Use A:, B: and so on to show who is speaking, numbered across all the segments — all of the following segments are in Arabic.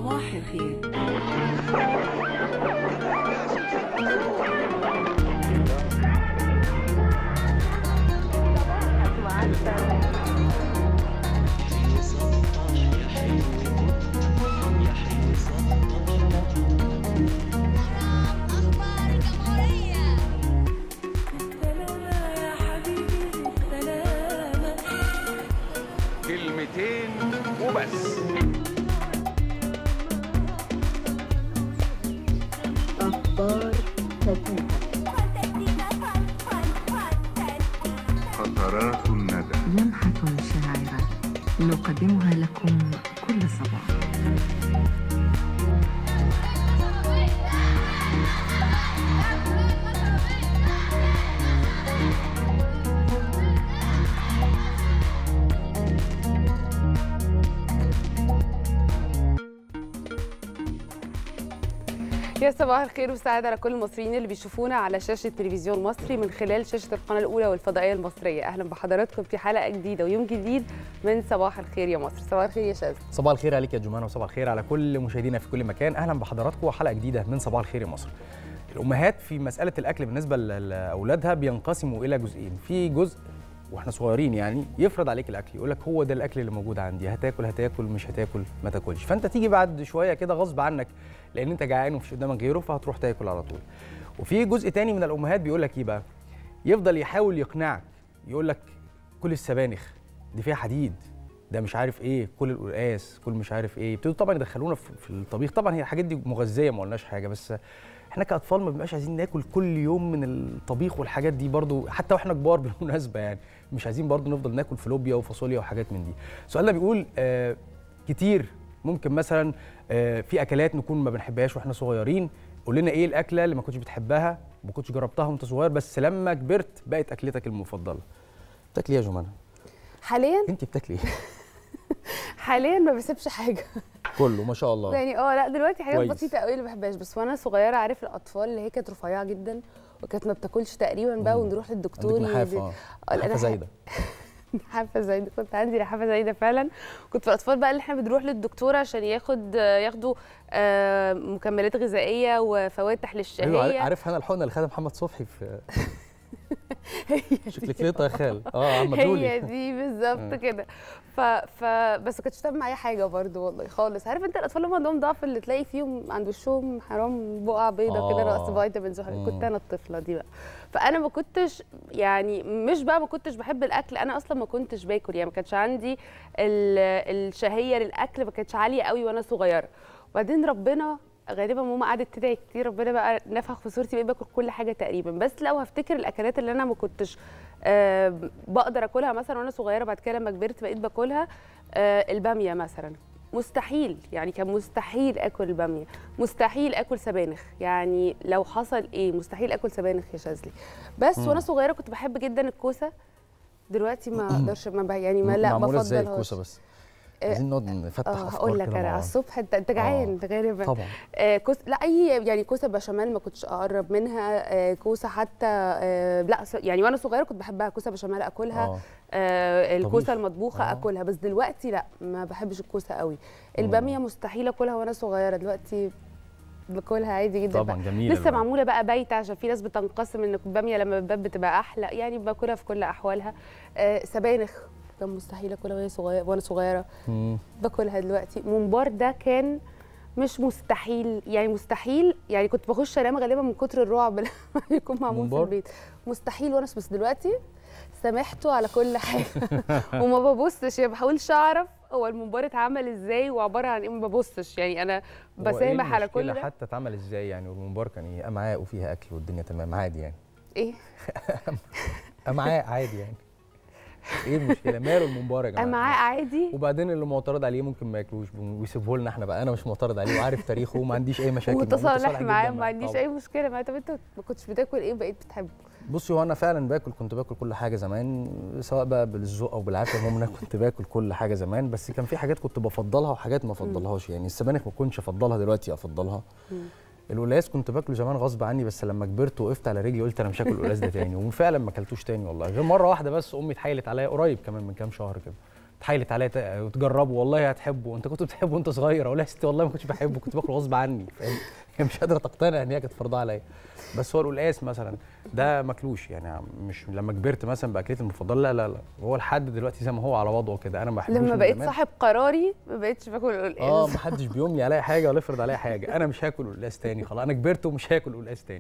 A: صباح الخير.
B: كلمتين وبس.
C: أخبار فتاة.
B: قطرات الندى.
A: لمحة شاعرة نقدمها لكم كل صباح.
D: يا صباح الخير والسعادة على كل المصريين اللي بيشوفونا على شاشة تلفزيون مصري من خلال شاشة القناة الأولى والفضائية المصرية. أهلا بحضراتكم في حلقة جديدة ويوم جديد من صباح الخير يا مصر. صباح الخير يا شاذ.
E: صباح الخير عليك يا جمانة وصباح الخير على كل مشاهدينا في كل مكان. أهلا بحضراتكم وحلقة جديدة من صباح الخير يا مصر. الأمهات في مسألة الأكل بالنسبة لأولادها بينقسموا إلى جزئين. في جزء واحنا صغيرين يعني يفرض عليك الاكل، يقول لك هو ده الاكل اللي موجود عندي، هتاكل مش هتاكل ما تاكلش، فانت تيجي بعد شويه كده غصب عنك لان انت جعان ومفيش قدامك غيره فهتروح تاكل على طول. وفي جزء تاني من الامهات بيقول لك ايه بقى، يفضل يحاول يقنعك، يقول لك كل السبانخ دي فيها حديد، ده مش عارف ايه، كل القلقاس، كل مش عارف ايه، يبتدوا طبعا يدخلونا في الطبيخ. طبعا هي الحاجات دي مغذيه ما قلناش حاجه، بس احنا كاطفال ما بنبقاش عايزين ناكل كل يوم من الطبيخ والحاجات دي برضو، حتى واحنا كبار بالمناسبه يعني مش عايزين برضو نفضل ناكل فلوبيا وفاصوليا وحاجات من دي. سؤالنا بيقول كتير ممكن مثلا في اكلات نكون ما بنحبهاش واحنا صغيرين، قول لنا ايه الاكله اللي ما كنتش بتحبها وما كنتش جربتها وانت صغير بس لما كبرت بقت اكلتك المفضله. بتاكلي ايه يا جمانة؟
D: حاليا
E: انت بتاكلي ايه؟
D: حاليا ما بسيبش حاجه
E: كله ما شاء الله.
D: يعني لا دلوقتي حاجات
E: كويس.
D: بسيطه قوي اللي ما بحبهاش، بس وانا صغيره عارف الاطفال اللي هي كانت رفيعه جدا وكانت ما بتاكلش تقريبا بقى ونروح للدكتور
E: لحافه زايده.
D: لحافه زايده، كنت عندي لحافه زايده فعلا. كنت في الاطفال بقى اللي احنا بنروح للدكتور عشان ياخدوا مكملات غذائيه وفواتح للشهيه.
E: ايوه عارف انا الحقنه اللي خدها محمد صبحي في شكلك ليه يا خال؟ عملتولي
D: هي دي بالظبط كده. بس ما كانتش تعمل معايا حاجه برضو والله خالص. عارف انت الاطفال اللي عندهم ضعف اللي تلاقي فيهم عند وشهم حرام بقع بيضه كده ناقص فيتامينز وحاجات، كنت انا الطفله دي بقى. فانا ما كنتش يعني مش بقى ما كنتش بحب الاكل، انا اصلا ما كنتش باكل، يعني ما كانش عندي الشهيه للاكل ما كانتش عاليه قوي وانا صغيره. وبعدين ربنا غالبا ماما قعدت تدعي كتير، ربنا بقى نفخ في صورتي، بقيت باكل كل حاجه تقريبا. بس لو هفتكر الاكلات اللي انا ما كنتش بقدر اكلها مثلا وانا صغيره، بعد كده لما كبرت بقيت باكلها، الباميه مثلا مستحيل، يعني كان مستحيل اكل الباميه، مستحيل اكل سبانخ، يعني لو حصل ايه مستحيل اكل سبانخ يا شاذلي. بس وانا صغيره كنت بحب جدا الكوسه، دلوقتي ما اقدرش يعني ما لا
E: معموله ازاي
D: بفضلهاش.
E: الكوسه بس؟ عايزين نقعد نفتح افكار
D: هقول لك انا على الصبح انت جعان انت غالبا
E: طبعا.
D: لا اي يعني كوسه بشاميل ما كنتش اقرب منها، كوسه حتى لا يعني وانا صغيره كنت بحبها، كوسه بشاميل اكلها، الكوسه المطبوخه اكلها، بس دلوقتي لا ما بحبش الكوسه قوي. الباميه مستحيل اكلها وانا صغيره، دلوقتي باكلها عادي جدا
E: طبعا. جميله
D: لسه معموله بقى بايته، عشان في ناس بتنقسم ان الباميه لما بتبات بتبقى احلى، يعني باكلها في كل احوالها. سبانخ كان مستحيل اكلها وانا صغيره باكلها دلوقتي. ممبار ده كان مش مستحيل، يعني مستحيل، يعني كنت بخش انام غالبا من كتر الرعب لما يكون معمول في البيت، مستحيل. وانا بس دلوقتي سامحته على كل حاجه وما ببصش، يعني ما بحاولش اعرف هو الممبار اتعمل ازاي وعباره عن ايه، ما ببصش، يعني انا بسامح على كل ده.
E: حتى اتعمل ازاي يعني، والممبار كان ايه، امعاء وفيها اكل والدنيا تمام عادي يعني.
D: ايه
E: امعاء عادي يعني، ايه المشكله؟ ماله الممبار يا جماعه؟
D: امعاء عادي.
E: وبعدين اللي معترض عليه ممكن ما ياكلوش ويسيبوه لنا احنا بقى، انا مش معترض عليه وعارف تاريخه وما عنديش اي مشاكل،
D: وتصالح معاه ما عنديش اي مشكله معاه. طب انت ما كنتش بتاكل ايه بقيت بتحبه؟
E: بصي هو انا فعلا كنت باكل كل حاجه زمان، سواء بقى بالذوق او بالعافيه، المهم انا كنت باكل كل حاجه زمان، بس كان في حاجات كنت بفضلها وحاجات ما افضلهاش. يعني السبانخ ما كنتش افضلها، دلوقتي افضلها. القلقاس كنت باكله زمان غصب عني، بس لما كبرت وقفت على رجلي قلت انا مش هاكل القلقاس ده تاني، وفعلا ما اكلتوش تاني والله، غير مره واحده بس امي اتحايلت عليا قريب كمان من كام شهر كده، اتحايلت عليا وتجربه والله هتحبه، انت كنت بتحبه وانت صغير. اقول لها يا ستي والله ما كنتش بحبه، كنت باكله غصب عني، فاهم؟ هي مش قادره تقتنع ان هي كانت فرضها عليا. بس هو القلقاس مثلا ده ماكلوش، يعني مش لما كبرت مثلا باكلتي المفضله، لا لا لا، هو لحد دلوقتي زي ما هو على وضعه كده، انا ما بحبوش.
D: لما
E: من
D: بقيت
E: زمان.
D: صاحب قراري ما بقتش باكل القلقاس.
E: ما حدش بيملي عليا حاجه ولا يفرض عليا حاجه، انا مش هاكل قلقاس تاني خلاص، انا كبرت ومش هاكل قلقاس تاني.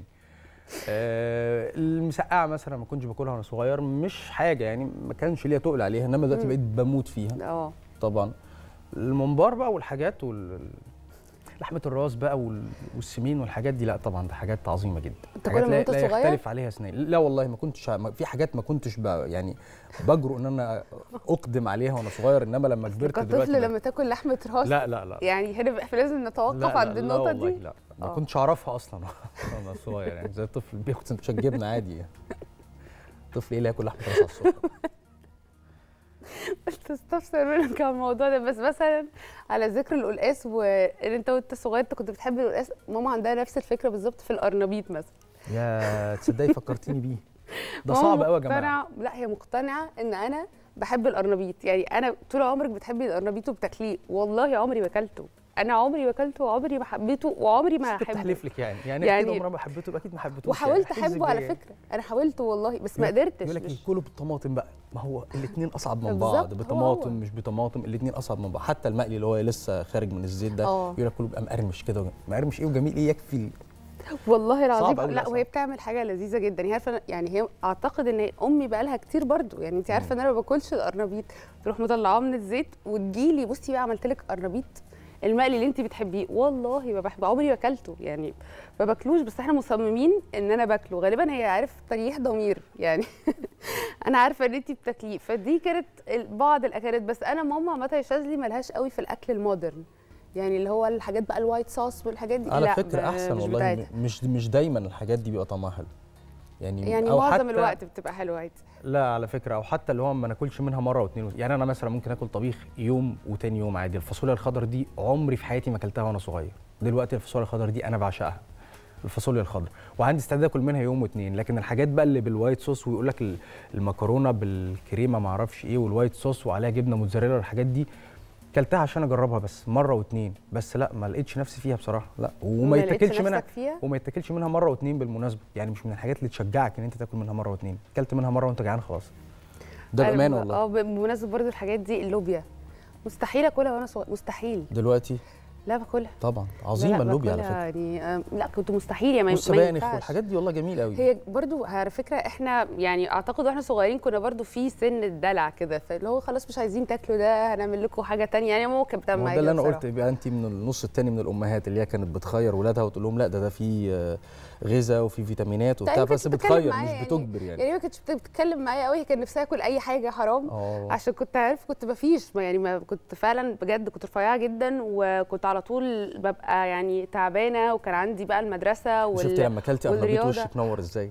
E: المسقعه مثلا ما كنتش باكلها وانا صغير، مش حاجه يعني ما كانش ليا تقل عليها، انما دلوقتي بقيت بموت فيها. طبعا الممبار بقى والحاجات لحمه الراس بقى والسمين والحاجات دي، لا طبعا ده حاجات عظيمه جدا.
D: حاجات لا
E: يختلف عليها اثنين. لا والله ما كنتش، في حاجات ما كنتش يعني بجرؤ ان انا اقدم عليها وانا صغير، انما لما كبرت دلوقتي
D: كطفل لما تاكل لحمه راس
E: لا
D: يعني هنا لازم نتوقف عند النقطه دي.
E: لا ما كنتش اعرفها اصلا وانا صغير، يعني زي الطفل بياكل سندوتشات جبنه عادي يعني. طفل ايه اللي ياكل لحمه راس على الصبح؟
D: تستفسر منك عن الموضوع ده. بس مثلا على ذكر القلقاس، وان انت وانت صغير انت كنت بتحب القلقاس، ماما عندها نفس الفكره بالظبط في القرنبيط مثلا.
E: يا تصدقي فكرتيني بيه، ده صعب قوي يا جماعه.
D: لا هي مقتنعه ان انا بحب القرنبيط، يعني انا طول عمرك بتحبي القرنبيط وبتاكليه، والله عمري ما اكلته، انا عمري ما اكلته وعمري ما حبيته وعمري ما هحبه.
E: بتحلف لك يعني اكيد عمري ما حبيته، اكيد ما حبيتوش.
D: وحاولت احبه على فكره، انا حاولت والله بس ما قدرتش.
E: يقول لك كله بالطماطم بقى، ما هو الاثنين اصعب من بعض، بطماطم مش بطماطم، الاثنين اصعب من بعض. حتى المقلي اللي هو لسه خارج من الزيت ده يقول لك كله بيبقى مقرمش كده، مقرمش ايه وجميل ايه، يكفي
D: والله العظيم. لا وهي بتعمل حاجه لذيذه جدا، هي عارفه يعني، هي اعتقد ان امي بقى لها كتير برضو، يعني انت عارفه ان انا ما باكلش القرنبيط، تروح مطلعاه من الزيت وتجيلي بصي بقى عملت لك قرنبيط المقلي اللي انت بتحبيه، والله ما بحب، عمري ما اكلته يعني ما باكلوش، بس احنا مصممين ان انا باكله. غالبا هي عارف تريح ضمير يعني انا عارفه ان انت بتاكليه. فدي كانت بعض الاكلات. بس انا ماما متى شاذلي ملهاش قوي في الاكل المودرن، يعني اللي هو الحاجات بقى الوايت صوص والحاجات دي.
E: على فكره احسن والله، مش دايما الحاجات دي بيبقى طعمها حلو، يعني
D: أو معظم الوقت بتبقى حلوه عادي.
E: لا على فكره، او حتى اللي هو ما ناكلش منها مره واثنين، يعني انا مثلا ممكن اكل طبيخ يوم وتاني يوم عادي. الفاصوليا الخضر دي عمري في حياتي ما اكلتها وانا صغير، دلوقتي الفاصوليا الخضر دي انا بعشقها، الفاصوليا الخضر، وعندي استعداد اكل منها يوم واثنين. لكن الحاجات بقى اللي بالوايت صوص، ويقول لك المكرونه بالكريمه ما اعرفش ايه والوايت صوص وعليها جبنه موتزاريلا والحاجات دي، كلتها عشان اجربها بس مره واثنين بس، لا ما لقيتش نفسي فيها بصراحه، لا. وما يتاكلش منها وما يتاكلش منها مره واثنين بالمناسبه، يعني مش من الحاجات اللي تشجعك ان انت تاكل منها مره واثنين، اكلت منها مره وانت جعان خلاص، ده بامانه والله.
D: بمناسبه برضو الحاجات دي، اللوبيا مستحيل اكلها وانا صغير، مستحيل.
E: دلوقتي
D: لا باكلها
E: طبعا، عظيمه اللوبيا على فكره
D: يعني. لا كنت مستحيل يعني، ما
E: والسبانخ والحاجات دي والله جميله قوي.
D: هي برضو على فكره احنا يعني اعتقد واحنا صغيرين كنا برضو في سن الدلع كده، فاللي هو خلاص مش عايزين تاكلوا ده، هنعمل لكم حاجه ثانيه يعني. ممكن بتعمل معايا
E: ده اللي انا قلت، يبقى انت من النص الثاني من الامهات اللي هي كانت بتخير ولادها وتقول لهم لا ده فيه غذاء وفي فيتامينات وبتاع، بس بتخير مش بتجبر يعني
D: ما كانتش بتتكلم معايا قوي، هي كان نفسها اكل اي حاجه حرام عشان كنت عارف كنت مفيش يعني، ما كنت فعلا بجد كنت رفيعه جدا، وكنت على طول ببقى يعني تعبانه، وكان عندي بقى المدرسه
E: شفتي لما اكلتي قرنبيط وشك نور ازاي؟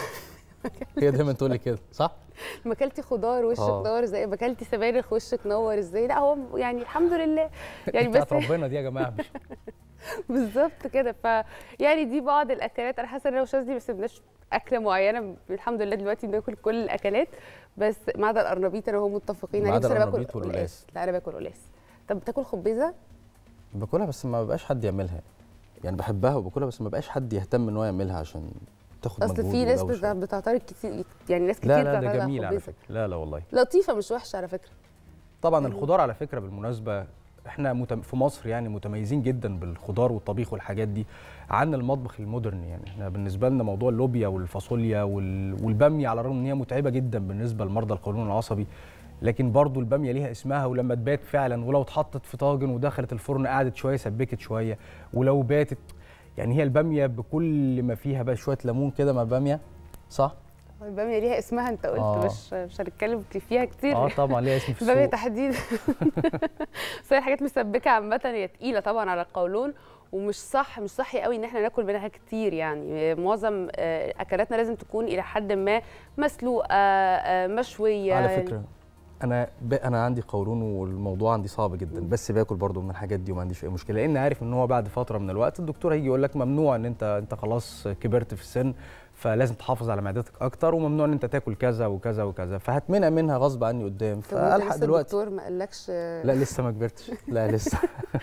E: هي دايما تقول لي كده صح؟
D: ما اكلتي خضار وشك نور ازاي؟ ما اكلتي سبانخ وشك نور ازاي؟ لا هو يعني الحمد لله يعني بس
E: ربنا دي يا جماعه مش
D: بالظبط كده. يعني دي بعض الاكلات، انا حاسه ان انا وشاذلي ما سيبناش اكله معينه، الحمد لله دلوقتي بناكل كل الاكلات، بس ما عدا القرنبيط انا وهو متفقين عليه. بس انا باكل قلقاس. لا انا باكل قلقاس. طب بتاكل خبيزه؟
E: باكلها بس ما بقاش حد يعملها، يعني بحبها وباكلها بس ما بقاش حد يهتم ان هو يعملها عشان تاخد مجهود.
D: اصل في ناس بتعترض كتير، يعني ناس كتير
E: لا ده جميل على فكره، لا والله
D: لطيفه مش وحشه على فكره.
E: طبعا الخضار على فكره بالمناسبه احنا في مصر يعني متميزين جدا بالخضار والطبيخ والحاجات دي عن المطبخ المودرن. يعني احنا بالنسبه لنا موضوع اللوبيا والفاصوليا والباميه، على الرغم ان هي متعبه جدا بالنسبه لمرضى القولون العصبي، لكن برضو الباميه ليها اسمها، ولما تبات فعلا ولو اتحطت في طاجن ودخلت الفرن قعدت شويه سبكت شويه، ولو باتت يعني هي الباميه بكل ما فيها بقى شويه ليمون كده مع الباميه، صح؟
D: الباميه ليها اسمها انت قلت مش هنتكلم فيها كتير.
E: طبعا ليها اسم في السوق
D: الباميه تحديدا بس هي حاجات مسبكه عامه، هي تقيله طبعا على القولون، ومش صحي قوي ان احنا ناكل منها كتير. يعني معظم اكلاتنا لازم تكون الى حد ما مسلوقه، مشويه.
E: على فكره انا عندي قولون والموضوع عندي صعب جدا، بس باكل برضو من الحاجات دي وما عنديش اي مشكله، لان عارف ان هو بعد فتره من الوقت الدكتور هيجي يقول لك ممنوع ان انت خلاص كبرت في السن، فلازم تحافظ على معدتك اكتر، وممنوع ان انت تاكل كذا وكذا وكذا، فهتمنع منها غصب عني قدام. فالحق دلوقتي.
D: الدكتور ما قالكش؟
E: لا لسه ما كبرتش، لا لسه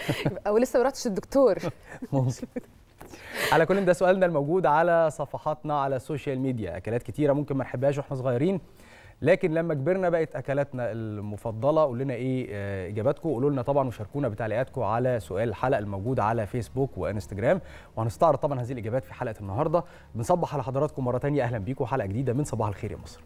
D: او لسه ما رحتش الدكتور.
E: ممكن. على كل ده سؤالنا الموجود على صفحاتنا على السوشيال ميديا. اكلات كتيره ممكن ما نحبهاش واحنا صغيرين، لكن لما كبرنا بقت اكلاتنا المفضله. قول لنا ايه اجاباتكم، قولوا لنا طبعا وشاركونا بتعليقاتكم على سؤال الحلقه الموجود على فيسبوك وانستجرام، وهنستعرض طبعا هذه الاجابات في حلقه النهارده. بنصبح على حضراتكم مره ثانيه، اهلا بيكم حلقه جديده من صباح الخير يا مصر.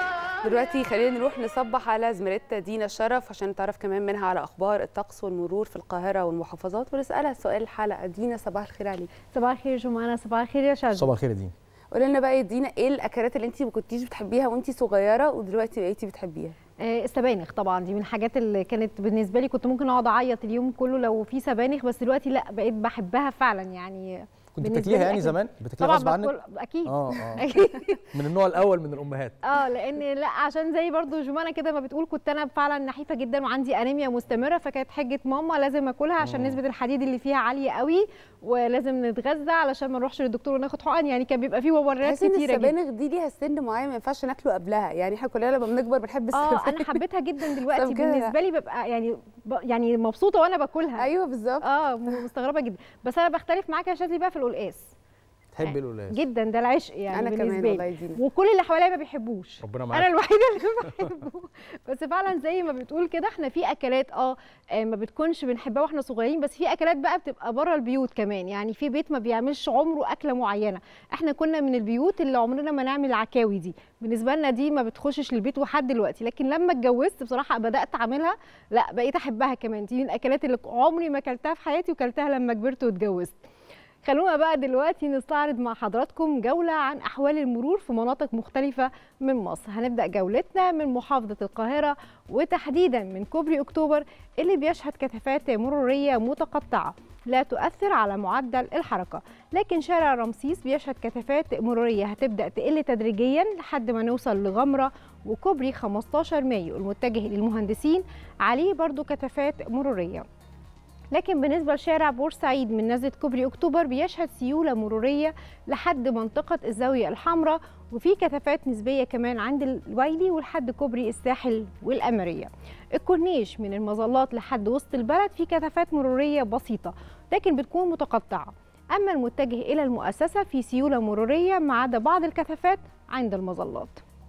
D: دلوقتي خلينا نروح نصبح على زميلتنا دينا الشرف عشان نتعرف كمان منها على اخبار الطقس والمرور في القاهره والمحافظات، ونسالها سؤال الحلقه. دينا صباح الخير عليك.
F: صباح الخير جمانة، صباح الخير يا شاذ.
E: صباح الخير يا دينا.
D: قولي لنا بقى يا دينا، ايه الاكلات اللي انت ما كنتيش بتحبيها وانت صغيره ودلوقتي بقيتي بتحبيها؟
F: السبانخ طبعا، دي من الحاجات اللي كانت بالنسبه لي كنت ممكن اقعد اعيط اليوم كله لو في سبانخ، بس دلوقتي لا بقيت بحبها فعلا. يعني
E: كنت بتاكليها يعني زمان؟ بتاكليها غصب عنك؟
F: اكيد.
E: اكيد من النوع الاول من الامهات.
F: لان لا عشان زي برضو جمانة كده ما بتقول، كنت انا فعلا نحيفه جدا وعندي انيميا مستمره، فكانت حجه ماما لازم اكلها عشان نسبه الحديد اللي فيها عاليه قوي، ولازم نتغذى علشان ما نروحش للدكتور وناخد حقن. يعني كان بيبقى فيه مبررات كتيره جدا.
D: السبانخ دي ليها سن معين ما ينفعش ناكله قبلها، يعني احنا كلنا لما بنكبر بنحب السبانخ.
F: انا حبيتها جدا دلوقتي. بالنسبه لي ببقى يعني مبسوطه وانا باكلها.
D: ايوه بالظبط.
F: مستغربه جدا. بس انا بختلف معاك يا شاذلي بقى في القلقاس.
E: تحبي القلقاس؟
F: جدا، ده العشق يعني
D: انا
F: بالنسبه
D: كمان
F: لي، وكل اللي حواليا ما بيحبوش.
E: ربنا معاك.
F: انا الوحيده اللي بحبه. بس فعلا زي ما بتقول كده، احنا في اكلات ما بتكونش بنحبها واحنا صغيرين، بس في اكلات بقى بتبقى بره البيوت كمان. يعني في بيت ما بيعملش عمره اكله معينه، احنا كنا من البيوت اللي عمرنا ما نعمل العكاوي دي، بالنسبه لنا دي ما بتخشش البيت لحد دلوقتي. لكن لما اتجوزت بصراحه بدات اعملها، لا بقيت احبها كمان. دي من الاكلات اللي عمري ما اكلتها في حياتي وكلتها لما كبرت واتجوزت. خلونا بقى دلوقتي نستعرض مع حضراتكم جولة عن أحوال المرور في مناطق مختلفة من مصر. هنبدأ جولتنا من محافظة القاهرة، وتحديدا من كوبري أكتوبر اللي بيشهد كثافات مرورية متقطعة لا تؤثر على معدل الحركة، لكن شارع رمسيس بيشهد كثافات مرورية هتبدأ تقل تدريجيا لحد ما نوصل لغمرة، وكوبري 15 مايو المتجه للمهندسين عليه برضو كثافات مرورية. لكن بالنسبة لشارع بورسعيد من نزلة كوبري أكتوبر بيشهد سيولة مرورية لحد منطقة الزاوية الحمراء، وفي كثافات نسبية كمان عند الويلي ولحد كوبري الساحل والأميرية. الكورنيش من المظلات لحد وسط البلد في كثافات مرورية بسيطة لكن بتكون متقطعة. أما المتجه إلى المؤسسة في سيولة مرورية ما عدا بعض الكثافات عند المظلات.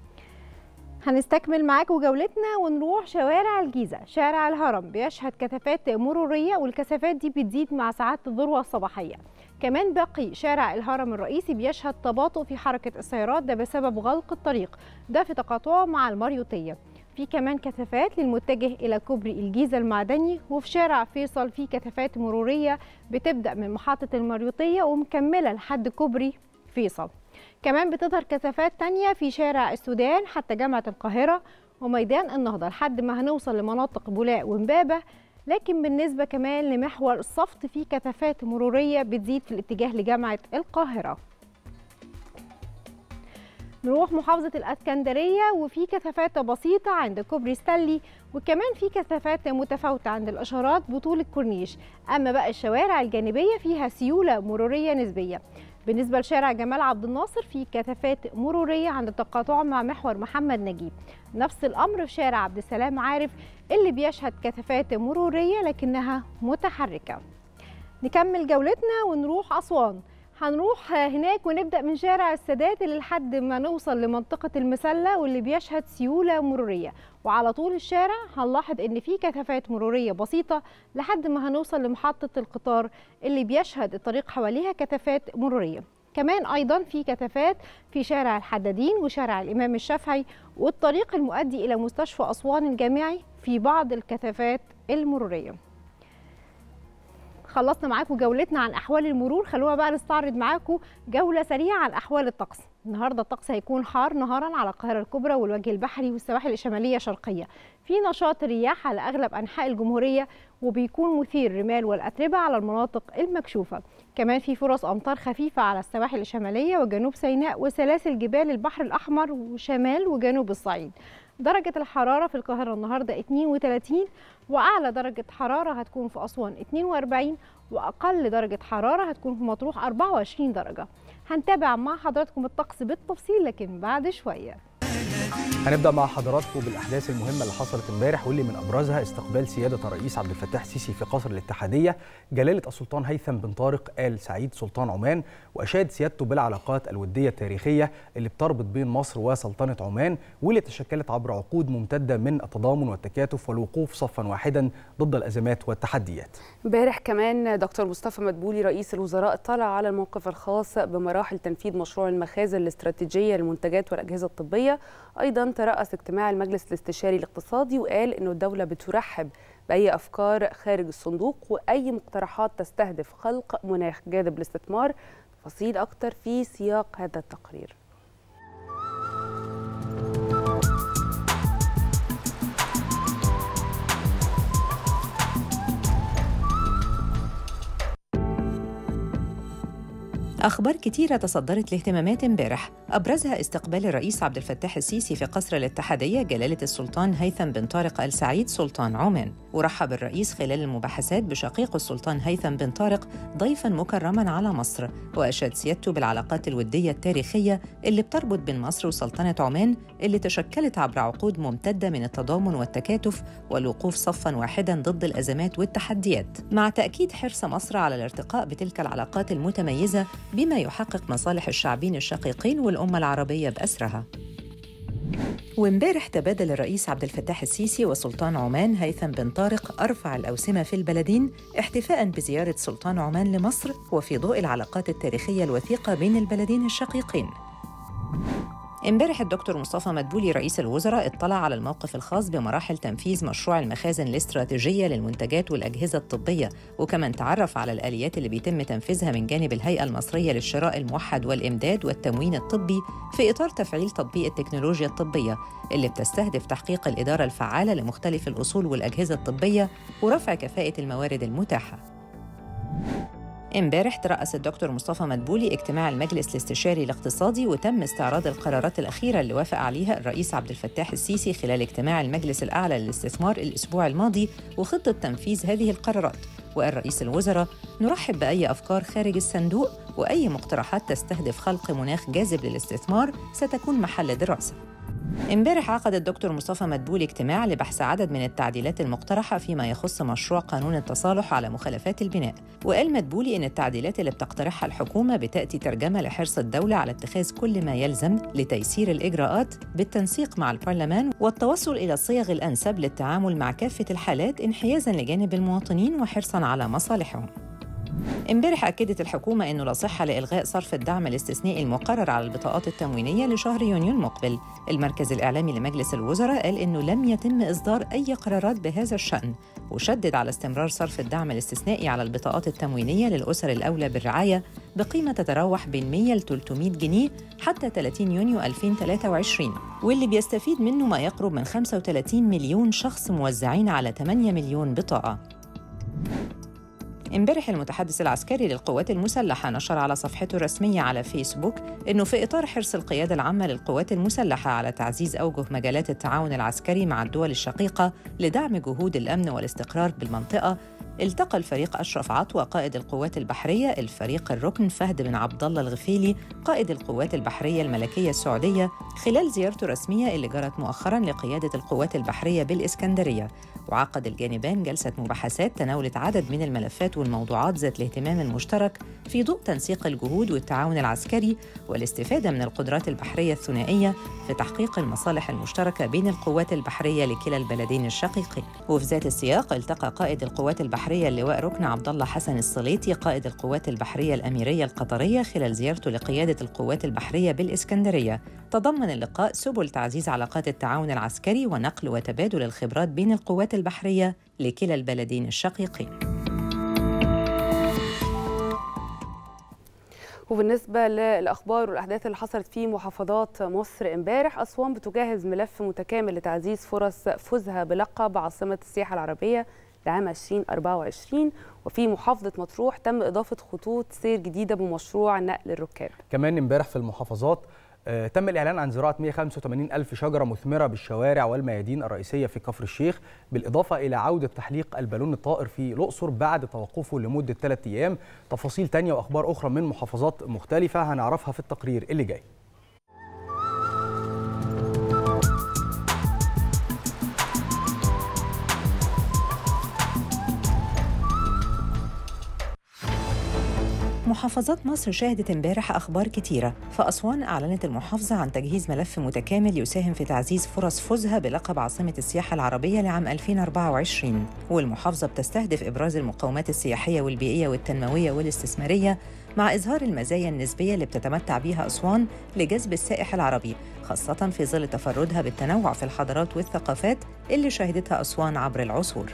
F: هنستكمل معاكم جولتنا ونروح شوارع الجيزة. شارع الهرم بيشهد كثافات مرورية، والكثافات دي بتزيد مع ساعات الذروة الصباحية. كمان باقي شارع الهرم الرئيسي بيشهد تباطؤ في حركة السيارات، ده بسبب غلق الطريق ده في تقاطعه مع المريوطية. في كمان كثافات للمتجه إلى كوبري الجيزة المعدني، وفي شارع فيصل في كثافات مرورية بتبدأ من محطة المريوطية ومكملة لحد كوبري فيصل. كمان بتظهر كثافات تانية في شارع السودان حتى جامعة القاهرة وميدان النهضة لحد ما هنوصل لمناطق بولاق ومبابة. لكن بالنسبة كمان لمحور الصفت في كثافات مرورية بتزيد في الاتجاه لجامعة القاهرة. نروح محافظة الإسكندرية وفي كثافات بسيطة عند كوبري ستانلي، وكمان في كثافات متفاوتة عند الإشارات بطول الكورنيش. أما بقى الشوارع الجانبية فيها سيولة مرورية نسبية. بالنسبة لشارع جمال عبد الناصر في كثافات مرورية عند التقاطع مع محور محمد نجيب. نفس الأمر في شارع عبد السلام عارف اللي بيشهد كثافات مرورية لكنها متحركة. نكمل جولتنا ونروح أسوان. هنروح هناك ونبدأ من شارع السادات اللي لحد ما نوصل لمنطقة المسلة واللي بيشهد سيولة مرورية، وعلى طول الشارع هنلاحظ ان في كثافات مرورية بسيطة لحد ما هنوصل لمحطة القطار اللي بيشهد الطريق حواليها كثافات مرورية. كمان ايضا في كثافات في شارع الحدادين وشارع الامام الشافعي والطريق المؤدي الى مستشفى اسوان الجامعي في بعض الكثافات المرورية. خلصنا معاكم جولتنا عن احوال المرور، خلونا بقى نستعرض معاكم جوله سريعه عن احوال الطقس. النهارده الطقس هيكون حار نهارا على القاهره الكبرى والوجه البحري والسواحل الشماليه الشرقيه، في نشاط رياح على اغلب انحاء الجمهوريه وبيكون مثير الرمال والاتربه على المناطق المكشوفه. كمان في فرص امطار خفيفه على السواحل الشماليه وجنوب سيناء وسلاسل جبال البحر الاحمر وشمال وجنوب الصعيد. درجة الحرارة في القاهرة النهاردة 32، وأعلى درجة حرارة هتكون في أسوان 42، وأقل درجة حرارة هتكون في مطروح 24 درجة. هنتابع مع حضراتكم الطقس بالتفصيل لكن بعد شوية.
E: هنبدأ مع حضراتكم بالأحداث المهمة اللي حصلت امبارح واللي من أبرزها استقبال سيادة الرئيس عبد الفتاح السيسي في قصر الاتحادية جلالة السلطان هيثم بن طارق آل سعيد سلطان عمان، وأشاد سيادته بالعلاقات الودية التاريخية اللي بتربط بين مصر وسلطنة عمان، واللي تشكلت عبر عقود ممتدة من التضامن والتكاتف والوقوف صفا واحدا ضد الأزمات والتحديات.
D: امبارح كمان دكتور مصطفى مدبولي رئيس الوزراء اطلع على الموقف الخاص بمراحل تنفيذ مشروع المخازن الاستراتيجية للمنتجات والأجهزة الطبية. أيضا ترأس اجتماع المجلس الاستشاري الاقتصادي وقال إنه الدولة بترحب بأي أفكار خارج الصندوق وأي مقترحات تستهدف خلق مناخ جاذب للاستثمار. تفاصيل أكتر في سياق هذا التقرير.
G: أخبار كتيرة تصدرت لاهتمامات امبارح، أبرزها استقبال الرئيس عبد الفتاح السيسي في قصر الاتحادية جلالة السلطان هيثم بن طارق آل سعيد سلطان عمان. ورحب الرئيس خلال المباحثات بشقيقه السلطان هيثم بن طارق ضيفاً مكرماً على مصر، وأشاد سيادته بالعلاقات الودية التاريخية اللي بتربط بين مصر وسلطنة عمان، اللي تشكلت عبر عقود ممتدة من التضامن والتكاتف والوقوف صفاً واحداً ضد الأزمات والتحديات، مع تأكيد حرص مصر على الارتقاء بتلك العلاقات المتميزة بما يحقق مصالح الشعبين الشقيقين والأمة العربية بأسرها. وامبارح تبادل الرئيس عبد الفتاح السيسي وسلطان عمان هيثم بن طارق أرفع الأوسمة في البلدين احتفاءً بزيارة سلطان عمان لمصر وفي ضوء العلاقات التاريخية الوثيقة بين البلدين الشقيقين. امبارح الدكتور مصطفى مدبولي رئيس الوزراء اطلع على الموقف الخاص بمراحل تنفيذ مشروع المخازن الاستراتيجية للمنتجات والأجهزة الطبية، وكمان تعرف على الآليات اللي بيتم تنفيذها من جانب الهيئة المصرية للشراء الموحد والإمداد والتموين الطبي في إطار تفعيل تطبيق التكنولوجيا الطبية اللي بتستهدف تحقيق الإدارة الفعالة لمختلف الأصول والأجهزة الطبية ورفع كفاءة الموارد المتاحة. امبارح ترأس الدكتور مصطفى مدبولي اجتماع المجلس الاستشاري الاقتصادي، وتم استعراض القرارات الأخيرة اللي وافق عليها الرئيس عبد الفتاح السيسي خلال اجتماع المجلس الأعلى للاستثمار الأسبوع الماضي وخطة تنفيذ هذه القرارات. وقال رئيس الوزراء: نرحب بأي أفكار خارج الصندوق وأي مقترحات تستهدف خلق مناخ جاذب للاستثمار ستكون محل دراسة. امبارح عقد الدكتور مصطفى مدبولي اجتماع لبحث عدد من التعديلات المقترحة فيما يخص مشروع قانون التصالح على مخالفات البناء. وقال مدبولي إن التعديلات اللي بتقترحها الحكومة بتأتي ترجمة لحرص الدولة على اتخاذ كل ما يلزم لتيسير الإجراءات بالتنسيق مع البرلمان والتوصل إلى الصيغ الأنسب للتعامل مع كافة الحالات انحيازاً لجانب المواطنين وحرصاً على مصالحهم. امبارح أكدت الحكومة أنه لا صحة لإلغاء صرف الدعم الاستثنائي المقرر على البطاقات التموينية لشهر يونيو المقبل. المركز الإعلامي لمجلس الوزراء قال أنه لم يتم إصدار أي قرارات بهذا الشأن، وشدد على استمرار صرف الدعم الاستثنائي على البطاقات التموينية للأسر الأولى بالرعاية بقيمة تتراوح بين 100 ل 300 جنيه حتى 30 يونيو 2023، واللي بيستفيد منه ما يقرب من 35 مليون شخص موزعين على 8 مليون بطاقة. امبارح المتحدث العسكري للقوات المسلحة نشر على صفحته الرسمية على فيسبوك إنه في إطار حرص القيادة العامة للقوات المسلحة على تعزيز أوجه مجالات التعاون العسكري مع الدول الشقيقة لدعم جهود الأمن والاستقرار بالمنطقة، التقى الفريق أشرف عطوة قائد القوات البحرية الفريق الركن فهد بن عبد الله الغفيلي قائد القوات البحرية الملكية السعودية خلال زيارته الرسمية اللي جرت مؤخراً لقيادة القوات البحرية بالإسكندرية. وعقد الجانبان جلسة مباحثات تناولت عدد من الملفات والموضوعات ذات الاهتمام المشترك في ضوء تنسيق الجهود والتعاون العسكري والاستفادة من القدرات البحرية الثنائية في تحقيق المصالح المشتركة بين القوات البحرية لكلا البلدين الشقيقين. وفي ذات السياق التقى قائد القوات البحرية اللواء ركن عبد الله حسن الصليطي قائد القوات البحرية الأميرية القطرية خلال زيارته لقيادة القوات البحرية بالإسكندرية. تضمن اللقاء سبل تعزيز علاقات التعاون العسكري ونقل وتبادل الخبرات بين القوات البحرية لكلا البلدين الشقيقين.
D: وبالنسبة للأخبار والأحداث اللي حصلت في محافظات مصر امبارح، أسوان بتجهز ملف متكامل لتعزيز فرص فوزها بلقب عاصمة السياحة العربية لعام 2024. وفي محافظة مطروح تم إضافة خطوط سير جديدة بمشروع نقل الركاب.
E: كمان امبارح في المحافظات تم الإعلان عن زراعة 185 ألف شجرة مثمرة بالشوارع والميادين الرئيسية في كفر الشيخ، بالإضافة إلى عودة تحليق البالون الطائر في الأقصر بعد توقفه لمدة 3 أيام. تفاصيل تانية وأخبار أخرى من محافظات مختلفة هنعرفها في التقرير اللي جاي.
G: محافظات مصر شهدت امبارح أخبار كتيرة. فأسوان أعلنت المحافظة عن تجهيز ملف متكامل يساهم في تعزيز فرص فوزها بلقب عاصمة السياحة العربية لعام 2024. والمحافظة بتستهدف إبراز المقومات السياحية والبيئية والتنموية والاستثمارية مع إظهار المزايا النسبية اللي بتتمتع بيها أسوان لجذب السائح العربي، خاصة في ظل تفردها بالتنوع في الحضارات والثقافات اللي شهدتها أسوان عبر العصور.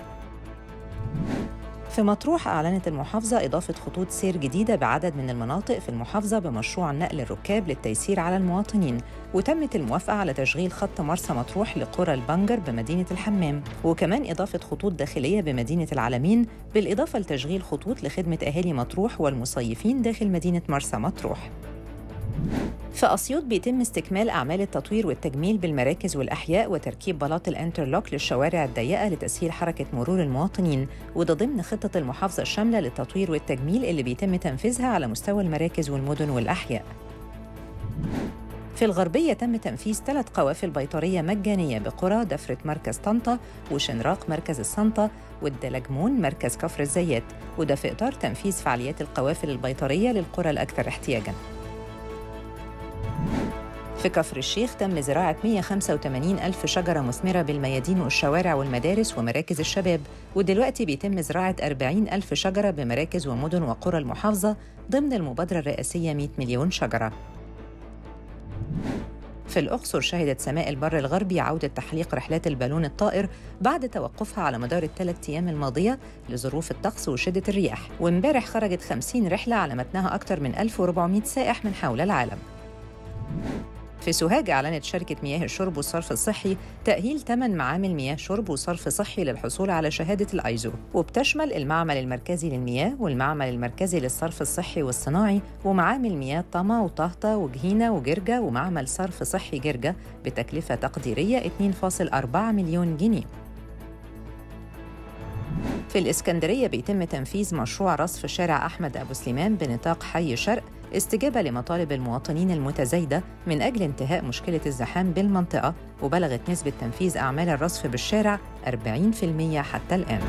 G: في مطروح أعلنت المحافظة إضافة خطوط سير جديدة بعدد من المناطق في المحافظة بمشروع نقل الركاب للتيسير على المواطنين، وتمت الموافقة على تشغيل خط مرسى مطروح لقرى البنجر بمدينة الحمام، وكمان إضافة خطوط داخلية بمدينة العلمين، بالإضافة لتشغيل خطوط لخدمة أهالي مطروح والمصيفين داخل مدينة مرسى مطروح. في أسيوط بيتم استكمال أعمال التطوير والتجميل بالمراكز والأحياء وتركيب بلاط الانترلوك للشوارع الضيقة لتسهيل حركة مرور المواطنين، وده ضمن خطة المحافظة الشاملة للتطوير والتجميل اللي بيتم تنفيذها على مستوى المراكز والمدن والأحياء. في الغربية تم تنفيذ 3 قوافل بيطرية مجانية بقرى دفرة مركز طنطا وشنراق مركز السنطة والدلجمون مركز كفر الزيات، وده في إطار تنفيذ فعاليات القوافل البيطرية للقرى الأكثر احتياجاً. في كفر الشيخ تم زراعة 185 ألف شجرة مثمرة بالميادين والشوارع والمدارس ومراكز الشباب، ودلوقتي بيتم زراعة 40 ألف شجرة بمراكز ومدن وقرى المحافظة ضمن المبادرة الرئاسية 100 مليون شجرة. في الأقصر شهدت سماء البر الغربي عودة تحليق رحلات البالون الطائر بعد توقفها على مدار ال3 أيام الماضية لظروف الطقس وشدة الرياح، وامبارح خرجت 50 رحلة على متنها أكثر من 1400 سائح من حول العالم. في سوهاج أعلنت شركة مياه الشرب والصرف الصحي تأهيل 8 معامل مياه شرب وصرف صحي للحصول على شهادة الأيزو، وبتشمل المعمل المركزي للمياه والمعمل المركزي للصرف الصحي والصناعي ومعامل مياه طما وطهطة وجهينة وجرجة ومعمل صرف صحي جرجة بتكلفة تقديرية 2.4 مليون جنيه. في الإسكندرية بيتم تنفيذ مشروع رصف شارع أحمد أبو سليمان بنطاق حي شرق استجابة لمطالب المواطنين المتزايدة من أجل انتهاء مشكلة الزحام بالمنطقة، وبلغت نسبة تنفيذ أعمال الرصف بالشارع 40% حتى الآن.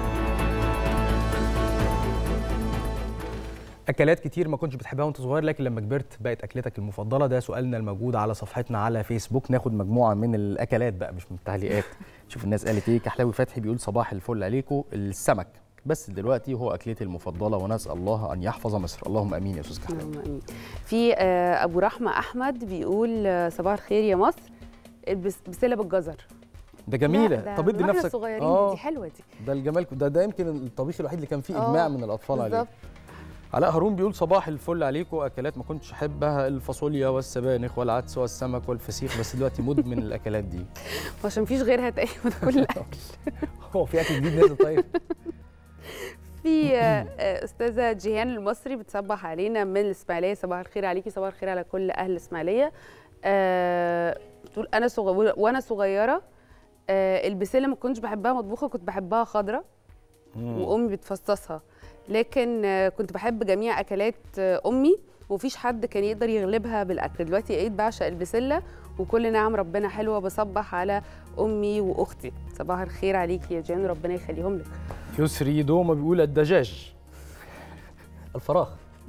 E: أكلات كتير ما كنتش بتحبها وأنت صغير لكن لما كبرت بقت أكلتك المفضلة، ده سؤالنا الموجود على صفحتنا على فيسبوك. ناخد مجموعة من الأكلات بقى مش من التعليقات. شوف الناس قالت إيه. كحلاوي فتحي بيقول صباح الفل عليكم، السمك بس دلوقتي هو أكلتي المفضلة ونسأل الله أن يحفظ مصر. اللهم أمين يا أستاذ كحلاوي.
D: اللهم امين. في ابو رحمه احمد بيقول صباح الخير يا مصر، بسله بالجزر.
E: ده جميله. طب ادي نفسك
D: صغيرين دي حلوه دي.
E: ده الجمال ده يمكن الطبيخ الوحيد اللي كان فيه اجماع من الاطفال عليه. علاء هارون بيقول صباح الفل عليكم، اكلات ما كنتش احبها الفاصوليا والسبانخ والعدس والسمك والفسيخ، بس دلوقتي مدمن الاكلات دي
D: عشان مفيش غيرها تقريبا كل الاكل.
E: هو في اكل جديد نازل؟ طيب
D: في استاذه جيهان المصري بتصبح علينا من الاسماعيليه، صباح الخير عليكي، صباح الخير على كل اهل الاسماعيليه. بتقول انا وانا صغيره البسله ما كنتش بحبها مطبوخه، كنت بحبها خضراء وامي بتفصصها، لكن كنت بحب جميع اكلات امي ومفيش حد كان يقدر يغلبها بالاكل. دلوقتي بقيت بعشق البسله وكل نعم ربنا حلوه. بصبح على امي واختي. صباح الخير عليكي يا جان، ربنا يخليهم لك.
E: يسري دوما بيقول الدجاج الفراخ.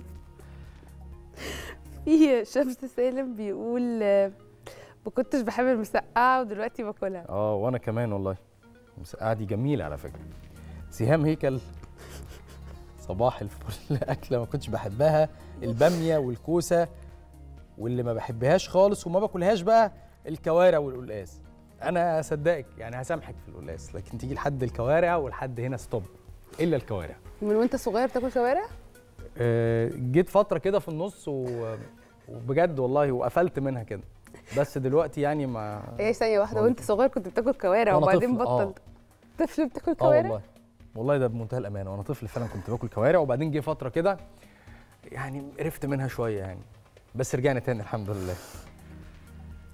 D: في شمس سالم بيقول ما كنتش بحب المسقعه ودلوقتي باكلها.
E: وانا كمان والله المسقعه دي جميله على فكره. سهام هيكل صباح الفل، اكله ما كنتش بحبها الباميه والكوسه، واللي ما بحبهاش خالص وما باكلهاش بقى الكوارع والقلقاس. انا صدقك يعني هسامحك في القلقاس، لكن تيجي لحد الكوارع ولحد هنا ستوب، الا الكوارع.
D: من وانت صغير بتاكل كوارع؟
E: جيت فتره كده في النص وبجد والله وقفلت منها كده، بس دلوقتي يعني ما
D: ايه ثانيه واحده، وانت صغير كنت بتاكل كوارع وبعدين بطلت؟ طفل بتاكل كوارع؟
E: والله ده بمنتهى الامانه، وانا طفل فعلا كنت باكل كوارع، وبعدين جه فتره كده يعني قرفت منها شويه يعني، بس رجعنا تاني الحمد لله.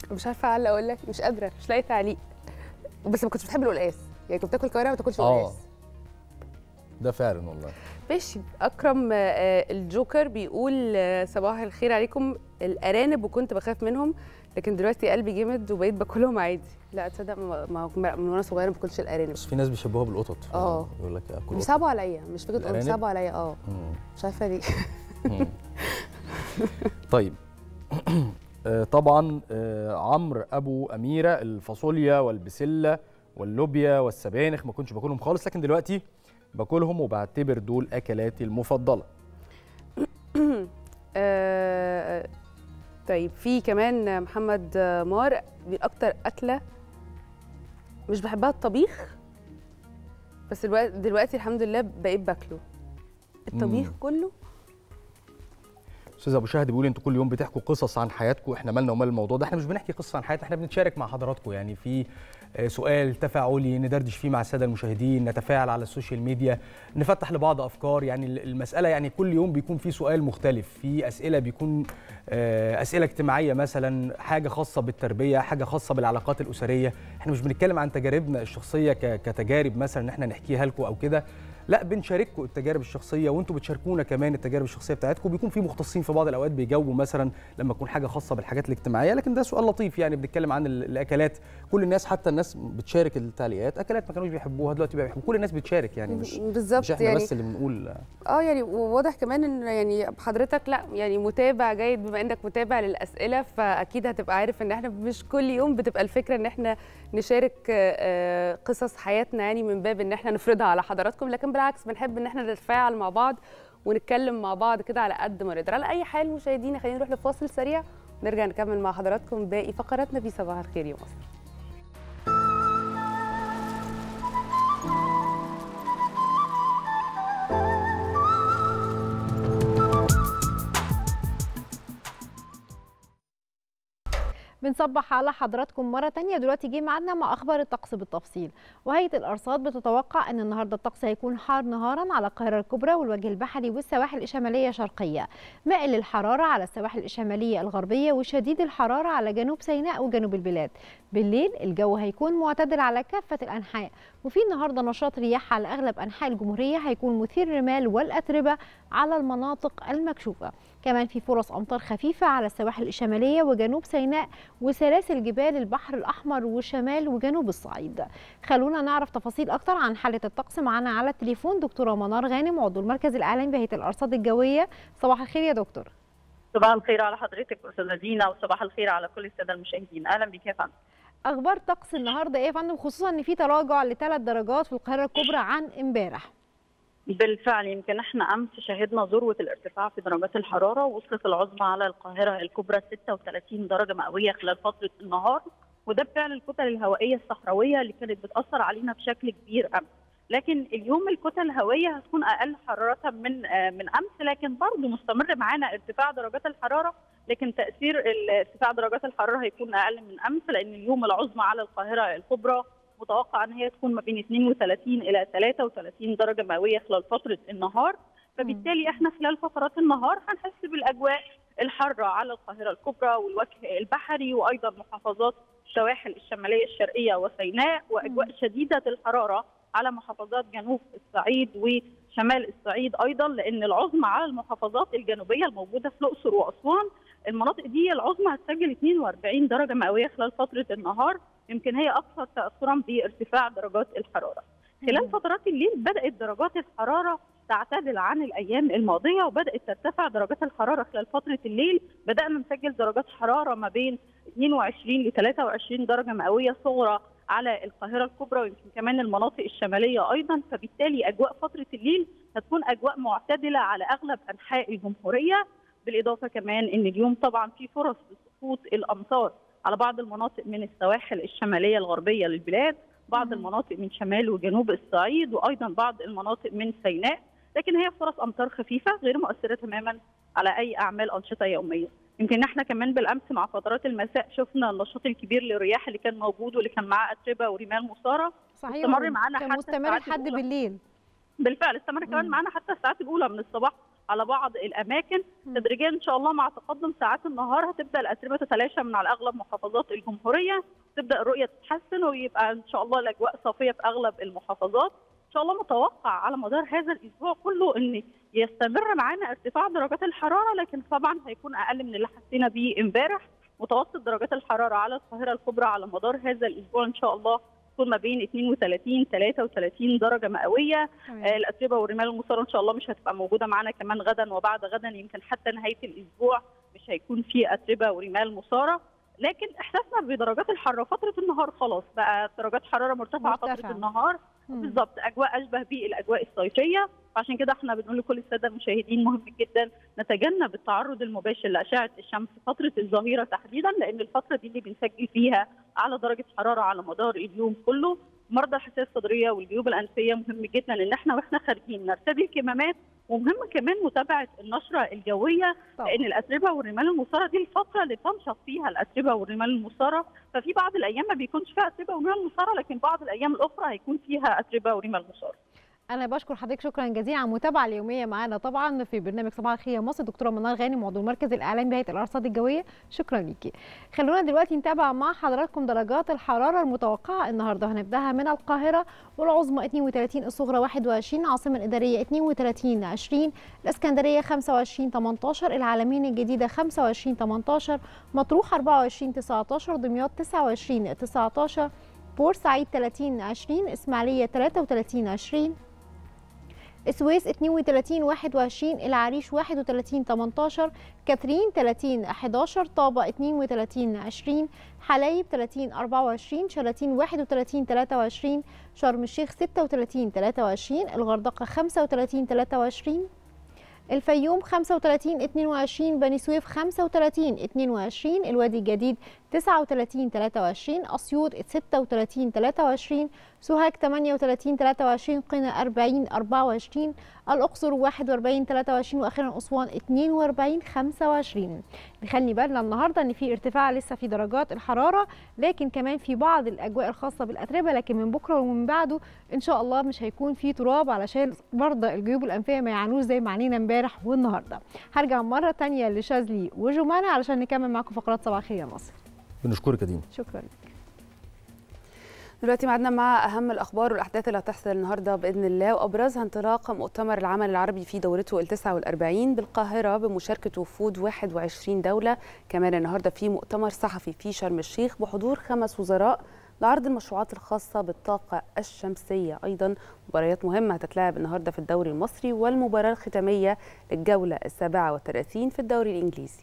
D: مش عارفه اعلق اقول لك، مش قادره، مش لاقي تعليق. بس ما كنتش بتحب القلقاس، يعني كنت بتاكل كوارع ما تاكلش قلقاس.
E: ده فعلا والله.
D: ماشي. اكرم الجوكر بيقول صباح الخير عليكم، الارانب وكنت بخاف منهم لكن دلوقتي قلبي جامد وبقيت باكلهم عادي. لا تصدق من وانا صغيره ما باكلش الارانب.
E: بس في ناس بيشبهوها بالقطط. يقول لك اكل
D: بيصعبوا عليا، مش فكره بيصعبوا عليا. مش عارفه ليه.
E: طيب طبعا عمرو ابو اميره، الفاصوليا والبسله واللوبيا والسبانخ ما كنتش باكلهم خالص، لكن دلوقتي باكلهم وبعتبر دول اكلاتي المفضله.
D: طيب في كمان محمد مار، اكتر اكله مش بحبها الطبيخ، بس دلوقتي الحمد لله بقيت باكله الطبيخ كله.
E: استاذ ابو شهد بيقول انتوا كل يوم بتحكوا قصص عن حياتكم، احنا مالنا ومال الموضوع ده؟ احنا مش بنحكي قصص عن حياتنا، احنا بنتشارك مع حضراتكم، يعني في سؤال تفاعلي ندردش فيه مع الساده المشاهدين، نتفاعل على السوشيال ميديا، نفتح لبعض افكار. يعني المساله يعني كل يوم بيكون في سؤال مختلف، في اسئله بيكون اسئله اجتماعيه مثلا، حاجه خاصه بالتربيه، حاجه خاصه بالعلاقات الاسريه. احنا مش بنتكلم عن تجاربنا الشخصيه كتجارب مثلا ان احنا نحكيها لكم او كده، لا بنشارككم التجارب الشخصيه وانتم بتشاركونا كمان التجارب الشخصيه بتاعتكم. بيكون في مختصين في بعض الاوقات بيجاوبوا مثلا لما تكون حاجه خاصه بالحاجات الاجتماعيه، لكن ده سؤال لطيف. يعني بنتكلم عن الاكلات، كل الناس حتى الناس بتشارك التعليقات، اكلات ما كانوش بيحبوها دلوقتي بقى بيحبوا، كل الناس بتشارك يعني مش
D: بالظبط،
E: مش احنا يعني بس اللي بنقول.
D: يعني واضح كمان ان يعني حضرتك لا يعني متابع جيد، بما انك متابع للاسئله فاكيد هتبقى عارف ان احنا مش كل يوم بتبقى الفكره ان احنا نشارك قصص حياتنا يعني من باب ان احنا نفرضها على حضراتكم، لكن بالعكس بنحب ان احنا نتفاعل مع بعض ونتكلم مع بعض كده على قد ما نقدر. على اي حال مشاهدينا خلينا نروح لفاصل سريع ونرجع نكمل مع حضراتكم باقي فقراتنا في صباح الخير يا مصر.
F: بنصبح على حضراتكم مرة تانية. دلوقتي جه ميعادنا مع أخبار الطقس بالتفصيل. وهيئة الأرصاد بتتوقع أن النهاردة الطقس هيكون حار نهارا على القاهرة الكبرى والوجه البحري والسواحل الشمالية شرقية، مائل للحرارة على السواحل الشمالية الغربية وشديد الحرارة على جنوب سيناء وجنوب البلاد. بالليل الجو هيكون معتدل على كافة الأنحاء، وفي النهاردة نشاط رياح على أغلب أنحاء الجمهورية هيكون مثير الرمال والأتربة على المناطق المكشوفة. كمان في فرص أمطار خفيفة على السواحل الشمالية وجنوب سيناء وسلاسل جبال البحر الأحمر وشمال وجنوب الصعيد. خلونا نعرف تفاصيل أكتر عن حالة الطقس. معنا على التليفون دكتورة منار غانم، عضو المركز الإعلامي بهيئة الأرصاد الجوية. صباح الخير يا دكتور.
H: صباح الخير على حضرتك أستاذة دينا، وصباح الخير على كل السادة المشاهدين. أهلا بك يا فندم.
F: أخبار طقس النهارده إيه يا فندم، خصوصا إن في تراجع ل3 درجات في القاهرة الكبرى عن امبارح؟
H: بالفعل يمكن احنا امس شهدنا ذروه الارتفاع في درجات الحراره، وصلت العظمى على القاهره الكبرى 36 درجه مئويه خلال فتره النهار، وده بفعل الكتل الهوائيه الصحراويه اللي كانت بتاثر علينا بشكل كبير امس. لكن اليوم الكتل الهوائيه هتكون اقل حراره من امس، لكن برضه مستمر معانا ارتفاع درجات الحراره، لكن تاثير ارتفاع درجات الحراره هيكون اقل من امس، لان اليوم العظمى على القاهره الكبرى متوقع ان هي تكون ما بين 32 الى 33 درجه مئويه خلال فتره النهار، فبالتالي احنا خلال فترات النهار هنحس بالاجواء الحاره على القاهره الكبرى والوجه البحري، وايضا محافظات السواحل الشماليه الشرقيه وسيناء، واجواء شديده الحراره على محافظات جنوب الصعيد وشمال الصعيد ايضا، لان العظمى على المحافظات الجنوبيه الموجوده في الاقصر واسوان، المناطق دي العظمى هتسجل 42 درجه مئويه خلال فتره النهار، يمكن هي اكثر تاثرا بارتفاع درجات الحراره. خلال فترات الليل بدات درجات الحراره تعتدل عن الايام الماضيه، وبدات ترتفع درجات الحراره خلال فتره الليل، بدانا نسجل درجات حراره ما بين 22 ل 23 درجه مئويه صغرى على القاهره الكبرى، ويمكن كمان المناطق الشماليه ايضا، فبالتالي اجواء فتره الليل هتكون اجواء معتدله على اغلب انحاء الجمهوريه، بالاضافه كمان ان اليوم طبعا في فرص لسقوط الامطار على بعض المناطق من السواحل الشماليه الغربيه للبلاد، بعض المناطق من شمال وجنوب الصعيد، وايضا بعض المناطق من سيناء، لكن هي فرص امطار خفيفه غير مؤثره تماما على اي اعمال انشطه يوميه. يمكن احنا كمان بالامس مع فترات المساء شفنا النشاط الكبير للرياح اللي كان موجود واللي كان معاه اتربه ورمال مثاره،
F: صحيح،
H: استمر معانا
F: كان مستمر لحد بالليل.
H: بالفعل استمر كمان معانا حتى الساعات الاولى من الصباح على بعض الاماكن. تدريجيا ان شاء الله مع تقدم ساعات النهار هتبدا الاتربه تتلاشى من على اغلب محافظات الجمهوريه، تبدا الرؤيه تتحسن ويبقى ان شاء الله الاجواء صافيه في اغلب المحافظات. ان شاء الله متوقع على مدار هذا الاسبوع كله ان يستمر معانا ارتفاع درجات الحراره، لكن طبعا هيكون اقل من اللي حسينا بيه امبارح. متوسط درجات الحراره على القاهره الكبرى على مدار هذا الاسبوع ان شاء الله تكون ما بين 32 33 درجه مئويه. الاتربه والرمال المثاره ان شاء الله مش هتبقى موجوده معانا كمان غدا وبعد غدا، يمكن حتى نهايه الاسبوع مش هيكون في اتربه ورمال مثاره. لكن احساسنا بدرجات الحراره فتره النهار خلاص بقى درجات حراره مرتفعه فتره النهار بالظبط، اجواء اشبه بالاجواء الصيفيه. فعشان كده احنا بنقول لكل الساده المشاهدين مهم جدا نتجنب التعرض المباشر لاشعه الشمس فتره الظهيره تحديدا، لان الفتره دي اللي بنسجل فيها اعلى درجه حراره على مدار اليوم كله. مرضى الحساسيه الصدريه والجيوب الانفيه مهم جدا ان احنا واحنا خارجين نرتدي الكمامات، ومهم كمان متابعه النشره الجويه لان الاتربه والرمال المثاره دي الفتره اللي تنشط فيها الاتربه والرمال المثاره. ففي بعض الايام ما بيكونش فيها اتربه ورمال مثاره، لكن بعض الايام الاخرى هيكون فيها اتربه ورمال مثاره.
F: أنا بشكر حضرتك شكرا جزيلا على المتابعة اليومية معانا طبعا في برنامج صباح الخير يا مصر. دكتورة منار غانم عضو المركز الإعلامي بهيئة الأرصاد الجوية، شكرا ليكي. خلونا دلوقتي نتابع مع حضراتكم درجات الحرارة المتوقعة النهارده. هنبداها من القاهرة والعظمى 32، الصغرى 21، العاصمة الإدارية 32 20، الإسكندرية 25 18، العلمين الجديدة 25 18، مطروح 24 19، دمياط 29 19، بورسعيد 30 20، إسماعيلية 33 20، السويس 32 21، العريش 31 18، كاترين 30 11، طابة 32 20، حلايب 30 24، شلاتين 31 23، شرم الشيخ 36 23، الغردقة 35 23، الفيوم 35 22، بني سويف 35 22، الوادي الجديد 39 23، اسيوط 36 23، سوهاج 38 23، قنا 40 24، الاقصر 41 23، واخيرا اسوان 42 25. نخلي بالنا النهارده ان في ارتفاع لسه في درجات الحراره، لكن كمان في بعض الاجواء الخاصه بالاتربه، لكن من بكره ومن بعده ان شاء الله مش هيكون في تراب علشان مرضى الجيوب الانفيه ما يعانوش زي ما عانينا امبارح والنهارده. هرجع مره ثانيه لشاذلي وجمانه علشان نكمل معاكم فقرات صباح الخير يا مصر.
E: بنشكرك يا دينا.
F: شكرا.
D: دلوقتي معادنا مع اهم الاخبار والاحداث اللي هتحصل النهارده باذن الله، وابرزها انطلاق مؤتمر العمل العربي في دورته ال49 بالقاهره بمشاركه وفود 21 دوله. كمان النهارده في مؤتمر صحفي في شرم الشيخ بحضور 5 وزراء لعرض المشروعات الخاصه بالطاقه الشمسيه. ايضا مباريات مهمه هتتلعب النهارده في الدوري المصري، والمباراه الختاميه للجوله ال37 في الدوري الانجليزي.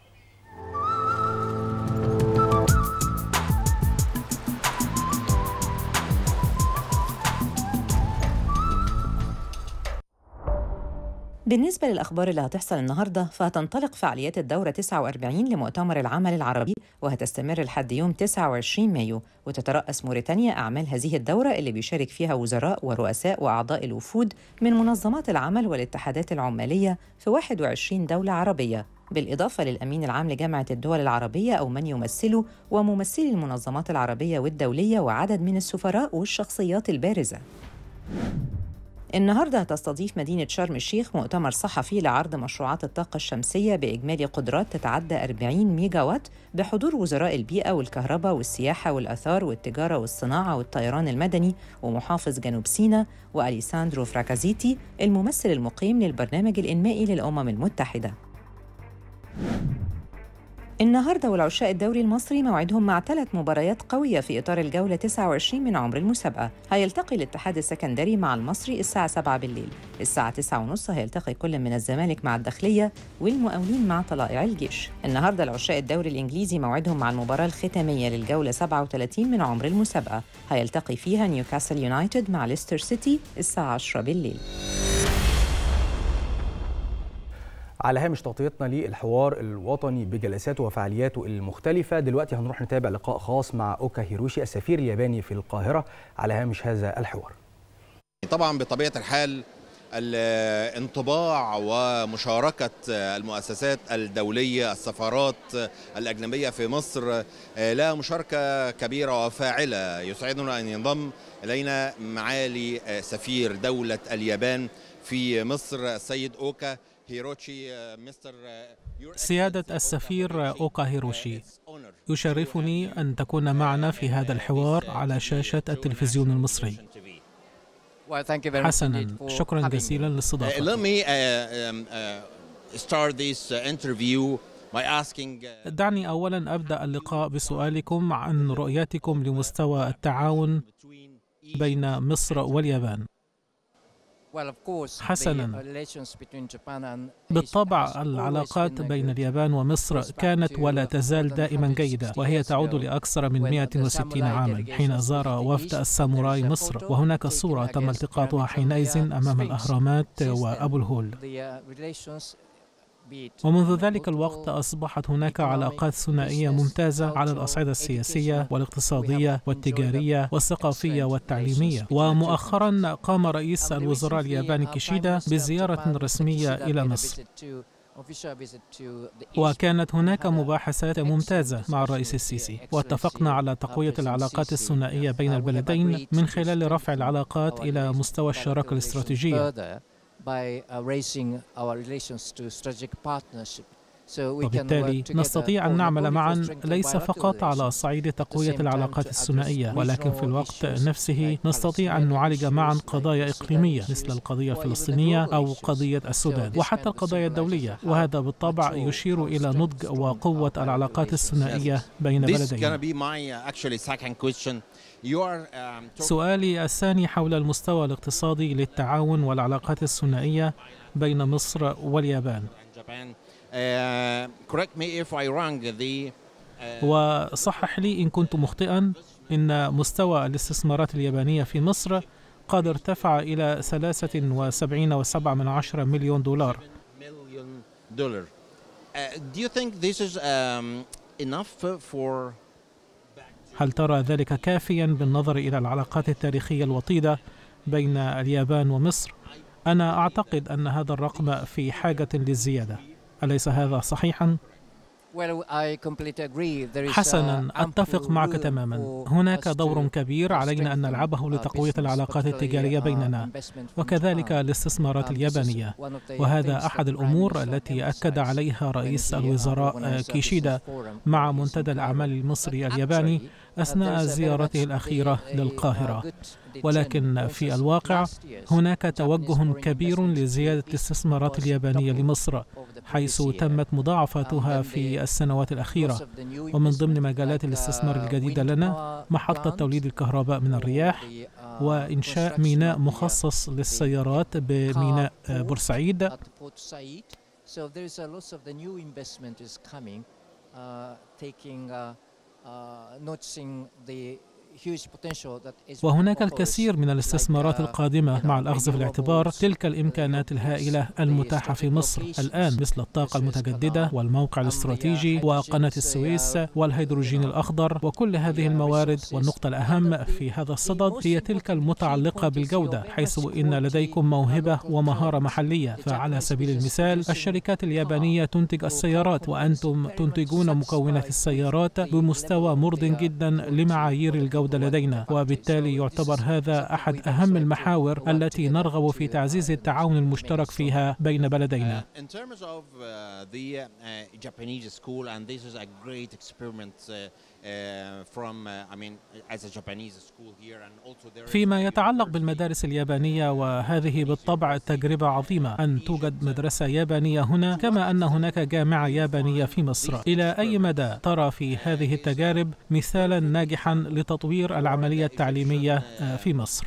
G: بالنسبة للأخبار اللي هتحصل النهاردة، فهتنطلق فعاليات الدورة 49 لمؤتمر العمل العربي، وهتستمر لحد يوم 29 مايو، وتترأس موريتانيا أعمال هذه الدورة اللي بيشارك فيها وزراء ورؤساء وأعضاء الوفود من منظمات العمل والاتحادات العمالية في 21 دولة عربية، بالإضافة للأمين العام لجامعة الدول العربية أو من يمثله، وممثلي المنظمات العربية والدولية، وعدد من السفراء والشخصيات البارزة. النهارده هتستضيف مدينة شرم الشيخ مؤتمر صحفي لعرض مشروعات الطاقة الشمسية بإجمالي قدرات تتعدى 40 ميجا وات، بحضور وزراء البيئة والكهرباء والسياحة والآثار والتجارة والصناعة والطيران المدني ومحافظ جنوب سيناء، وأليساندرو فراكازيتي الممثل المقيم للبرنامج الإنمائي للأمم المتحدة. النهارده والعشاق الدوري المصري موعدهم مع 3 مباريات قوية في إطار الجولة 29 من عمر المسابقة. هيلتقي الاتحاد السكندري مع المصري الساعة 7 بالليل، الساعة 9:30 هيلتقي كل من الزمالك مع الداخلية والمقاولين مع طلائع الجيش. النهارده العشاق الدوري الإنجليزي موعدهم مع المباراة الختامية للجولة 37 من عمر المسابقة، هيلتقي فيها نيوكاسل يونايتد مع ليستر سيتي الساعة 10 بالليل.
E: على هامش تغطيتنا للحوار الوطني بجلساته وفعالياته المختلفة، دلوقتي هنروح نتابع لقاء خاص مع أوكا هيروشي السفير الياباني في القاهرة على هامش هذا الحوار.
I: طبعا بطبيعة الحال الانطباع ومشاركة المؤسسات الدولية، السفارات الأجنبية في مصر لها مشاركة كبيرة وفاعلة. يسعدنا أن ينضم إلينا معالي سفير دولة اليابان في مصر السيد أوكا هيروشي.
J: سيادة السفير أوكا هيروشي، يشرفني أن تكون معنا في هذا الحوار على شاشة التلفزيون المصري. حسناً، شكراً جزيلاً للاستضافة. دعني أولاً أبدأ اللقاء بسؤالكم عن رؤيتكم لمستوى التعاون بين مصر واليابان. حسناً، بالطبع العلاقات بين اليابان ومصر كانت ولا تزال دائما جيدة، وهي تعود لأكثر من 160 عاما حين زار وفد الساموراي مصر، وهناك صورة تم التقاطها حينئذ أمام الأهرامات وأبو الهول. ومنذ ذلك الوقت أصبحت هناك علاقات ثنائية ممتازة على الأصعدة السياسية والاقتصادية والتجارية والثقافية والتعليمية. ومؤخرا قام رئيس الوزراء الياباني كيشيدا بزيارة رسمية إلى مصر، وكانت هناك مباحثات ممتازة مع الرئيس السيسي، واتفقنا على تقوية العلاقات الثنائية بين البلدين من خلال رفع العلاقات إلى مستوى الشراكة الاستراتيجية. وبالتالي نستطيع أن نعمل معا ليس فقط على صعيد تقوية العلاقات الثنائية، ولكن في الوقت نفسه نستطيع أن نعالج معا قضايا إقليمية مثل القضية الفلسطينية أو قضية السودان وحتى القضايا الدولية، وهذا بالطبع يشير إلى نضج وقوة العلاقات الثنائية بين بلدين. سؤالي الثاني حول المستوى الاقتصادي للتعاون والعلاقات الثنائية بين مصر واليابان. وصحح لي إن كنت مخطئا، إن مستوى الاستثمارات اليابانية في مصر قد ارتفع إلى 73.7 مليون دولار. هل ترى ذلك كافيا بالنظر إلى العلاقات التاريخية الوطيدة بين اليابان ومصر؟ أنا أعتقد أن هذا الرقم في حاجة للزيادة، أليس هذا صحيحا؟ حسنا، أتفق معك تماما. هناك دور كبير علينا أن نلعبه لتقوية العلاقات التجارية بيننا وكذلك الاستثمارات اليابانية، وهذا أحد الأمور التي أكد عليها رئيس الوزراء كيشيدا مع منتدى الأعمال المصري الياباني أثناء زيارته الأخيرة للقاهرة. ولكن في الواقع هناك توجه كبير لزيادة الاستثمارات اليابانية لمصر، حيث تمت مضاعفتها في السنوات الأخيرة. ومن ضمن مجالات الاستثمار الجديدة لنا محطة توليد الكهرباء من الرياح، وإنشاء ميناء مخصص للسيارات بميناء بورسعيد. وهناك الكثير من الاستثمارات القادمة مع الأخذ في الاعتبار تلك الإمكانات الهائلة المتاحة في مصر الآن، مثل الطاقة المتجددة والموقع الاستراتيجي وقناة السويس والهيدروجين الأخضر وكل هذه الموارد. والنقطة الأهم في هذا الصدد هي تلك المتعلقة بالجودة، حيث إن لديكم موهبة ومهارة محلية. فعلى سبيل المثال الشركات اليابانية تنتج السيارات، وأنتم تنتجون مكونات السيارات بمستوى مرضٍ جدا لمعايير الجودة لدينا، وبالتالي يعتبر هذا أحد أهم المحاور التي نرغب في تعزيز التعاون المشترك فيها بين بلدينا. فيما يتعلق بالمدارس اليابانية، وهذه بالطبع تجربة عظيمة أن توجد مدرسة يابانية هنا، كما أن هناك جامعة يابانية في مصر. إلى أي مدى ترى في هذه التجارب مثالا ناجحا لتطوير العملية التعليمية في مصر؟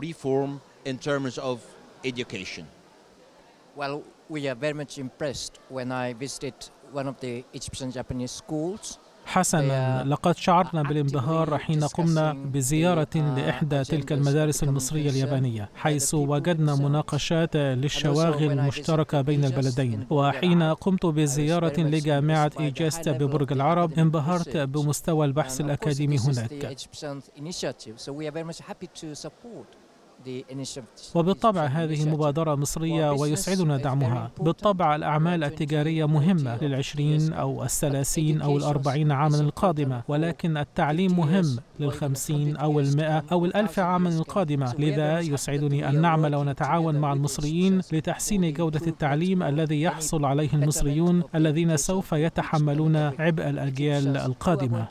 K: Well, we are very much impressed when I visited one of the Egyptian-Japanese schools.
J: حسنا، لقد شعرنا بالانبهار حين قمنا بزيارة لإحدى تلك المدارس المصرية اليابانية، حيث وجدنا مناقشات للشواغل المشتركة بين البلدين. وحين قمت بزيارة لجامعة إيجاست ببرج العرب انبهرت بمستوى البحث الأكاديمي هناك. وبالطبع هذه مبادرة مصرية ويسعدنا دعمها. بالطبع الأعمال التجارية مهمة لل20 أو ال30 أو ال40 عاما القادمة، ولكن التعليم مهم لل50 أو ال100 أو ال1000 عاما القادمة. لذا يسعدني أن نعمل ونتعاون مع المصريين لتحسين جودة التعليم الذي يحصل عليه المصريون الذين سوف يتحملون عبء الأجيال القادمة.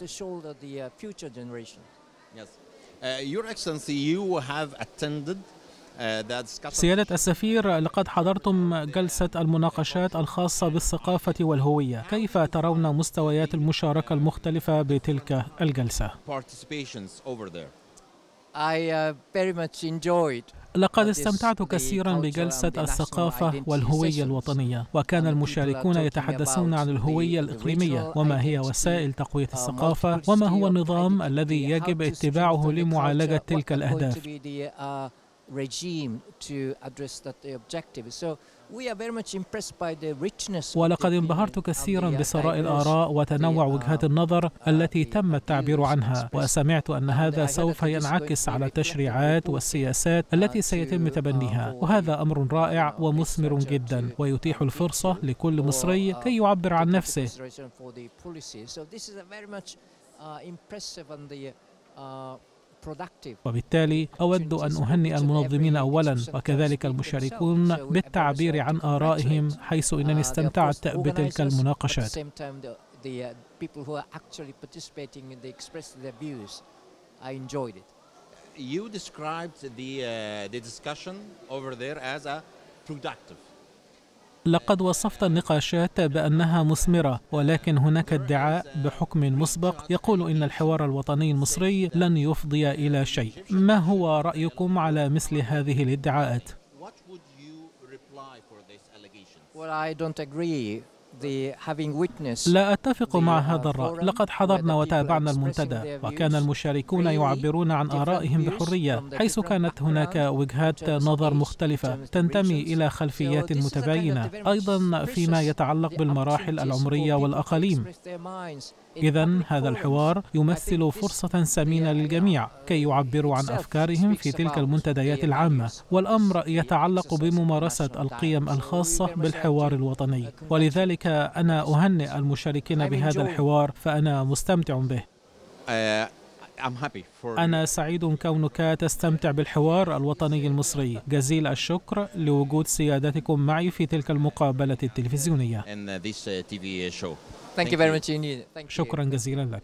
J: سيادة السفير، لقد حضرتم جلسة المناقشات الخاصة بالثقافة والهوية. كيف ترون مستويات المشاركة المختلفة بتلك الجلسة؟ لقد استمتعت كثيرا بجلسة الثقافة والهوية الوطنية، وكان المشاركون يتحدثون عن الهوية الإقليمية وما هي وسائل تقوية الثقافة وما هو النظام الذي يجب اتباعه لمعالجة تلك الأهداف. ولقد انبهرت كثيرا بثراء الآراء وتنوع وجهات النظر التي تم التعبير عنها، وسمعت أن هذا سوف ينعكس على التشريعات والسياسات التي سيتم تبنيها، وهذا أمر رائع ومثمر جدا ويتيح الفرصة لكل مصري كي يعبر عن نفسه. وبالتالي أود أن أهنئ المنظمين أولا وكذلك المشاركون بالتعبير عن آرائهم، حيث أنني استمتعت بتلك المناقشات.
I: You described the discussion over there as a productive.
J: لقد وصفت النقاشات بأنها مثمرة، ولكن هناك ادعاء بحكم مسبق يقول إن الحوار الوطني المصري لن يفضي إلى شيء. ما هو رأيكم على مثل هذه الادعاءات؟ لا أتفق مع هذا الرأي. لقد حضرنا وتابعنا المنتدى، وكان المشاركون يعبرون عن آرائهم بحرية، حيث كانت هناك وجهات نظر مختلفة تنتمي إلى خلفيات متباينة، أيضا فيما يتعلق بالمراحل العمرية والأقاليم. إذن هذا الحوار يمثل فرصة ثمينة للجميع كي يعبروا عن أفكارهم في تلك المنتديات العامة، والأمر يتعلق بممارسة القيم الخاصة بالحوار الوطني، ولذلك أنا أهنئ المشاركين بهذا الحوار، فأنا مستمتع به. أنا سعيد كونك تستمتع بالحوار الوطني المصري. جزيل الشكر لوجود سيادتكم معي في تلك المقابلة التلفزيونية. شكرا جزيلا لك.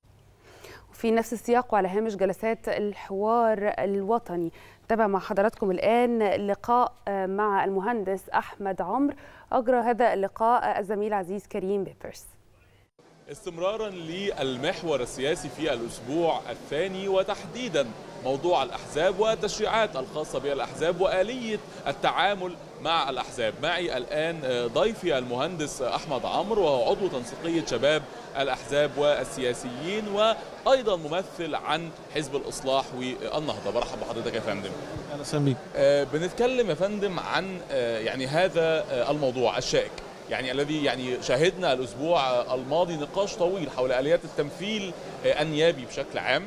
D: في نفس السياق وعلى هامش جلسات الحوار الوطني، تابع مع حضراتكم الآن لقاء مع المهندس أحمد عمرو. أجرى هذا اللقاء الزميل عزيز كريم بيبرس.
L: استمرارا للمحور السياسي في الأسبوع الثاني، وتحديدا موضوع الأحزاب والتشريعات الخاصة بالأحزاب وآلية التعامل مع الأحزاب. معي الآن ضيفي المهندس أحمد عمرو، وهو عضو تنسيقية شباب الأحزاب والسياسيين، وأيضا ممثل عن حزب الإصلاح والنهضة. برحب بحضرتك يا فندم.
M: أهلا وسهلا بيك.
L: بنتكلم يا فندم عن يعني هذا الموضوع الشائك، يعني الذي شاهدنا الأسبوع الماضي نقاش طويل حول آليات التمثيل النيابي بشكل عام،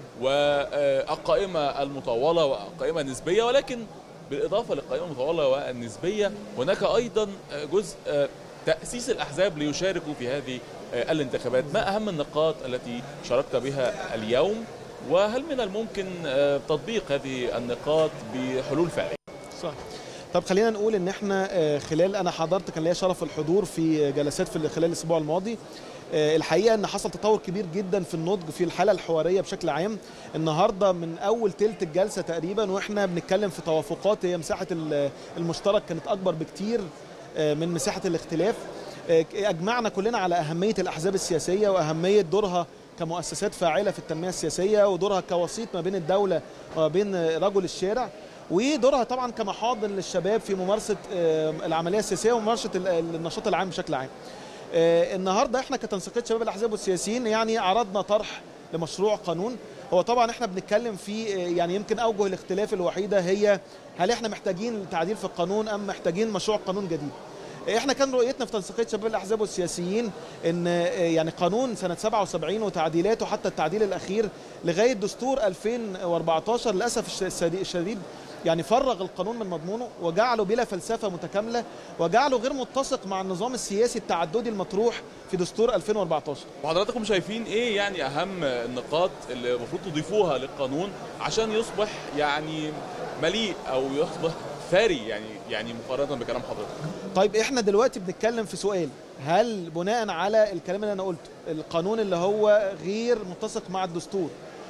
L: والقائمة المطولة والقائمة النسبية، ولكن بالإضافة للقائمة المطولة والنسبية هناك أيضا جزء تأسيس الأحزاب ليشاركوا في هذه الانتخابات. ما أهم النقاط التي شاركت بها اليوم، وهل من الممكن تطبيق هذه النقاط بحلول فعلية؟
M: صح. طب خلينا نقول ان احنا انا حضرت، كان ليا شرف الحضور في جلسات خلال الاسبوع الماضي. الحقيقه ان حصل تطور كبير جدا في النضج في الحاله الحواريه بشكل عام. النهارده من اول تلت الجلسه تقريبا واحنا بنتكلم في توافقات، هي مساحه المشترك كانت اكبر بكتير من مساحه الاختلاف. اجمعنا كلنا على اهميه الاحزاب السياسيه واهميه دورها كمؤسسات فاعله في التنميه السياسيه، ودورها كوسيط ما بين الدوله وبين رجل الشارع، ودورها طبعا كمحاضن للشباب في ممارسه العمليه السياسيه وممارسه النشاط العام بشكل عام. النهارده احنا كتنسيقيه شباب الاحزاب والسياسيين عرضنا طرح لمشروع قانون. هو طبعا احنا بنتكلم في يمكن اوجه الاختلاف الوحيده هي هل احنا محتاجين تعديل في القانون ام محتاجين مشروع قانون جديد. احنا كان رؤيتنا في تنسيقيه شباب الاحزاب والسياسيين ان قانون سنه 77 وتعديلاته حتى التعديل الاخير لغايه دستور 2014 للاسف الشديد يعني فرغ القانون من مضمونه وجعله بلا فلسفة متكاملة وجعله غير متسق مع النظام السياسي التعددي المطروح في دستور 2014.
L: وحضراتكم شايفين ايه يعني اهم النقاط اللي المفروض تضيفوها للقانون عشان يصبح يعني مليء او يصبح ثري يعني مقارنة بكلام حضرتك؟
M: طيب احنا دلوقتي بنتكلم في سؤال، هل بناء على الكلام اللي انا قلته القانون اللي هو غير متسق مع الدستور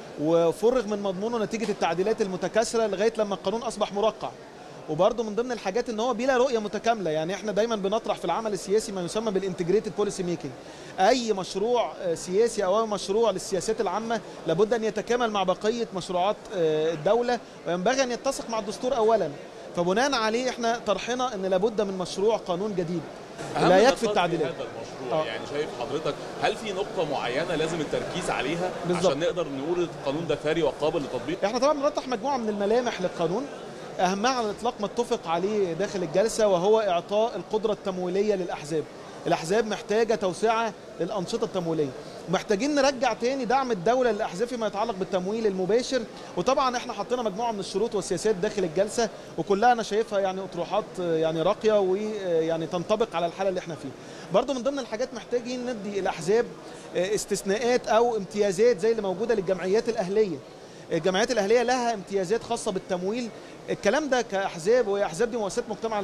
M: وفرغ من مضمونه نتيجة التعديلات المتكاثرة لغاية لما القانون أصبح مرقع، وبرضه من ضمن الحاجات ان هو بلا رؤية متكاملة، يعني احنا دايما بنطرح في العمل السياسي ما يسمى بالانتجريتد بوليسي ميكينج، اي مشروع سياسي او مشروع للسياسات العامة لابد ان يتكامل مع بقية مشروعات الدولة وينبغي ان يتسق مع الدستور اولا، فبناء عليه احنا طرحنا ان لابد من مشروع قانون جديد لا يكفي التعديلات.
L: هذا المشروع يعني شايف حضرتك هل في نقطة معينة لازم التركيز عليها بالزبط. عشان نقدر نقول القانون ده ثري وقابل للتطبيق؟
M: احنا طبعا بنطرح مجموعة من الملامح للقانون، اهمها على الاطلاق ما اتفق عليه داخل الجلسة وهو اعطاء القدرة التمويلية للاحزاب. الاحزاب محتاجة توسعة للانشطة التمويلية، محتاجين نرجع تاني دعم الدولة للاحزاب فيما يتعلق بالتمويل المباشر، وطبعا احنا حطينا مجموعة من الشروط والسياسات داخل الجلسة وكلها انا شايفها يعني اطروحات يعني راقية ويعني تنطبق على الحالة اللي احنا فيها. برضو من ضمن الحاجات محتاجين ندي الاحزاب استثناءات او امتيازات زي اللي موجودة للجمعيات الاهلية. الجمعيات الاهليه لها امتيازات خاصه بالتمويل، الكلام ده كاحزاب، وهي احزاب دي مؤسسات مجتمع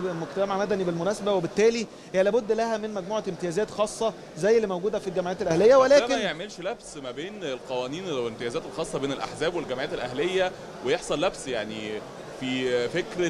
M: مدني بالمناسبه، وبالتالي هي لابد لها من مجموعه امتيازات خاصه زي اللي موجوده في الجمعيات الاهليه، ولكن
L: ما يعملش لبس ما بين القوانين والامتيازات الخاصه بين الاحزاب والجمعيات الاهليه ويحصل لبس يعني في فكره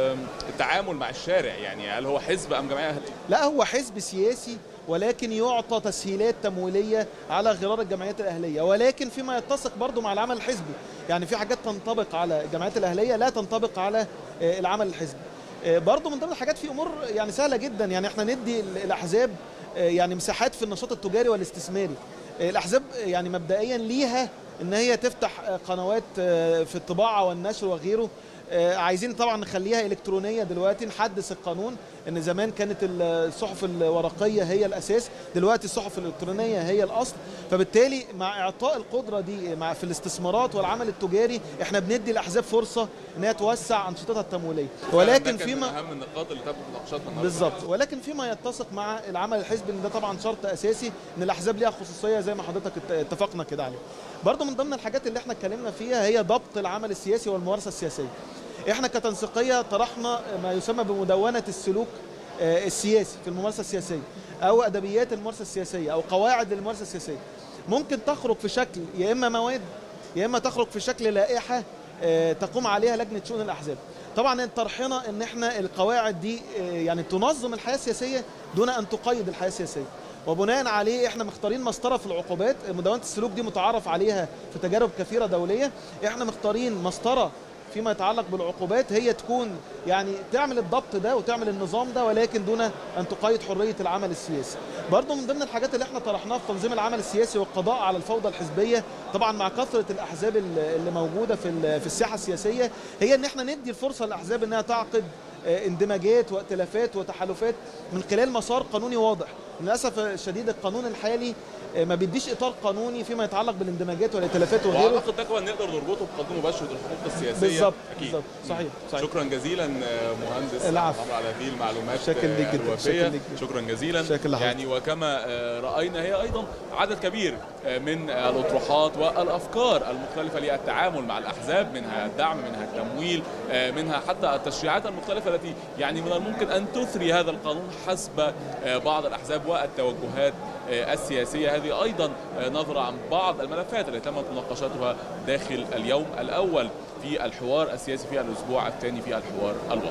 L: التعامل مع الشارع، يعني هل هو حزب ام جمعيه اهليه؟
M: لا، هو حزب سياسي ولكن يعطى تسهيلات تمويليه على غرار الجمعيات الاهليه، ولكن فيما يتسق برضو مع العمل الحزبي، يعني في حاجات تنطبق على الجمعيات الاهليه لا تنطبق على العمل الحزبي. برضو من ضمن الحاجات في امور يعني سهله جدا، يعني احنا ندي الاحزاب يعني مساحات في النشاط التجاري والاستثماري. الاحزاب يعني مبدئيا ليها ان هي تفتح قنوات في الطباعه والنشر وغيره، عايزين طبعا نخليها الكترونيه دلوقتي، نحدث القانون، ان زمان كانت الصحف الورقيه هي الاساس، دلوقتي الصحف الالكترونيه هي الاصل، فبالتالي مع اعطاء القدره دي في الاستثمارات والعمل التجاري احنا بندي الاحزاب فرصه انها توسع انشطتها التمويليه، ولكن فيما
L: اهم النقاط اللي تم مناقشتها
M: بالظبط، ولكن فيما يتسق مع العمل الحزبي، ان ده طبعا شرط اساسي ان الاحزاب ليها خصوصيه زي ما حضرتك اتفقنا كده عليه. برضه من ضمن الحاجات اللي احنا اتكلمنا فيها هي ضبط العمل السياسي والممارسه السياسيه. احنا كتنسيقيه طرحنا ما يسمى بمدونه السلوك السياسي في الممارسه السياسيه، او ادبيات الممارسه السياسيه، او قواعد الممارسه السياسيه. ممكن تخرج في شكل يا اما مواد يا اما تخرج في شكل لائحه تقوم عليها لجنه شؤون الاحزاب. طبعا طرحنا ان احنا القواعد دي يعني تنظم الحياه السياسيه دون ان تقيد الحياه السياسيه، وبناء عليه احنا مختارين مسطره في العقوبات. مدونه السلوك دي متعارف عليها في تجارب كثيره دوليه، احنا مختارين مسطره فيما يتعلق بالعقوبات هي تكون يعني تعمل الضبط ده وتعمل النظام ده، ولكن دون ان تقيد حريه العمل السياسي. برضه من ضمن الحاجات اللي احنا طرحناها في تنظيم العمل السياسي والقضاء على الفوضى الحزبيه، طبعا مع كثره الاحزاب اللي موجوده في الساحه السياسيه، هي ان احنا ندي الفرصه للاحزاب انها تعقد اندماجات وائتلافات وتحالفات من خلال مسار قانوني واضح. للاسف الشديد القانون الحالي ما بيديش اطار قانوني فيما يتعلق بالاندماجات والائتلافات وغيره،
L: واعتقد ده كمان نقدر نربطه بقانون مباشر الحقوق السياسيه.
M: بالظبط
L: اكيد
M: بالظبط صحيح.
L: شكرا جزيلا مهندس
M: العفو
L: على هذه المعلومات
M: الوافيه.
L: شكرا جزيلا. يعني وكما راينا هي ايضا عدد كبير من الاطروحات والافكار المختلفه للتعامل مع الاحزاب، منها الدعم، منها التمويل، منها حتى التشريعات المختلفه التي يعني من الممكن ان تثري هذا القانون حسب بعض الاحزاب والتوجهات السياسيه. هذه ايضا نظره عن بعض الملفات التي تمت مناقشتها داخل اليوم الاول في الحوار السياسي في الاسبوع الثاني في الحوار الوطني.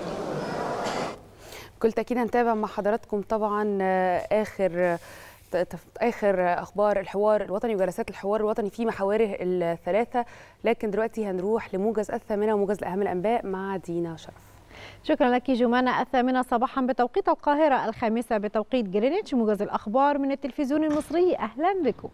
D: بكل تاكيد هنتابع مع حضراتكم طبعا اخر اخبار الحوار الوطني وجلسات الحوار الوطني في محاوره الثلاثه، لكن دلوقتي هنروح لموجز الثامنه وموجز لاهم الانباء مع دينا شرف.
F: شكرا لك جمانة. 8 صباحا بتوقيت القاهرة، 5 بتوقيت جرينتش، موجز الأخبار من التلفزيون المصري، أهلا بكم.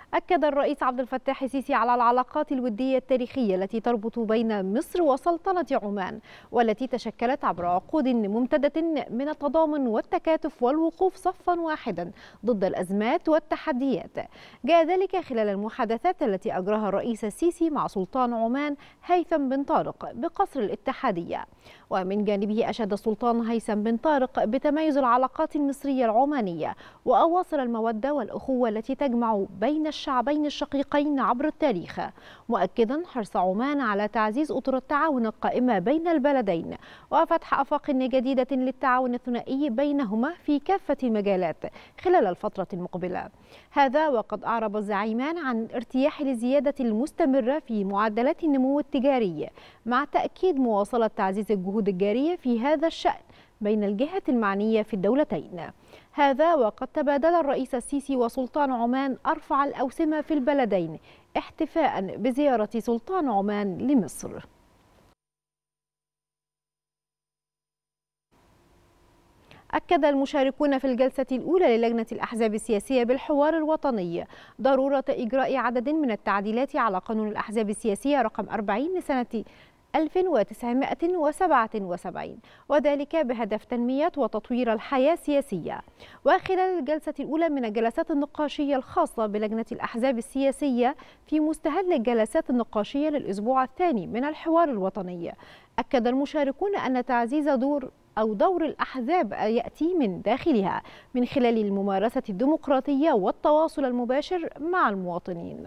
F: أكد الرئيس عبد الفتاح السيسي على العلاقات الودية التاريخية التي تربط بين مصر وسلطنة عمان، والتي تشكلت عبر عقود ممتدة من التضامن والتكاتف والوقوف صفا واحدا ضد الأزمات والتحديات. جاء ذلك خلال المحادثات التي أجراها الرئيس السيسي مع سلطان عمان هيثم بن طارق بقصر الاتحادية. ومن جانبه أشاد السلطان هيثم بن طارق بتميز العلاقات المصرية العمانية وأواصر المودة والأخوة التي تجمع بين الشعبين الشقيقين عبر التاريخ، مؤكدا حرص عمان على تعزيز أطر التعاون القائمة بين البلدين وفتح آفاق جديدة للتعاون الثنائي بينهما في كافة المجالات خلال الفترة المقبلة. هذا وقد أعرب الزعيمان عن ارتياح للزيادة المستمرة في معدلات النمو التجاري، مع تأكيد مواصلة تعزيز الجهود الجارية في هذا الشأن بين الجهات المعنية في الدولتين. هذا وقد تبادل الرئيس السيسي وسلطان عمان أرفع الأوسمة في البلدين احتفاء بزيارة سلطان عمان لمصر. أكد المشاركون في الجلسة الأولى للجنة الأحزاب السياسية بالحوار الوطني ضرورة إجراء عدد من التعديلات على قانون الأحزاب السياسية رقم 40 لسنة 1977، وذلك بهدف تنمية وتطوير الحياة السياسية. وخلال الجلسة الأولى من الجلسات النقاشية الخاصة بلجنة الأحزاب السياسية في مستهل الجلسات النقاشية للأسبوع الثاني من الحوار الوطني، أكد المشاركون أن تعزيز دور الأحزاب يأتي من داخلها من خلال الممارسة الديمقراطية والتواصل المباشر مع المواطنين.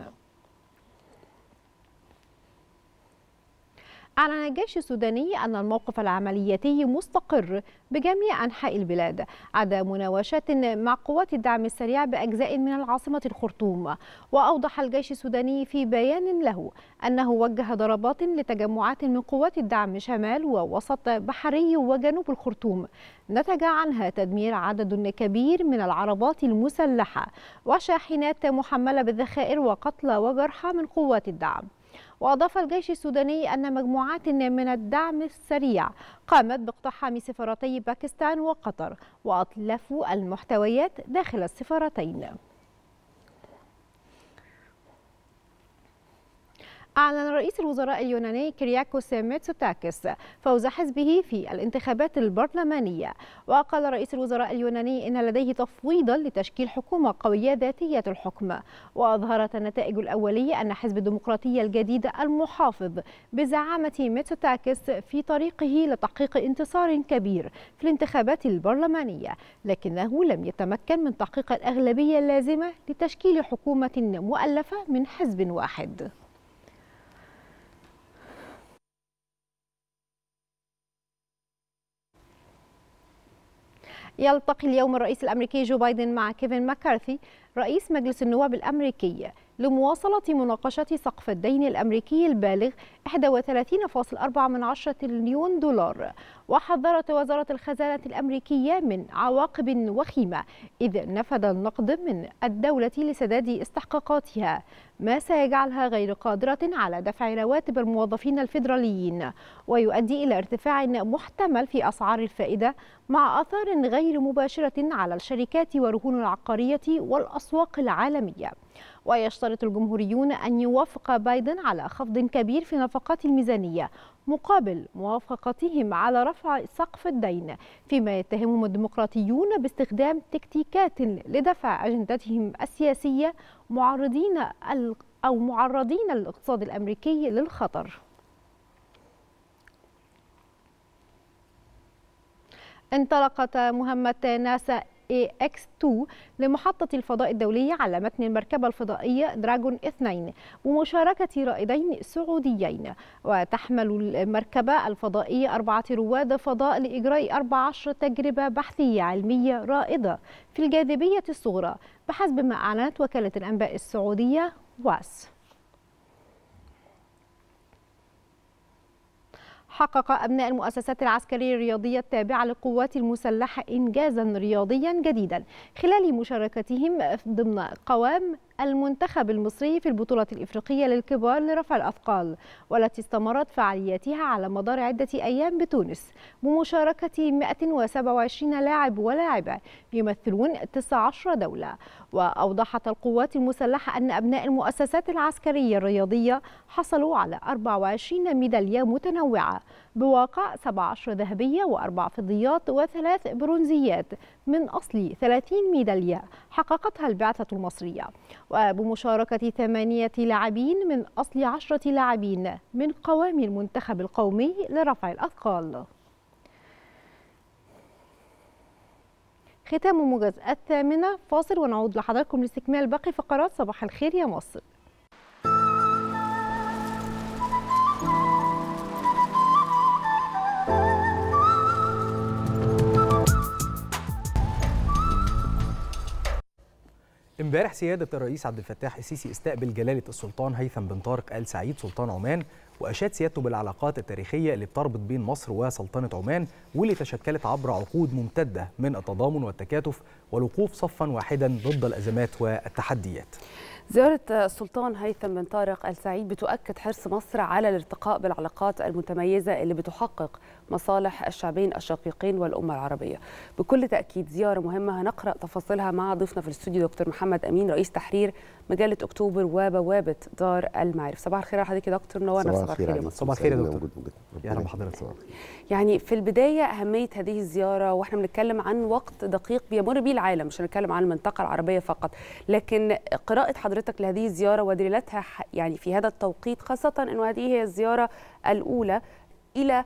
F: أعلن الجيش السوداني أن الموقف العملياتي مستقر بجميع أنحاء البلاد عدا مناوشات مع قوات الدعم السريع بأجزاء من العاصمة الخرطوم. وأوضح الجيش السوداني في بيان له أنه وجه ضربات لتجمعات من قوات الدعم شمال ووسط بحري وجنوب الخرطوم نتج عنها تدمير عدد كبير من العربات المسلحة وشاحنات محملة بالذخائر وقتلى وجرحى من قوات الدعم. وأضاف الجيش السوداني أن مجموعات من الدعم السريع قامت باقتحام سفارتي باكستان وقطر وأتلفوا المحتويات داخل السفارتين. أعلن رئيس الوزراء اليوناني كيرياكوس ميتسوتاكس فوز حزبه في الانتخابات البرلمانية. وقال رئيس الوزراء اليوناني إن لديه تفويضا لتشكيل حكومة قوية ذاتية الحكم. وأظهرت النتائج الأولية أن حزب الديمقراطية الجديد المحافظ بزعامة ميتسوتاكس في طريقه لتحقيق انتصار كبير في الانتخابات البرلمانية، لكنه لم يتمكن من تحقيق الأغلبية اللازمة لتشكيل حكومة مؤلفة من حزب واحد. يلتقي اليوم الرئيس الأمريكي جو بايدن مع كيفن ماكارثي رئيس مجلس النواب الأمريكي لمواصلة مناقشة سقف الدين الأمريكي البالغ 31.4 تريليون دولار. وحذرت وزارة الخزانة الأمريكية من عواقب وخيمة إذا نفذ النقد من الدولة لسداد استحقاقاتها، ما سيجعلها غير قادرة على دفع رواتب الموظفين الفيدراليين ويؤدي إلى ارتفاع محتمل في أسعار الفائدة مع آثار غير مباشرة على الشركات والرهون العقارية والأسواق العالمية. ويشترط الجمهوريون أن يوافق بايدن على خفض كبير في نفقات الميزانية مقابل موافقتهم على رفع سقف الدين، فيما يتهمهم الديمقراطيون باستخدام تكتيكات لدفع أجندتهم السياسية معرضين الاقتصاد الأمريكي للخطر. انطلقت مهمة ناسا AX2 لمحطة الفضاء الدولية على متن المركبة الفضائية دراجون 2 بمشاركة رائدين سعوديين. وتحمل المركبة الفضائية 4 رواد فضاء لإجراء 14 تجربة بحثية علمية رائدة في الجاذبية الصغرى بحسب ما أعلنت وكالة الأنباء السعودية واس. حقق أبناء المؤسسات العسكرية الرياضية التابعة للقوات المسلحة إنجازا رياضيا جديدا خلال مشاركتهم ضمن قوام المنتخب المصري في البطولة الإفريقية للكبار لرفع الأثقال، والتي استمرت فعالياتها على مدار عدة أيام بتونس بمشاركة 127 لاعب ولاعبة يمثلون 19 دولة. وأوضحت القوات المسلحة أن أبناء المؤسسات العسكرية الرياضية حصلوا على 24 ميدالية متنوعة بواقع 17 ذهبية و4 فضيات و3 برونزيات من أصل 30 ميدالية حققتها البعثة المصرية، وبمشاركة 8 لاعبين من أصل 10 لاعبين من قوام المنتخب القومي لرفع الأثقال. ختام موجز 8 فاصل ونعود لحضراتكم لاستكمال باقي فقرات صباح الخير يا مصر.
E: امبارح سيادة الرئيس عبد الفتاح السيسي استقبل جلالة السلطان هيثم بن طارق آل سعيد سلطان عمان، وأشاد سيادته بالعلاقات التاريخية اللي بتربط بين مصر وسلطنة عمان، واللي تشكلت عبر عقود ممتدة من التضامن والتكاتف والوقوف صفا واحدا ضد الأزمات والتحديات.
D: زيارة السلطان هيثم بن طارق آل سعيد بتؤكد حرص مصر على الارتقاء بالعلاقات المتميزة اللي بتحقق مصالح الشعبين الشقيقين والأمة العربية. بكل تأكيد زيارة مهمة هنقرأ تفاصيلها مع ضيفنا في الاستوديو دكتور محمد أمين رئيس تحرير مجلة أكتوبر وبوابة دار المعارف. صباح الخير على حضرتك يا دكتور، نورنا.
E: صباح الخير يا مصر. صباح الخير يا دكتور. يا رب حضرتك.
D: يعني في البداية أهمية هذه الزيارة، وإحنا بنتكلم عن وقت دقيق بيمر به العالم، مش هنتكلم عن المنطقة العربية فقط، لكن قراءة حضرتك لهذه الزيارة ودلالتها يعني في هذا التوقيت، خاصة أنه هذه هي الزيارة الأولى إلى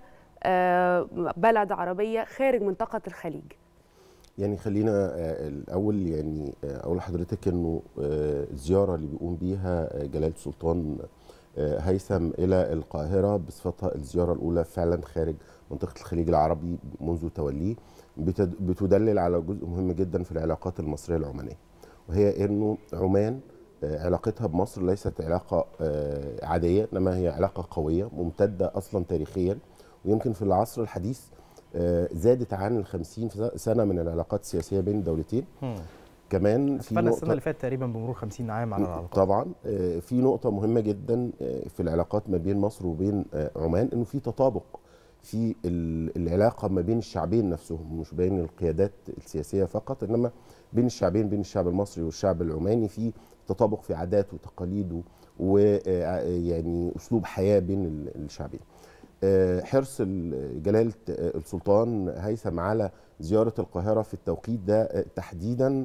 D: بلد عربية خارج منطقة الخليج.
N: يعني خلينا الأول يعني أقول لحضرتك أنه الزيارة اللي بيقوم بيها جلالة السلطان هيثم إلى القاهرة بصفتها الزيارة الأولى فعلا خارج منطقة الخليج العربي منذ توليه بتدلل على جزء مهم جدا في العلاقات المصرية العمانية، وهي أنه عمان علاقتها بمصر ليست علاقة عادية، إنما هي علاقة قوية ممتدة أصلا تاريخيا، ويمكن في العصر الحديث زادت عن 50 سنة من العلاقات السياسية بين الدولتين. كمان في نقطة
E: السنة اللي فاتت تقريبا بمرور 50 عام على العلاقات.
N: طبعا في نقطة مهمة جدا في العلاقات ما بين مصر وبين عمان، إنه في تطابق في العلاقة ما بين الشعبين نفسهم، مش بين القيادات السياسية فقط، إنما بين الشعبين، بين الشعب المصري والشعب العماني، في تطابق في عادات وتقاليد ويعني أسلوب حياة بين الشعبين. حرص جلالة السلطان هيثم على زيارة القاهرة في التوقيت ده تحديدا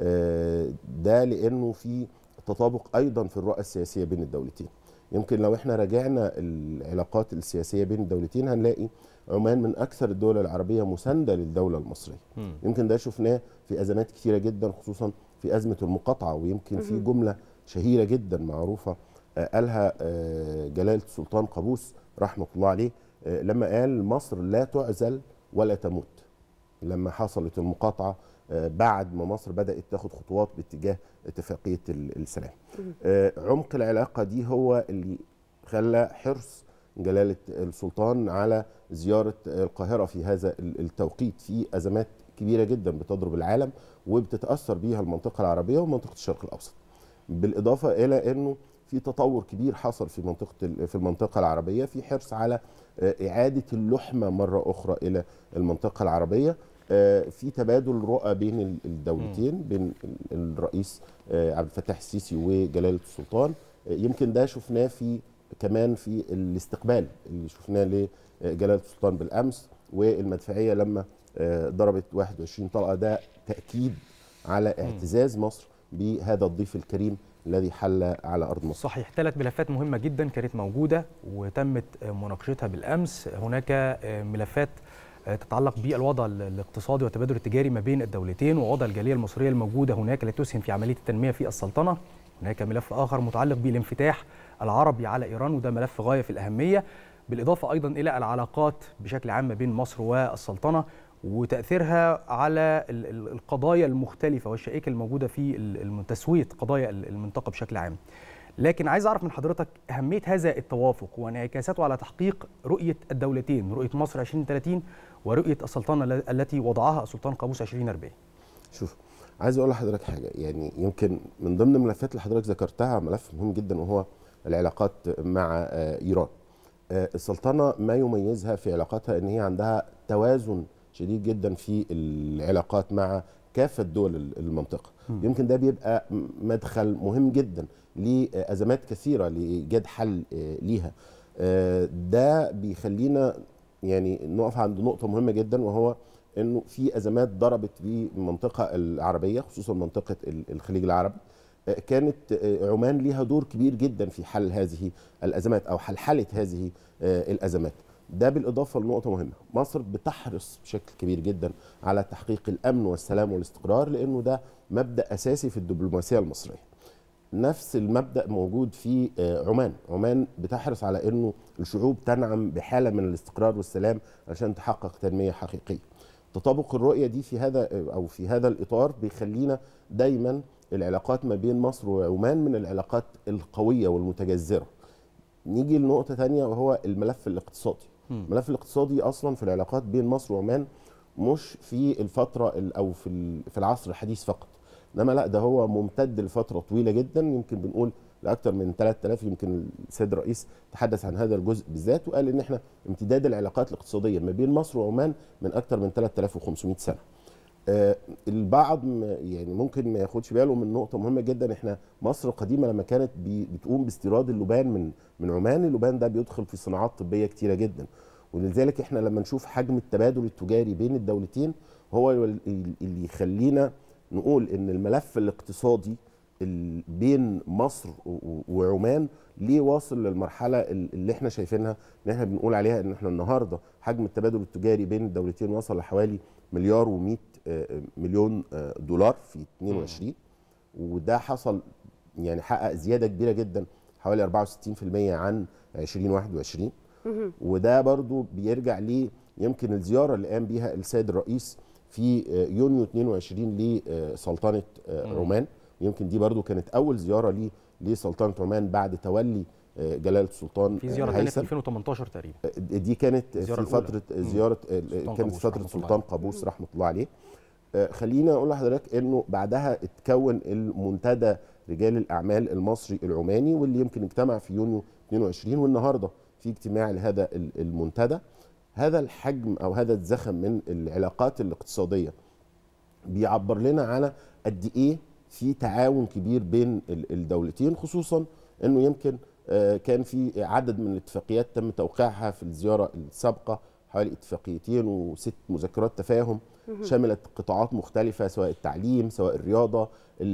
N: ده لأنه في تطابق أيضا في الرؤى السياسية بين الدولتين. يمكن لو احنا راجعنا العلاقات السياسية بين الدولتين هنلاقي عمان من أكثر الدول العربية مساندة للدولة المصرية. يمكن ده شفناه في أزمات كثيرة جدا، خصوصا في أزمة المقاطعة، ويمكن في جملة شهيرة جدا معروفة قالها جلالة السلطان قابوس رحمة الله عليه لما قال مصر لا تعزل ولا تموت، لما حصلت المقاطعة بعد ما مصر بدأت تاخد خطوات باتجاه اتفاقية السلام. عمق العلاقة دي هو اللي خلى حرص جلالة السلطان على زيارة القاهرة في هذا التوقيت، في أزمات كبيرة جدا بتضرب العالم وبتتأثر بيها المنطقة العربية ومنطقة الشرق الأوسط، بالإضافة إلى أنه في تطور كبير حصل في المنطقة العربية، في حرص على إعادة اللحمة مرة أخرى إلى المنطقة العربية، في تبادل رؤى بين الدولتين، بين الرئيس عبد الفتاح السيسي وجلالة السلطان. يمكن ده شفناه كمان في الاستقبال اللي شفناه لجلالة السلطان بالأمس، والمدفعية لما ضربت 21 طلقة، ده تأكيد على اعتزاز مصر بهذا الضيف الكريم الذي حل على أرض مصر.
E: صحيح، 3 ملفات مهمة جدا كانت موجودة وتمت مناقشتها بالأمس. هناك ملفات تتعلق بالوضع الاقتصادي والتبادل التجاري ما بين الدولتين، ووضع الجالية المصرية الموجودة هناك لتسهم في عملية التنمية في السلطنة. هناك ملف آخر متعلق بالانفتاح العربي على إيران، وده ملف غاية في الأهمية، بالإضافة أيضا إلى العلاقات بشكل عام ما بين مصر والسلطنة وتأثيرها على القضايا المختلفة والشائكة الموجودة في تسوية قضايا المنطقة بشكل عام. لكن عايز أعرف من حضرتك أهمية هذا التوافق وانعكاساته على تحقيق رؤية الدولتين، رؤية مصر 2030 ورؤية السلطنة التي وضعها السلطان قابوس 2040.
N: شوف، عايز اقول لحضرتك حاجه، يعني يمكن من ضمن الملفات اللي حضرتك ذكرتها ملف مهم جدا وهو العلاقات مع ايران. السلطنه ما يميزها في علاقاتها ان هي عندها توازن شديد جدا في العلاقات مع كافه دول المنطقه. يمكن ده بيبقى مدخل مهم جدا لازمات كثيره لايجاد حل ليها. ده بيخلينا يعني نقف عند نقطه مهمه جدا، وهو انه في ازمات ضربت في المنطقه العربيه خصوصا منطقه الخليج العربي. كانت عمان ليها دور كبير جدا في حل هذه الازمات او حلحله هذه الازمات. ده بالاضافه لنقطه مهمه، مصر بتحرص بشكل كبير جدا على تحقيق الامن والسلام والاستقرار، لانه ده مبدا اساسي في الدبلوماسيه المصريه. نفس المبدا موجود في عمان. عمان بتحرص على انه الشعوب تنعم بحاله من الاستقرار والسلام عشان تحقق تنميه حقيقيه. تطابق الرؤيه دي في هذا الاطار بيخلينا دايما العلاقات ما بين مصر وعمان من العلاقات القويه والمتجذره. نيجي لنقطه ثانيه وهو الملف الاقتصادي. الملف الاقتصادي اصلا في العلاقات بين مصر وعمان مش في الفتره او في العصر الحديث فقط، انما لا، ده هو ممتد لفتره طويله جدا، يمكن بنقول لاكثر من 3000. يمكن السيد الرئيس تحدث عن هذا الجزء بالذات وقال ان احنا امتداد العلاقات الاقتصاديه ما بين مصر وعمان من اكثر من 3500 سنه. البعض يعني ممكن ما ياخدش باله من نقطه مهمه جدا. احنا مصر القديمه لما كانت بتقوم باستيراد اللبان من عمان، اللبان ده بيدخل في صناعات طبيه كتيره جدا، ولذلك احنا لما نشوف حجم التبادل التجاري بين الدولتين هو اللي يخلينا نقول ان الملف الاقتصادي بين مصر وعمان ليه واصل للمرحله اللي احنا شايفينها، ان احنا بنقول عليها ان احنا النهارده حجم التبادل التجاري بين الدولتين وصل لحوالي $1.1 مليار في 22، وده حصل يعني حقق زياده كبيره جدا حوالي 64% عن 2021. وده برضو بيرجع ليه يمكن الزياره اللي قام بيها السيد الرئيس في يونيو 22 لسلطنه عمان. يمكن دي برضو كانت اول زياره لسلطنه عمان بعد تولي جلاله السلطان
E: في زياره ثانيه في 2018 تقريبا.
N: دي كانت في فتره زياره كانت في فتره سلطان قابوس رحمه الله عليه. خلينا اقول لحضرتك انه بعدها اتكون المنتدى رجال الاعمال المصري العماني، واللي يمكن اجتمع في يونيو 22، والنهارده في اجتماع لهذا المنتدى. هذا الحجم او هذا الزخم من العلاقات الاقتصاديه بيعبر لنا على قد ايه في تعاون كبير بين الدولتين، خصوصا انه يمكن كان في عدد من الاتفاقيات تم توقيعها في الزياره السابقه، حوالي 2 و6 مذكرات تفاهم شملت قطاعات مختلفه، سواء التعليم، سواء الرياضه،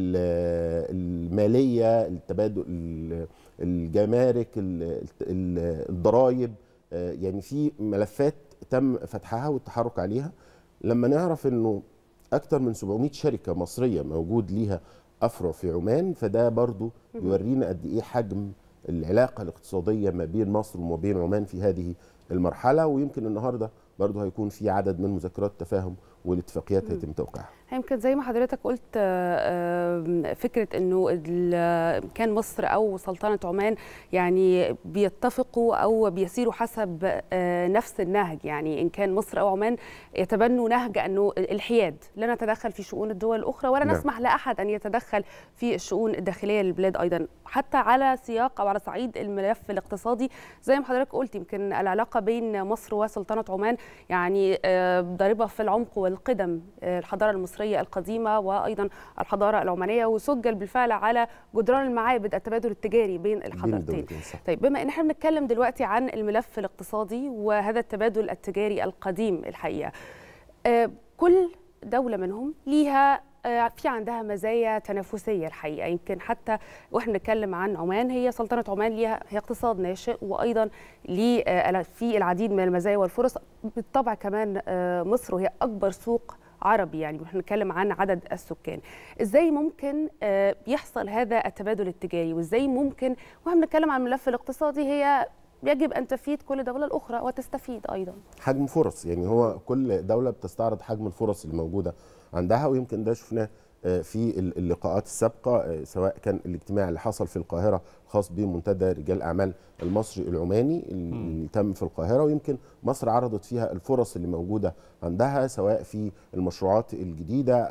N: الماليه، التبادل، الجمارك، الضرائب. يعني في ملفات تم فتحها والتحرك عليها. لما نعرف انه اكثر من 700 شركه مصريه موجود ليها افرع في عمان، فده برضو يورينا قد ايه حجم العلاقه الاقتصاديه ما بين مصر وما بين عمان في هذه المرحله. ويمكن النهارده برضو هيكون في عدد من مذكرات التفاهم والاتفاقيات هيتم توقيعها.
D: يمكن زي ما حضرتك قلت، فكره انه كان مصر او سلطنه عمان يعني بيتفقوا او بيسيروا حسب نفس النهج، يعني ان كان مصر او عمان يتبنوا نهج انه الحياد، لا نتدخل في شؤون الدول الاخرى ولا نسمح لاحد ان يتدخل في الشؤون الداخليه للبلاد ايضا، حتى على سياق او على صعيد الملف الاقتصادي. زي ما حضرتك قلت، يمكن العلاقه بين مصر وسلطنه عمان يعني ضاربه في العمق والقدم، الحضاره المصريه القديمه وايضا الحضاره العمانيه، وسجل بالفعل على جدران المعابد التبادل التجاري بين الحضارتين. طيب، بما ان احنا بنتكلم دلوقتي عن الملف الاقتصادي وهذا التبادل التجاري القديم، الحقيقه كل دوله منهم ليها في عندها مزايا تنافسيه الحقيقه. يمكن حتى واحنا بنتكلم عن عمان، هي سلطنه عمان هي اقتصاد ناشئ، وايضا في العديد من المزايا والفرص. بالطبع كمان مصر وهي اكبر سوق عربي، يعني احنا بنتكلم عن عدد السكان. ازاي ممكن يحصل هذا التبادل التجاري، وازاي ممكن واحنا بنتكلم عن الملف الاقتصادي هي يجب ان تفيد كل دوله الاخرى وتستفيد ايضا؟
N: حجم فرص، يعني هو كل دوله بتستعرض حجم الفرص اللي موجوده عندها، ويمكن ده شفناه في اللقاءات السابقه، سواء كان الاجتماع اللي حصل في القاهره خاص بمنتدى رجال الاعمال المصري العماني اللي تم في القاهره، ويمكن مصر عرضت فيها الفرص اللي موجوده عندها، سواء في المشروعات الجديده او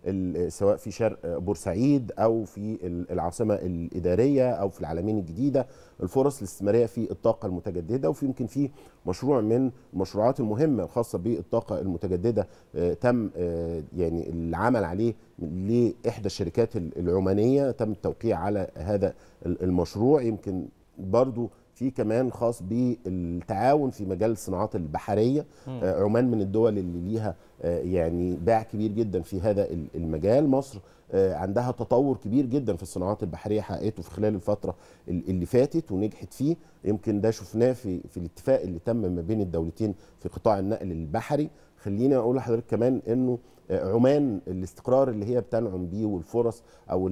N: سواء في شرق بورسعيد او في العاصمه الاداريه او في العلمين الجديده، الفرص الاستثماريه في الطاقه المتجدده. وفي يمكن في مشروع من المشروعات المهمه الخاصه بالطاقه المتجدده تم يعني العمل عليه لاحدى الشركات العمانيه، تم التوقيع على هذا المشروع. يمكن برضو في كمان خاص بالتعاون في مجال الصناعات البحريه. عمان من الدول اللي ليها يعني باع كبير جدا في هذا المجال. مصر عندها تطور كبير جدا في الصناعات البحريه حققته في خلال الفتره اللي فاتت ونجحت فيه. يمكن ده شفناه في الاتفاق اللي تم ما بين الدولتين في قطاع النقل البحري. خليني اقول لحضرتك كمان انه عمان الاستقرار اللي هي بتنعم بيه والفرص او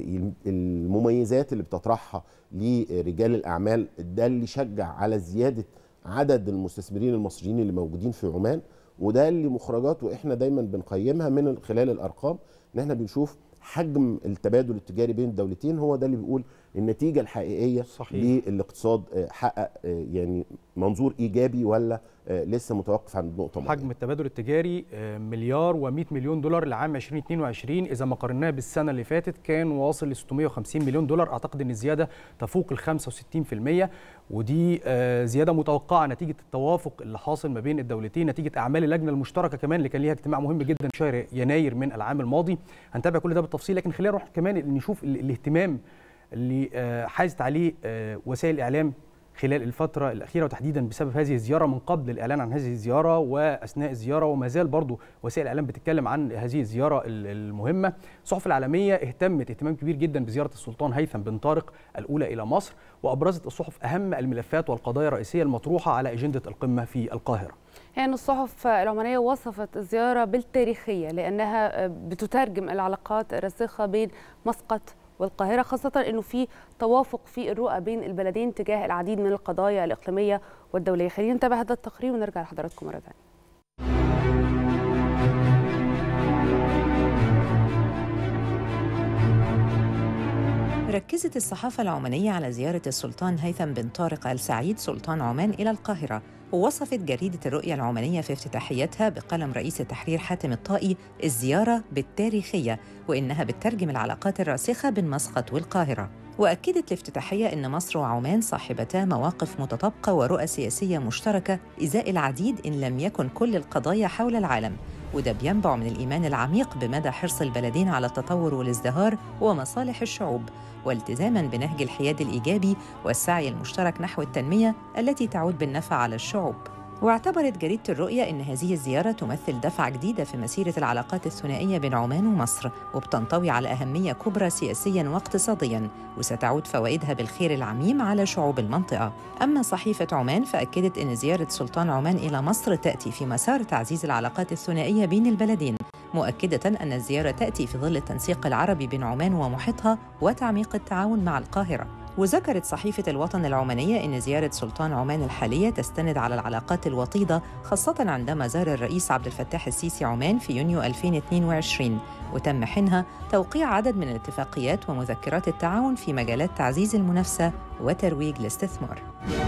N: المميزات اللي بتطرحها لرجال الاعمال، ده اللي شجع على زياده عدد المستثمرين المصريين اللي موجودين في عمان. وده اللي مخرجاته احنا دايما بنقيمها من خلال الارقام، ان احنا بنشوف حجم التبادل التجاري بين الدولتين، هو ده اللي بيقول النتيجه الحقيقيه للاقتصاد حقق يعني منظور ايجابي ولا لسه متوقف عند نقطه معينه.
E: حجم التبادل التجاري مليار و100 مليون دولار لعام 2022. اذا ما قارناه بالسنه اللي فاتت كان واصل ل 650 مليون دولار. اعتقد ان الزياده تفوق ال 65%، ودي زياده متوقعه نتيجه التوافق اللي حاصل ما بين الدولتين، نتيجه اعمال اللجنه المشتركه كمان اللي كان ليها اجتماع مهم جدا في شهر يناير من العام الماضي. هنتابع كل ده بالتفصيل، لكن خلينا نروح كمان نشوف الاهتمام اللي حازت عليه وسائل الاعلام خلال الفترة الأخيرة، وتحديدا بسبب هذه الزيارة من قبل الإعلان عن هذه الزيارة وأثناء الزيارة، وما زال برضو وسائل الإعلام بتتكلم عن هذه الزيارة المهمة. الصحف العالمية اهتمت اهتمام كبير جدا بزيارة السلطان هيثم بن طارق الأولى إلى مصر، وأبرزت الصحف أهم الملفات والقضايا الرئيسية المطروحة على أجندة القمة في القاهرة.
D: يعني الصحف العمانية وصفت الزيارة بالتاريخية لأنها بتترجم العلاقات الراسخة بين مسقط والقاهرة، خاصة أنه في توافق في الرؤى بين البلدين تجاه العديد من القضايا الإقليمية والدولية. خلينا نتابع هذا التقرير ونرجع لحضراتكم مرة ثانية.
G: ركزت الصحافة العمانية على زيارة السلطان هيثم بن طارق آل سعيد سلطان عمان إلى القاهرة، ووصفت جريدة الرؤية العمانية في افتتاحيتها بقلم رئيس التحرير حاتم الطائي الزيارة بالتاريخية، وإنها بتترجم العلاقات الراسخة بين مسقط والقاهرة. وأكدت الافتتاحية أن مصر وعمان صاحبتا مواقف متطابقة ورؤى سياسية مشتركة إزاء العديد إن لم يكن كل القضايا حول العالم، وده بينبع من الإيمان العميق بمدى حرص البلدين على التطور والازدهار ومصالح الشعوب، والتزاماً بنهج الحياد الإيجابي والسعي المشترك نحو التنمية التي تعود بالنفع على الشعوب. واعتبرت جريدة الرؤية أن هذه الزيارة تمثل دفعة جديدة في مسيرة العلاقات الثنائية بين عمان ومصر، وبتنطوي على أهمية كبرى سياسياً واقتصادياً، وستعود فوائدها بالخير العميم على شعوب المنطقة. أما صحيفة عمان فأكدت أن زيارة سلطان عمان إلى مصر تأتي في مسار تعزيز العلاقات الثنائية بين البلدين، مؤكدة أن الزيارة تأتي في ظل التنسيق العربي بين عمان ومحيطها وتعميق التعاون مع القاهرة. وذكرت صحيفة الوطن العمانية أن زيارة سلطان عمان الحالية تستند على العلاقات الوطيدة، خاصة عندما زار الرئيس عبد الفتاح السيسي عمان في يونيو 2022، وتم حينها توقيع عدد من الاتفاقيات ومذكرات التعاون في مجالات تعزيز المنافسة وترويج الاستثمار.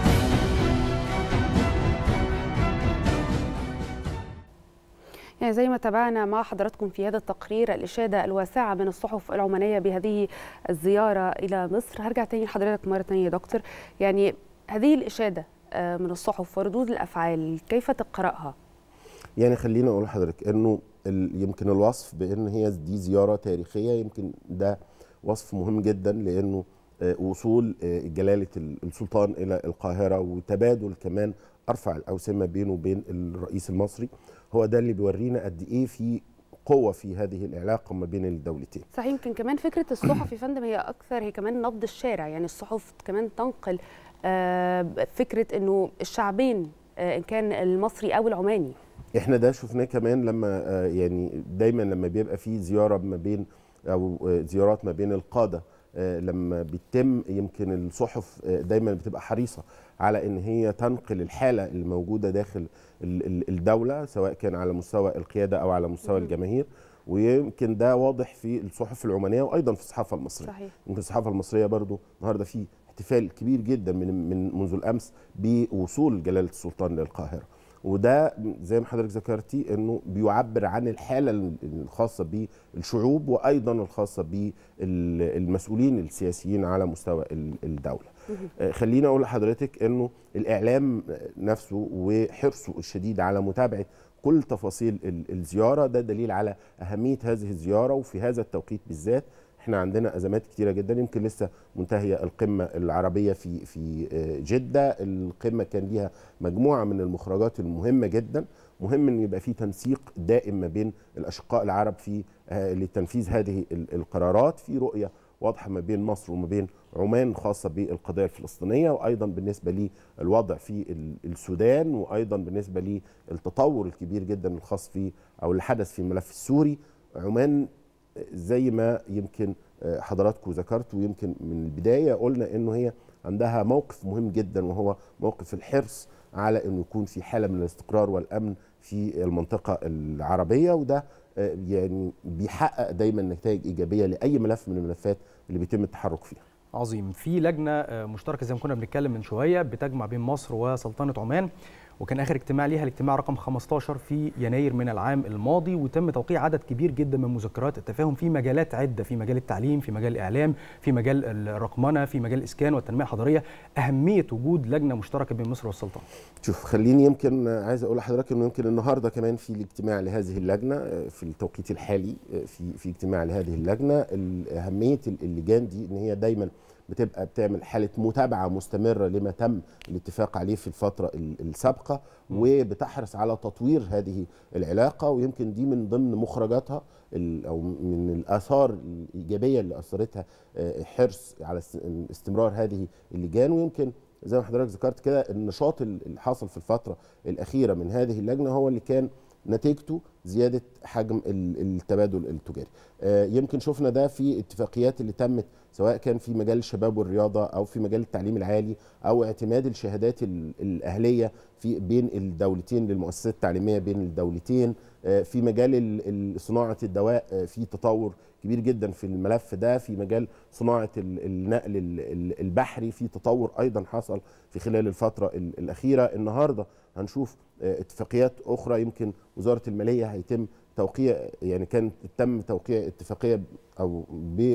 D: يعني زي ما تابعنا مع حضراتكم في هذا التقرير الإشادة الواسعة من الصحف العمانية بهذه الزيارة إلى مصر. هرجع تاني لحضرتك مرة تانية يا دكتور، يعني هذه الإشادة من الصحف وردود الأفعال كيف تقرأها؟
N: يعني خلينا أقول لحضرتك أنه يمكن الوصف بأن هي دي زيارة تاريخية، يمكن ده وصف مهم جدا، لأنه وصول جلالة السلطان إلى القاهرة وتبادل كمان أرفع الأوسمة بينه وبين الرئيس المصري، هو ده اللي بيورينا قد ايه في قوه في هذه العلاقه ما بين الدولتين.
D: صحيح. يمكن كمان فكره الصحف يا فندم هي اكثر، هي كمان نبض الشارع، يعني الصحف كمان تنقل فكره انه الشعبين ان كان المصري او العماني.
N: احنا ده شفناه كمان لما يعني دايما لما بيبقى في زياره ما بين او زيارات ما بين القاده، لما بيتم يمكن الصحف دايما بتبقى حريصه على ان هي تنقل الحاله الموجوده داخل الدوله، سواء كان على مستوى القياده او على مستوى الجماهير، ويمكن ده واضح في الصحف العمانيه وايضا في الصحافه المصريه.
D: صحيح.
N: يمكن الصحافه المصريه برضو النهارده في احتفال كبير جدا منذ الامس بوصول جلاله السلطان للقاهره، وده زي ما حضرتك ذكرتي انه بيعبر عن الحاله الخاصه بالشعوب وايضا الخاصه بالمسؤولين السياسيين على مستوى الدوله. خليني اقول لحضرتك انه الاعلام نفسه وحرصه الشديد على متابعه كل تفاصيل الزياره ده دليل على اهميه هذه الزياره، وفي هذا التوقيت بالذات احنا عندنا ازمات كتيره جدا. يمكن لسه منتهيه القمه العربيه في جده، القمه كان ليها مجموعه من المخرجات المهمه جدا، مهم ان يبقى في تنسيق دائم ما بين الاشقاء العرب في لتنفيذ هذه القرارات، في رؤيه واضحه ما بين مصر وما بين عمان خاصه بالقضيه الفلسطينيه، وايضا بالنسبه للوضع في السودان، وايضا بالنسبه للتطور الكبير جدا الخاص في او اللي حدث في الملف السوري. عمان زي ما يمكن حضراتكم ذكرتوا، ويمكن من البدايه قلنا انه هي عندها موقف مهم جدا، وهو موقف الحرص على انه يكون في حاله من الاستقرار والامن في المنطقه العربيه، وده يعني بيحقق دايما نتائج ايجابيه لاي ملف من الملفات اللي بيتم التحرك فيها.
E: عظيم. في لجنه مشتركه زي ما كنا بنتكلم من شويه بتجمع بين مصر وسلطنه عمان، وكان اخر اجتماع ليها الاجتماع رقم 15 في يناير من العام الماضي، وتم توقيع عدد كبير جدا من مذكرات التفاهم في مجالات عده، في مجال التعليم، في مجال الاعلام، في مجال الرقمنه، في مجال الاسكان والتنميه الحضريه. اهميه وجود لجنه مشتركه بين مصر والسلطنه.
N: شوف، خليني يمكن عايز اقول لحضرتك انه يمكن النهارده كمان في الاجتماع لهذه اللجنه في التوقيت الحالي، في اجتماع لهذه اللجنه. اهميه اللجان دي ان هي دايما بتبقى بتعمل حاله متابعه مستمره لما تم الاتفاق عليه في الفتره السابقه، وبتحرص على تطوير هذه العلاقه، ويمكن دي من ضمن مخرجاتها او من الاثار الايجابيه اللي اثرتها حرص على استمرار هذه اللجان. ويمكن زي ما حضرتك ذكرت كده، النشاط اللي حصل في الفتره الاخيره من هذه اللجنه هو اللي كان نتيجته زياده حجم التبادل التجاري. يمكن شفنا ده في اتفاقيات اللي تمت، سواء كان في مجال الشباب والرياضه او في مجال التعليم العالي، او اعتماد الشهادات الاهليه في بين الدولتين للمؤسسات التعليميه بين الدولتين. في مجال صناعه الدواء في تطور كبير جدا في الملف ده، في مجال صناعه النقل البحري في تطور ايضا حصل في خلال الفتره الاخيره. النهارده هنشوف اتفاقيات اخرى، يمكن وزاره الماليه هيتم توقيع، يعني كان تم توقيع اتفاقيه او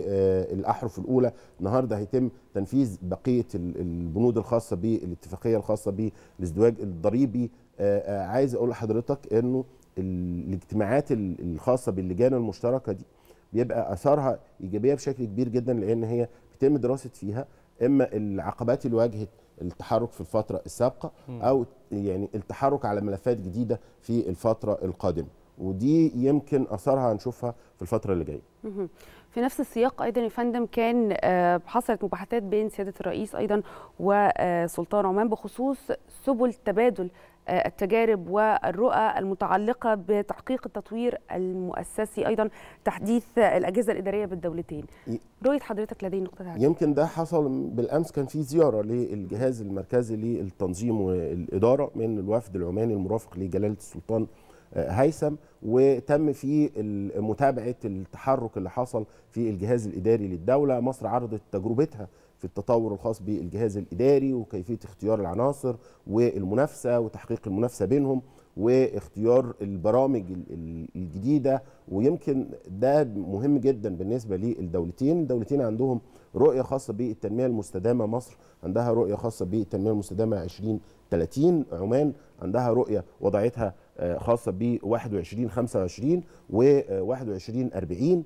N: بالاحرف الاولى، النهارده هيتم تنفيذ بقيه البنود الخاصه بالاتفاقيه الخاصه بالازدواج الضريبي. عايز اقول لحضرتك انه الاجتماعات الخاصه باللجان المشتركه دي بيبقى اثارها ايجابيه بشكل كبير جدا، لان هي بيتم دراسه فيها اما العقبات اللي واجهت التحرك في الفتره السابقه، او يعني التحرك على ملفات جديده في الفتره القادمه، ودي يمكن اثارها هنشوفها في الفتره اللي جايه.
D: في نفس السياق ايضا يا فندم كان حصلت مباحثات بين سياده الرئيس ايضا وسلطان عمان بخصوص سبل تبادل التجارب والرؤى المتعلقه بتحقيق التطوير المؤسسي، ايضا تحديث الاجهزه الاداريه بالدولتين. رؤيه حضرتك لدي نقطه هذه؟
N: يمكن ده حصل بالامس، كان في زياره للجهاز المركزي للتنظيم والاداره من الوفد العماني المرافق لجلاله السلطان هيثم، وتم في متابعه التحرك اللي حصل في الجهاز الاداري للدوله. مصر عرضت تجربتها في التطور الخاص بالجهاز الاداري وكيفيه اختيار العناصر والمنافسه وتحقيق المنافسه بينهم واختيار البرامج الجديده، ويمكن ده مهم جدا بالنسبه للدولتين. الدولتين عندهم رؤيه خاصه بالتنميه المستدامه، مصر عندها رؤيه خاصه بالتنميه المستدامه 2030، عمان عندها رؤيه وضعتها خاصه ب 21-25 و 21-40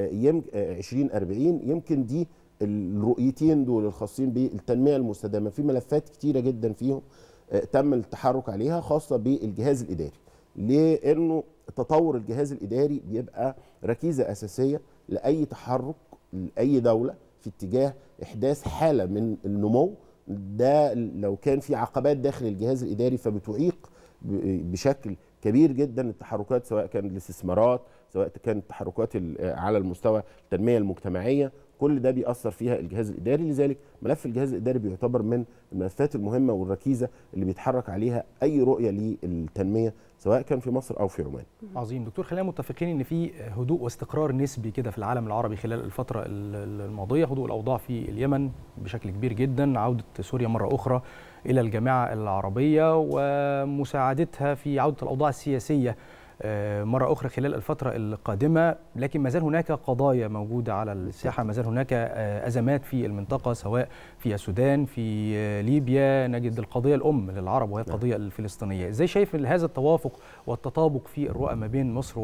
N: 2040. يمكن دي الرؤيتين دول الخاصين بالتنميه المستدامه في ملفات كتيره جدا فيهم تم التحرك عليها خاصه بالجهاز الاداري، لانه تطور الجهاز الاداري بيبقى ركيزه اساسيه لاي تحرك لاي دوله في اتجاه احداث حاله من النمو. ده لو كان في عقبات داخل الجهاز الاداري فبتعيق بشكل كبير جدا التحركات، سواء كان الاستثمارات، سواء كانت التحركات على المستوى التنميه المجتمعيه. كل ده بيأثر فيها الجهاز الإداري. لذلك ملف الجهاز الإداري بيعتبر من الملفات المهمة والركيزة اللي بيتحرك عليها أي رؤية للتنمية سواء كان في مصر أو في عمان.
E: عظيم دكتور، خلينا متفقين ان في هدوء واستقرار نسبي كده في العالم العربي خلال الفتره الماضيه، هدوء الاوضاع في اليمن بشكل كبير جدا، عوده سوريا مره اخرى الى الجامعه العربيه ومساعدتها في عوده الاوضاع السياسيه مرة أخرى خلال الفترة القادمة، لكن ما زال هناك قضايا موجودة على الساحة، ما زال هناك أزمات في المنطقة سواء في السودان، في ليبيا، نجد القضية الأم للعرب وهي القضية الفلسطينية. إزاي شايف هذا التوافق والتطابق في الرؤى ما بين مصر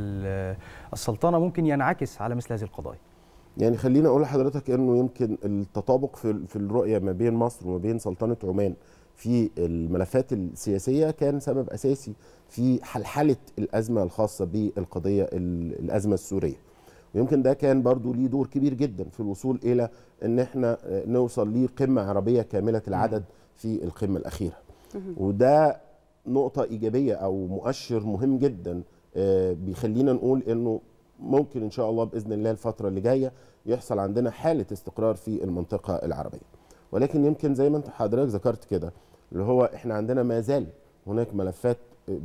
E: والسلطنة ممكن ينعكس على مثل هذه القضايا؟
N: يعني خليني أقول لحضرتك أنه يمكن التطابق في الرؤية ما بين مصر وما بين سلطنة عمان في الملفات السياسية كان سبب أساسي في حلحلة الأزمة الخاصة بالقضية الأزمة السورية، ويمكن ده كان برضو ليه دور كبير جدا في الوصول إلى أن احنا نوصل لقمة عربية كاملة العدد في القمة الأخيرة. وده نقطة إيجابية أو مؤشر مهم جدا بيخلينا نقول أنه ممكن إن شاء الله بإذن الله الفترة اللي جاية يحصل عندنا حالة استقرار في المنطقة العربية. ولكن يمكن زي ما انت حضرتك ذكرت كده اللي هو احنا عندنا ما زال هناك ملفات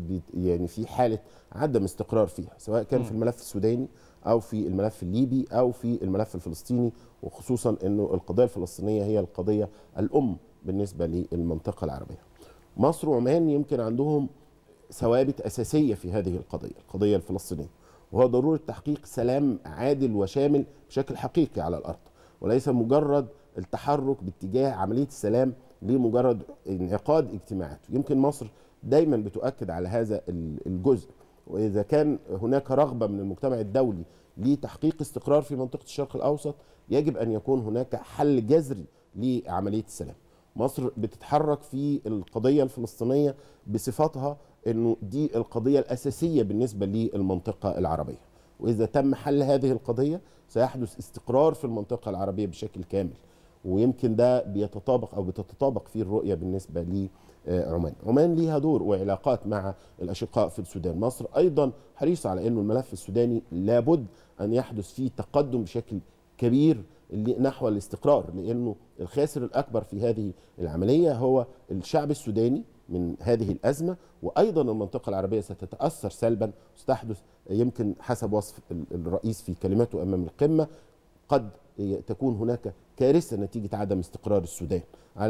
N: يعني في حاله عدم استقرار فيها، سواء كان في الملف السوداني او في الملف الليبي او في الملف الفلسطيني، وخصوصا انه القضيه الفلسطينيه هي القضيه الام بالنسبه للمنطقه العربيه. مصر وعمان يمكن عندهم ثوابت اساسيه في هذه القضيه الفلسطينيه، وهو ضروره تحقيق سلام عادل وشامل بشكل حقيقي على الارض، وليس مجرد التحرك باتجاه عملية السلام لمجرد انعقاد اجتماعات. يمكن مصر دايما بتؤكد على هذا الجزء، وإذا كان هناك رغبة من المجتمع الدولي لتحقيق استقرار في منطقة الشرق الأوسط يجب أن يكون هناك حل جذري لعملية السلام. مصر بتتحرك في القضية الفلسطينية بصفتها أنه دي القضية الأساسية بالنسبة للمنطقة العربية، وإذا تم حل هذه القضية سيحدث استقرار في المنطقة العربية بشكل كامل، ويمكن ده بيتطابق أو بتتطابق فيه الرؤية بالنسبة لعمان. عمان ليها دور وعلاقات مع الأشقاء في السودان. مصر أيضا حريصة على أنه الملف السوداني لابد أن يحدث فيه تقدم بشكل كبير نحو الاستقرار، لأنه الخاسر الأكبر في هذه العملية هو الشعب السوداني من هذه الأزمة، وأيضا المنطقة العربية ستتأثر سلبا وستحدث يمكن حسب وصف الرئيس في كلمته أمام القمة قد تكون هناك كارثة نتيجة عدم استقرار السودان،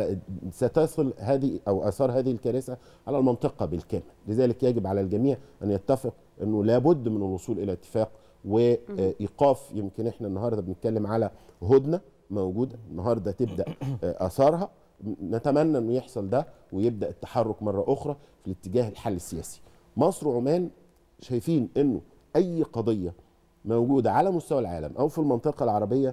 N: ستصل هذه أو آثار هذه الكارثة على المنطقة بالكامل. لذلك يجب على الجميع أن يتفق أنه لابد من الوصول إلى اتفاق وإيقاف. يمكن إحنا النهاردة بنتكلم على هدنة موجودة النهاردة تبدأ آثارها، نتمنى أنه يحصل ده ويبدأ التحرك مرة أخرى في الاتجاه الحل السياسي. مصر وعمان شايفين أنه أي قضية موجودة على مستوى العالم أو في المنطقة العربية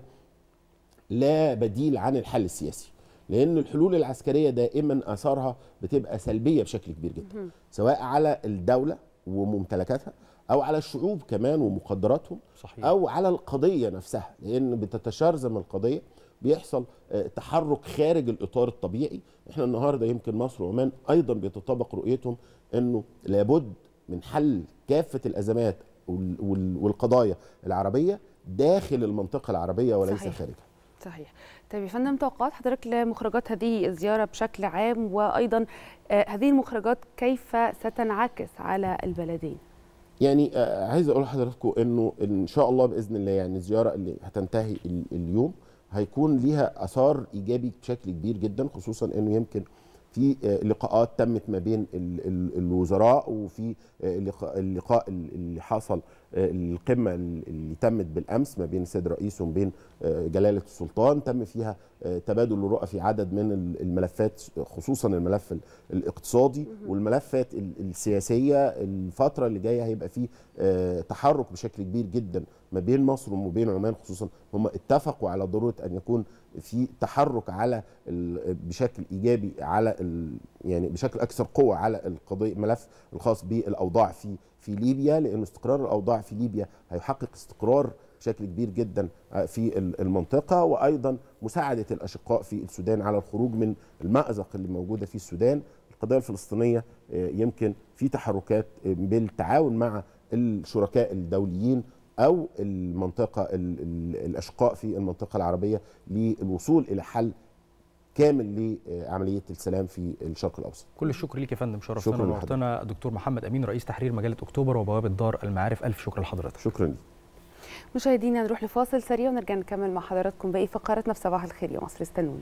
N: لا بديل عن الحل السياسي، لأن الحلول العسكرية دائما آثارها بتبقى سلبية بشكل كبير جدا، سواء على الدولة وممتلكاتها أو على الشعوب كمان ومقدراتهم، صحيح، أو على القضية نفسها، لأن بتتشرذم القضية، بيحصل تحرك خارج الإطار الطبيعي. احنا النهاردة يمكن مصر وعمان أيضا بيتطابق رؤيتهم أنه لابد من حل كافة الأزمات والقضايا العربية داخل المنطقة العربية وليس صحيح. خارجها.
D: صحيح. طيب يا فندم، توقعات حضرتك لمخرجات هذه الزيارة بشكل عام، وأيضا هذه المخرجات كيف ستنعكس على البلدين؟
N: يعني عايز أقول لحضراتكم أنه إن شاء الله بإذن الله يعني الزيارة اللي هتنتهي اليوم هيكون ليها أثار إيجابي بشكل كبير جدا، خصوصا أنه يمكن في لقاءات تمت ما بين الوزراء، وفي اللقاء اللي حصل القمة اللي تمت بالأمس ما بين السيد الرئيس وما بين جلالة السلطان، تم فيها تبادل الرؤى في عدد من الملفات، خصوصا الملف الاقتصادي والملفات السياسية. الفترة اللي جاية هيبقى فيه تحرك بشكل كبير جدا ما بين مصر وما بين عمان، خصوصا هم اتفقوا على ضرورة أن يكون في تحرك على بشكل إيجابي على يعني بشكل أكثر قوة على القضية الملف الخاص بالأوضاع في ليبيا، لأن استقرار الأوضاع في ليبيا هيحقق استقرار بشكل كبير جدا في المنطقة، وأيضا مساعدة الأشقاء في السودان على الخروج من المأزق اللي موجودة في السودان. القضية الفلسطينية يمكن في تحركات بالتعاون مع الشركاء الدوليين او المنطقه الاشقاء في المنطقه العربيه للوصول الى حل كامل لعمليه السلام في الشرق الاوسط.
E: كل الشكر ليك يا فندم، شرفتنا ونورتنا. دكتور محمد امين، رئيس تحرير مجله اكتوبر وبوابه دار المعارف، الف شكر لحضرتك.
N: شكرا لك.
D: مشاهدينا نروح لفاصل سريع ونرجع نكمل مع حضراتكم باقي فقراتنا في صباح الخير يا مصر، استنونا.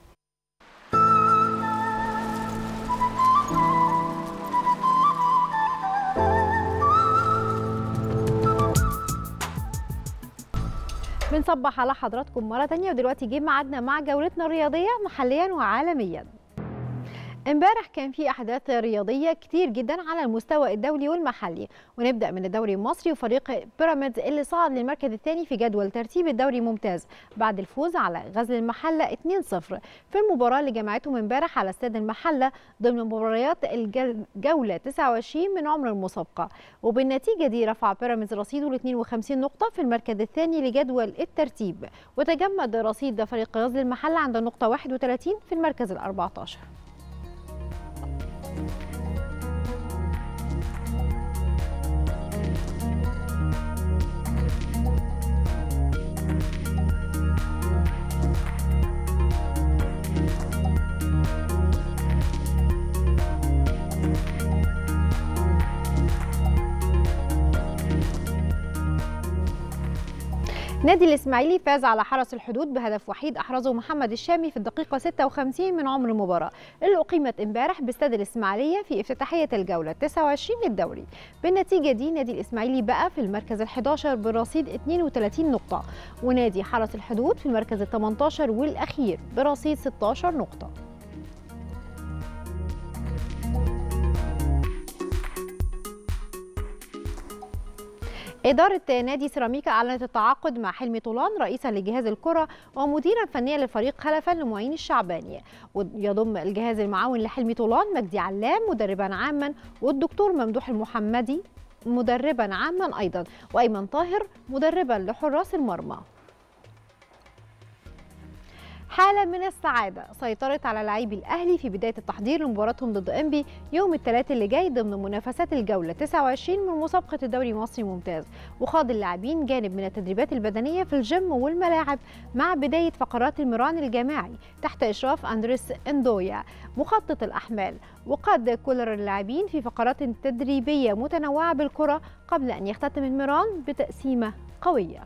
F: بنصبح على حضراتكم مرة تانية، ودلوقتي جه ميعادنا مع جولتنا الرياضية محليا وعالميا. امبارح كان في احداث رياضيه كتير جدا على المستوى الدولي والمحلي، ونبدا من الدوري المصري وفريق بيراميدز اللي صعد للمركز الثاني في جدول ترتيب الدوري ممتاز بعد الفوز على غزل المحله 2-0 في المباراه اللي جمعتهم امبارح على استاد المحله ضمن مباريات الجوله 29 من عمر المسابقه، وبالنتيجه دي رفع بيراميدز رصيده ل 52 نقطه في المركز الثاني لجدول الترتيب، وتجمد رصيد فريق غزل المحله عند النقطه 31 في المركز ال14. نادي الإسماعيلي فاز على حرس الحدود بهدف وحيد أحرزه محمد الشامي في الدقيقة 56 من عمر المباراة اللي أقيمت امبارح باستاد الإسماعيلية في افتتاحية الجولة 29 للدوري. بالنتيجة دي نادي الإسماعيلي بقى في المركز ال11 برصيد 32 نقطة، ونادي حرس الحدود في المركز ال18 والأخير برصيد 16 نقطة. إدارة نادي سيراميكا أعلنت التعاقد مع حلمي طولان رئيسا لجهاز الكرة ومديرا فنيا للفريق خلفا لمعين الشعباني، ويضم الجهاز المعاون لحلمي طولان مجدي علام مدربا عاما، والدكتور ممدوح المحمدي مدربا عاما أيضا، وأيمن طاهر مدربا لحراس المرمى. حالة من السعادة سيطرت على لاعبي الأهلي في بداية التحضير لمباراتهم ضد إنبي يوم الثلاثاء اللي جاي ضمن منافسات الجولة 29 من مسابقة الدوري المصري ممتاز، وخاض اللاعبين جانب من التدريبات البدنية في الجيم والملاعب مع بداية فقرات المران الجماعي تحت إشراف أندريس إندويا مخطط الأحمال، وقاد كولر اللاعبين في فقرات تدريبية متنوعة بالكرة قبل أن يختتم المران بتقسيمة قوية.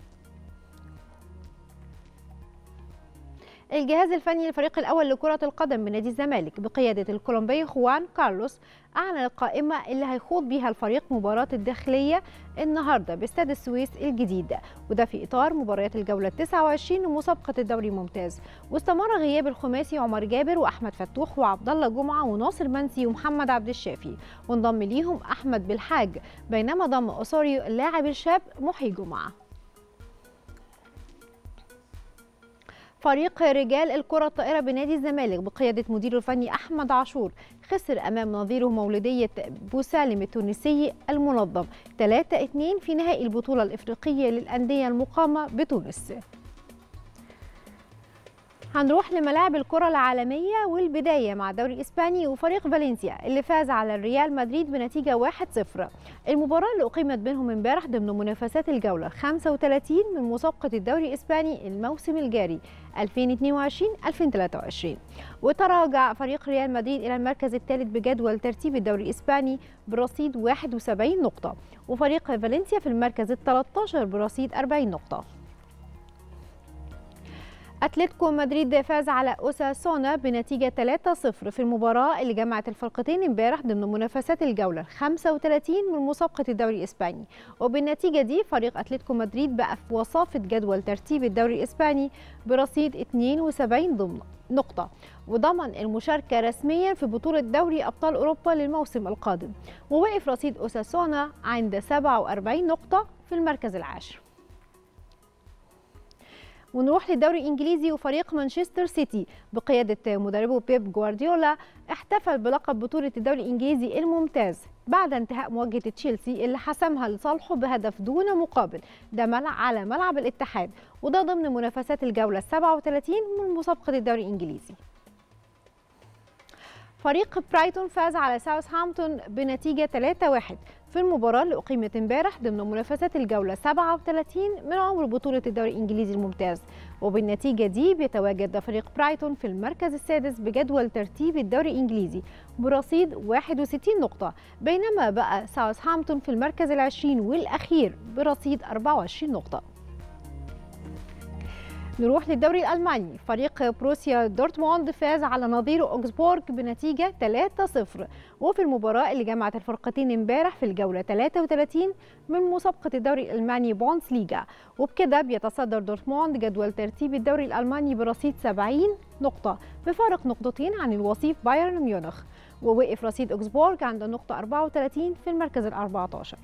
F: الجهاز الفني للفريق الأول لكرة القدم بنادي الزمالك بقيادة الكولومبي خوان كارلوس أعلن القائمة اللي هيخوض بيها الفريق مباراة الداخلية النهاردة باستاد السويس الجديد، وده في إطار مباريات الجولة 29 لمسابقة الدوري الممتاز. واستمر غياب الخماسي عمر جابر وأحمد فتوح وعبد الله جمعة وناصر منسي ومحمد عبد الشافي، وانضم ليهم أحمد بالحاج، بينما ضم أوسوريو اللاعب الشاب محي جمعة. فريق رجال الكرة الطائرة بنادي الزمالك بقيادة مديره الفني أحمد عاشور خسر أمام نظيره مولودية بوسالم التونسي المنظم 3-2 في نهائي البطولة الإفريقية للأندية المقامة بتونس. هنروح لملاعب الكرة العالمية والبداية مع الدوري الإسباني وفريق فالنسيا اللي فاز على الريال مدريد بنتيجة 1-0. المباراة اللي أقيمت بينهم امبارح ضمن منافسات الجولة 35 من مسابقة الدوري الإسباني الموسم الجاري 2022-2023، وتراجع فريق ريال مدريد إلى المركز الثالث بجدول ترتيب الدوري الإسباني برصيد 71 نقطة، وفريق فالنسيا في المركز ال13 برصيد 40 نقطة. أتلتيكو مدريد فاز على أوساسونا بنتيجة 3-0 في المباراة اللي جمعت الفرقتين امبارح ضمن منافسات الجولة 35 من مسابقة الدوري الإسباني، وبالنتيجة دي فريق أتلتيكو مدريد بقى في وصافة جدول ترتيب الدوري الإسباني برصيد 72 نقطة، وضمن المشاركة رسميا في بطولة دوري أبطال أوروبا للموسم القادم، ووقف رصيد أوساسونا عند 47 نقطة في المركز العاشر. ونروح للدوري الإنجليزي وفريق مانشستر سيتي بقيادة مدربه بيب جوارديولا احتفل بلقب بطولة الدوري الإنجليزي الممتاز بعد انتهاء مواجهة تشيلسي اللي حسمها لصالحه بهدف دون مقابل، ده على ملعب الاتحاد، وده ضمن منافسات الجولة 37 من مسابقة الدوري الإنجليزي. فريق برايتون فاز على ساوثهامبتون بنتيجة 3-1 في المباراة اللي أقيمت امبارح ضمن منافسات الجولة 37 من عمر بطولة الدوري الإنجليزي الممتاز، وبالنتيجة دي بيتواجد فريق برايتون في المركز السادس بجدول ترتيب الدوري الإنجليزي برصيد 61 نقطة، بينما بقى ساوثهامبتون في المركز العشرين والأخير برصيد 24 نقطة. نروح للدوري الألماني. فريق بروسيا دورتموند فاز على نظيره أوكسبورغ بنتيجة 3-0، وفي المباراة اللي جمعت الفرقتين امبارح في الجولة 33 من مسابقة الدوري الألماني بوندسليغا، وبكده بيتصدر دورتموند جدول ترتيب الدوري الألماني برصيد 70 نقطة بفارق نقطتين عن الوصيف بايرن ميونخ، ووقف رصيد أوكسبورغ عند النقطة 34 في المركز ال14.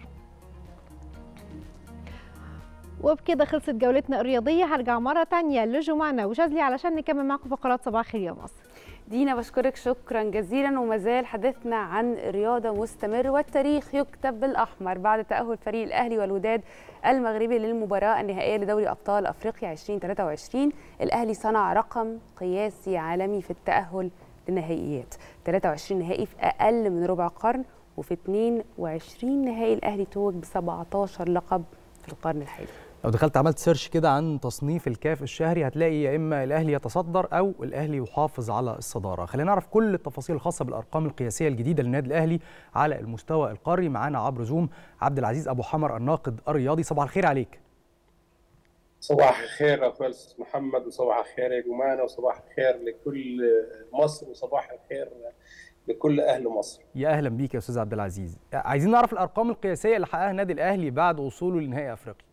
F: وبكده خلصت جولتنا الرياضية. هرجع مرة تانية لجمانة وشاذلي علشان نكمل معكم فقرات صباح الخير يا مصر.
D: دينا بشكرك شكرا جزيلا، ومازال حديثنا عن الرياضة مستمر، والتاريخ يكتب بالأحمر بعد تأهل فريق الأهلي والوداد المغربي للمباراة النهائية لدوري أبطال أفريقيا 2023. الأهلي صنع رقم قياسي عالمي في التأهل للنهائيات، 23 نهائي في أقل من ربع قرن، وفي 22 نهائي الأهلي توج ب 17 لقب في القرن الحالي.
E: لو دخلت عملت سيرش كده عن تصنيف الكاف الشهري هتلاقي يا اما الاهلي يتصدر او الاهلي يحافظ على الصداره. خلينا نعرف كل التفاصيل الخاصه بالارقام القياسيه الجديده للنادي الاهلي على المستوى القاري. معانا عبر زوم عبد العزيز ابو حمر الناقد الرياضي. صباح الخير عليك.
O: صباح الخير اخويا الاستاذ محمد، وصباح الخير يا جمانه، وصباح الخير لكل مصر، وصباح الخير لكل اهل مصر.
E: يا اهلا بيك يا استاذ عبد العزيز. عايزين نعرف الارقام القياسيه اللي حققها النادي الاهلي بعد وصوله لنهائي افريقيا.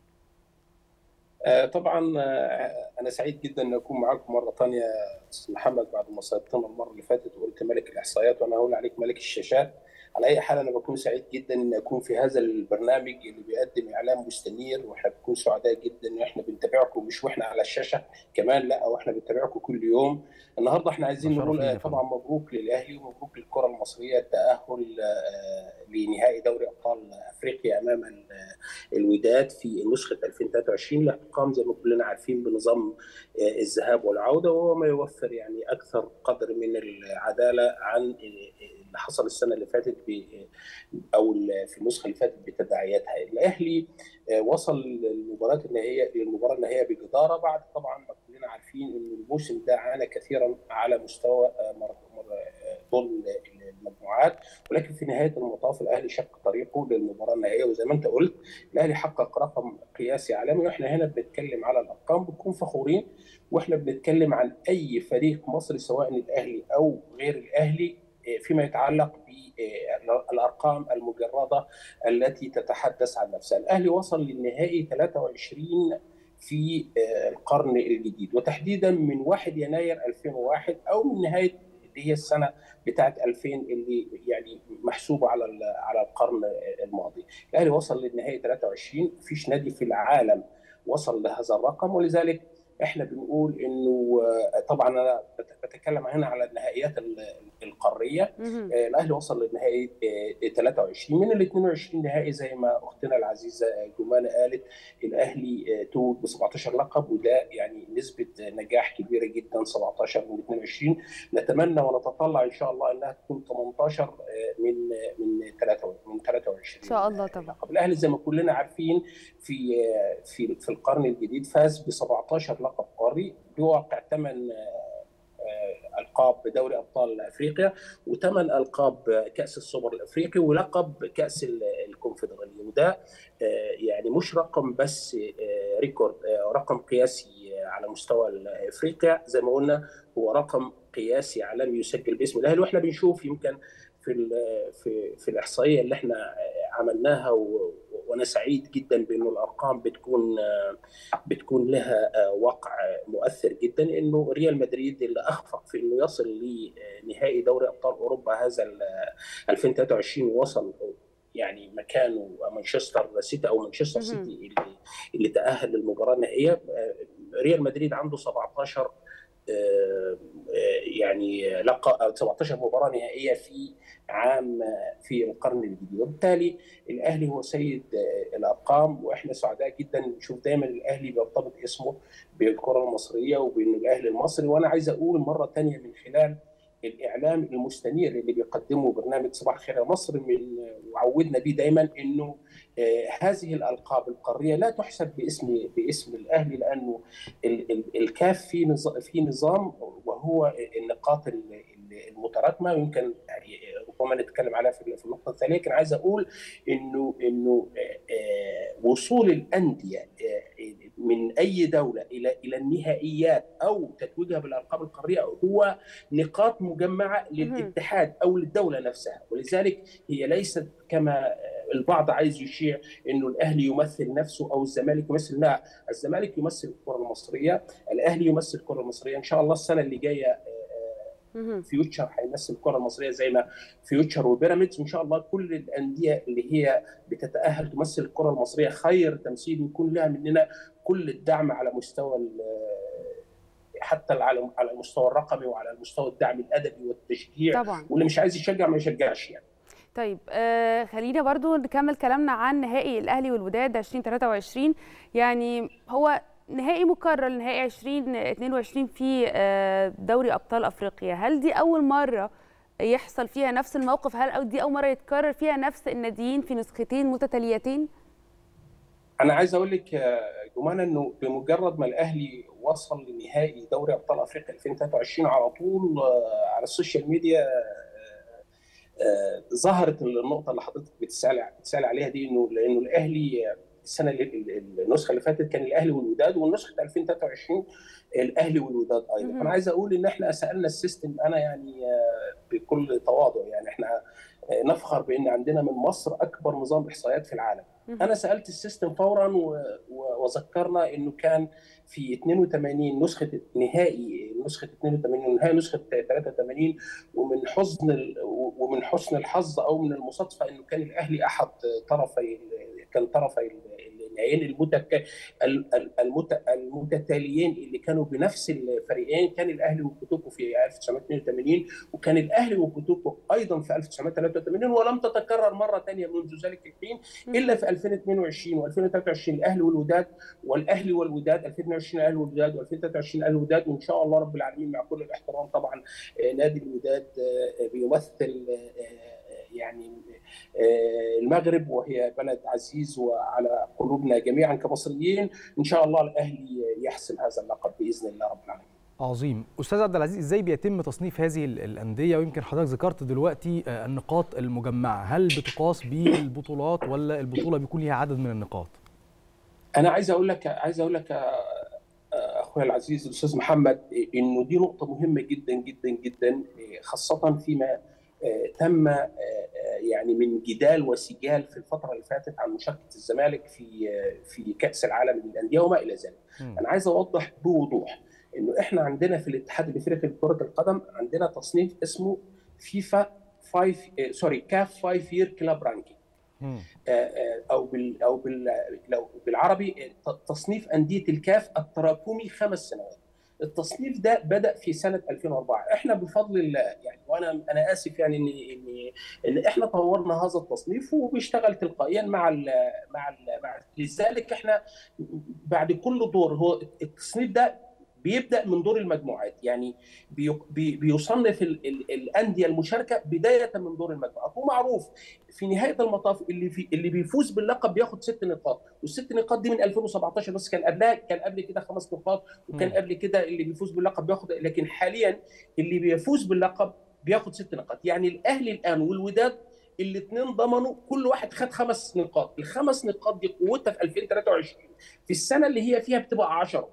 O: طبعا انا سعيد جدا ان اكون معاكم مره ثانيه استاذ محمد بعد ما صيدتنا المره اللي فاتت وقلت ملك الاحصائيات وانا هقول عليك ملك الشاشات. على اي حال انا بكون سعيد جدا ان اكون في هذا البرنامج اللي بيقدم اعلام مستنير، واحنا بنكون سعداء جدا ان احنا بنتابعكم، مش واحنا على الشاشه كمان، لا واحنا بنتابعكم كل يوم. النهارده احنا عايزين نقول طبعا مبروك للاهلي ومبروك للكره المصريه التاهل لنهائي دوري ابطال افريقيا امام الوداد في نسخه 2023 اللي هتقام زي ما كلنا عارفين بنظام الذهاب والعوده، وهو ما يوفر يعني اكثر قدر من العداله عن اللي حصل السنه اللي فاتت او في النسخه اللي فاتت بتداعياتها. الاهلي وصل للمباراه النهائيه بجداره بعد طبعا ما كلنا عارفين ان الموسم ده عانى كثيرا على مستوى طول المجموعات، ولكن في نهايه المطاف الاهلي شق طريقه للمباراه النهائيه، وزي ما انت قلت الاهلي حقق رقم قياسي عالمي. واحنا هنا بنتكلم على الارقام بنكون فخورين، واحنا بنتكلم عن اي فريق مصري سواء الاهلي او غير الاهلي فيما يتعلق بالارقام المجرده التي تتحدث عن نفسها. الاهلي وصل للنهائي 23 في القرن الجديد، وتحديدا من 1 يناير 2001 او من نهايه اللي هي السنه بتاعه 2000 اللي يعني محسوبه على القرن الماضي. الاهلي وصل للنهائي 23، مفيش نادي في العالم وصل لهذا الرقم، ولذلك احنا بنقول انه طبعا انا بتكلم هنا على النهائيات القاريه. الاهلي وصل للنهائي 23 من ال 22 نهائي زي ما اختنا العزيزه جمانه قالت. الاهلي توج ب 17 لقب، وده يعني نسبه نجاح كبيره جدا. 17 من 22، نتمنى ونتطلع ان شاء الله انها تكون 18 من 23
D: ان شاء الله. طبعا
O: الاهلي زي ما كلنا عارفين في القرن الجديد فاز ب 17 لقب قاري بواقع 8 ألقاب بدوري أبطال أفريقيا، و8 ألقاب كأس السوبر الأفريقي، ولقب كأس الكونفدرالية. وده يعني مش رقم بس ريكورد، رقم قياسي على مستوى أفريقيا، زي ما قلنا هو رقم قياسي عالمي يسجل باسم الأهلي. وإحنا بنشوف يمكن في الإحصائية اللي إحنا عملناها، وانا سعيد جدا بانه الارقام بتكون لها وقع مؤثر جدا، انه ريال مدريد اللي اخفق في انه يصل لنهائي دوري ابطال اوروبا هذا 2023 وصل يعني مكانه مانشستر سيتي او مانشستر سيتي اللي تاهل للمباراه النهائيه. ريال مدريد عنده 17 يعني لقب 17 مباراه نهائيه في القرن الجديد، وبالتالي الاهلي هو سيد الارقام. واحنا سعداء جدا نشوف دايما الاهلي بيرتبط اسمه بالكره المصريه وبانه الاهلي المصري. وانا عايز اقول مره ثانيه من خلال الاعلام المستنير اللي بيقدمه برنامج صباح الخير يا مصر وعودنا به دايما انه هذه الالقاب القاريه لا تحسب باسم الاهلي، لانه الكاف في نظام وهو النقاط المتراكمه، ويمكن ربما نتكلم عليها في النقطه الثانيه. لكن عايز اقول انه وصول الانديه من اي دوله الى النهائيات او تتويجها بالالقاب القاريه هو نقاط مجمعه للاتحاد او للدوله نفسها، ولذلك هي ليست كما البعض عايز يشيع انه الاهلي يمثل نفسه او الزمالك يمثل. لا، الزمالك يمثل الكره المصريه، الاهلي يمثل الكره المصريه. ان شاء الله السنه اللي جايه فيوتشر هيمثل الكره المصريه زي ما فيوتشر وبيراميدز، وان شاء الله كل الانديه اللي هي بتتاهل تمثل الكره المصريه خير تمثيل، ويكون لها مننا كل الدعم على مستوى حتى على المستوى الرقمي وعلى المستوى الدعم الادبي والتشجيع طبعا. واللي مش عايز يشجع ما يشجعش يعني.
D: طيب خلينا برضو نكمل كلامنا عن نهائي الاهلي والوداد 2023. يعني هو نهائي مكرر، نهائي 2022 في دوري ابطال افريقيا. هل دي اول مره يحصل فيها نفس الموقف؟ هل دي اول مره يتكرر فيها نفس الناديين في نسختين متتاليتين؟
O: انا عايز اقول لك يا جمانه انه بمجرد ما الاهلي وصل لنهائي دوري ابطال افريقيا 2023 على طول على السوشيال ميديا ظهرت النقطه اللي حضرتك بتسالي عليها دي، لانه الاهلي النسخه اللي فاتت كان الاهلي والوداد، والنسخه 2023 الاهلي والوداد ايضا. انا عايز اقول ان احنا سالنا السيستم، انا يعني بكل تواضع يعني احنا نفخر بان عندنا من مصر اكبر نظام احصائيات في العالم. انا سالت السيستم فورا وذكرنا انه كان في 82 نسخه نهائي نسخه 82 ونهائي نسخه 83، ومن حسن الحظ او من المصادفه انه كان الاهلي احد طرفي النهائيين المتتاليين اللي كانوا بنفس الفريقين، كان الاهلي وكوتوكو في 1982 وكان الاهلي وكوتوكو ايضا في 1983، ولم تتكرر مره ثانيه منذ ذلك الحين الا في 2022 و2023 الاهلي والوداد، والاهلي والوداد 2022 الاهلي والوداد و2023 الاهلي والوداد. وان شاء الله رب العالمين مع كل الاحترام طبعا نادي الوداد بيمثل يعني المغرب وهي بلد عزيز وعلى قلوبنا جميعا كمصريين. ان شاء الله الاهلي يحسم هذا اللقب باذن الله رب العالمين.
E: عظيم. استاذ عبد العزيز، ازاي بيتم تصنيف هذه الانديه؟ ويمكن حضرتك ذكرت دلوقتي النقاط المجمعه، هل بتقاس بالبطولات ولا البطوله بيكون ليها عدد من النقاط؟
O: انا عايز اقول لك اخويا العزيز الاستاذ محمد انه دي نقطه مهمه جدا جدا جدا، خاصه فيما تم يعني من جدال وسجال في الفتره اللي فاتت عن مشاركه الزمالك في كاس العالم للانديه وما الى ذلك. انا عايز اوضح بوضوح انه احنا عندنا في الاتحاد الافريقي لكره القدم عندنا تصنيف اسمه فيفا كاف 5 يير كلاب رانكينج، او بالعربي تصنيف انديه الكاف التراكمي 5 سنوات. التصنيف ده بدا في سنه 2004. احنا بفضل الله يعني، وانا اسف يعني ان احنا طورنا هذا التصنيف وبيشتغل تلقائيا لذلك احنا بعد كل دور هو التصنيف ده بيبدا من دور المجموعات، يعني بيصنف الانديه المشاركه بدايه من دور المجموعات، ومعروف في نهايه المطاف اللي بيفوز باللقب بياخد 6 نقاط، والست نقاط دي من 2017 بس، كان قبل كده 5 نقاط، وكان قبل كده اللي بيفوز باللقب بياخد، لكن حاليا اللي بيفوز باللقب بياخد 6 نقاط. يعني الاهلي الان والوداد الاثنين ضمنوا كل واحد خد 5 نقاط، ال5 نقاط دي قوتها في 2023 في السنه اللي هي فيها بتبقى 10.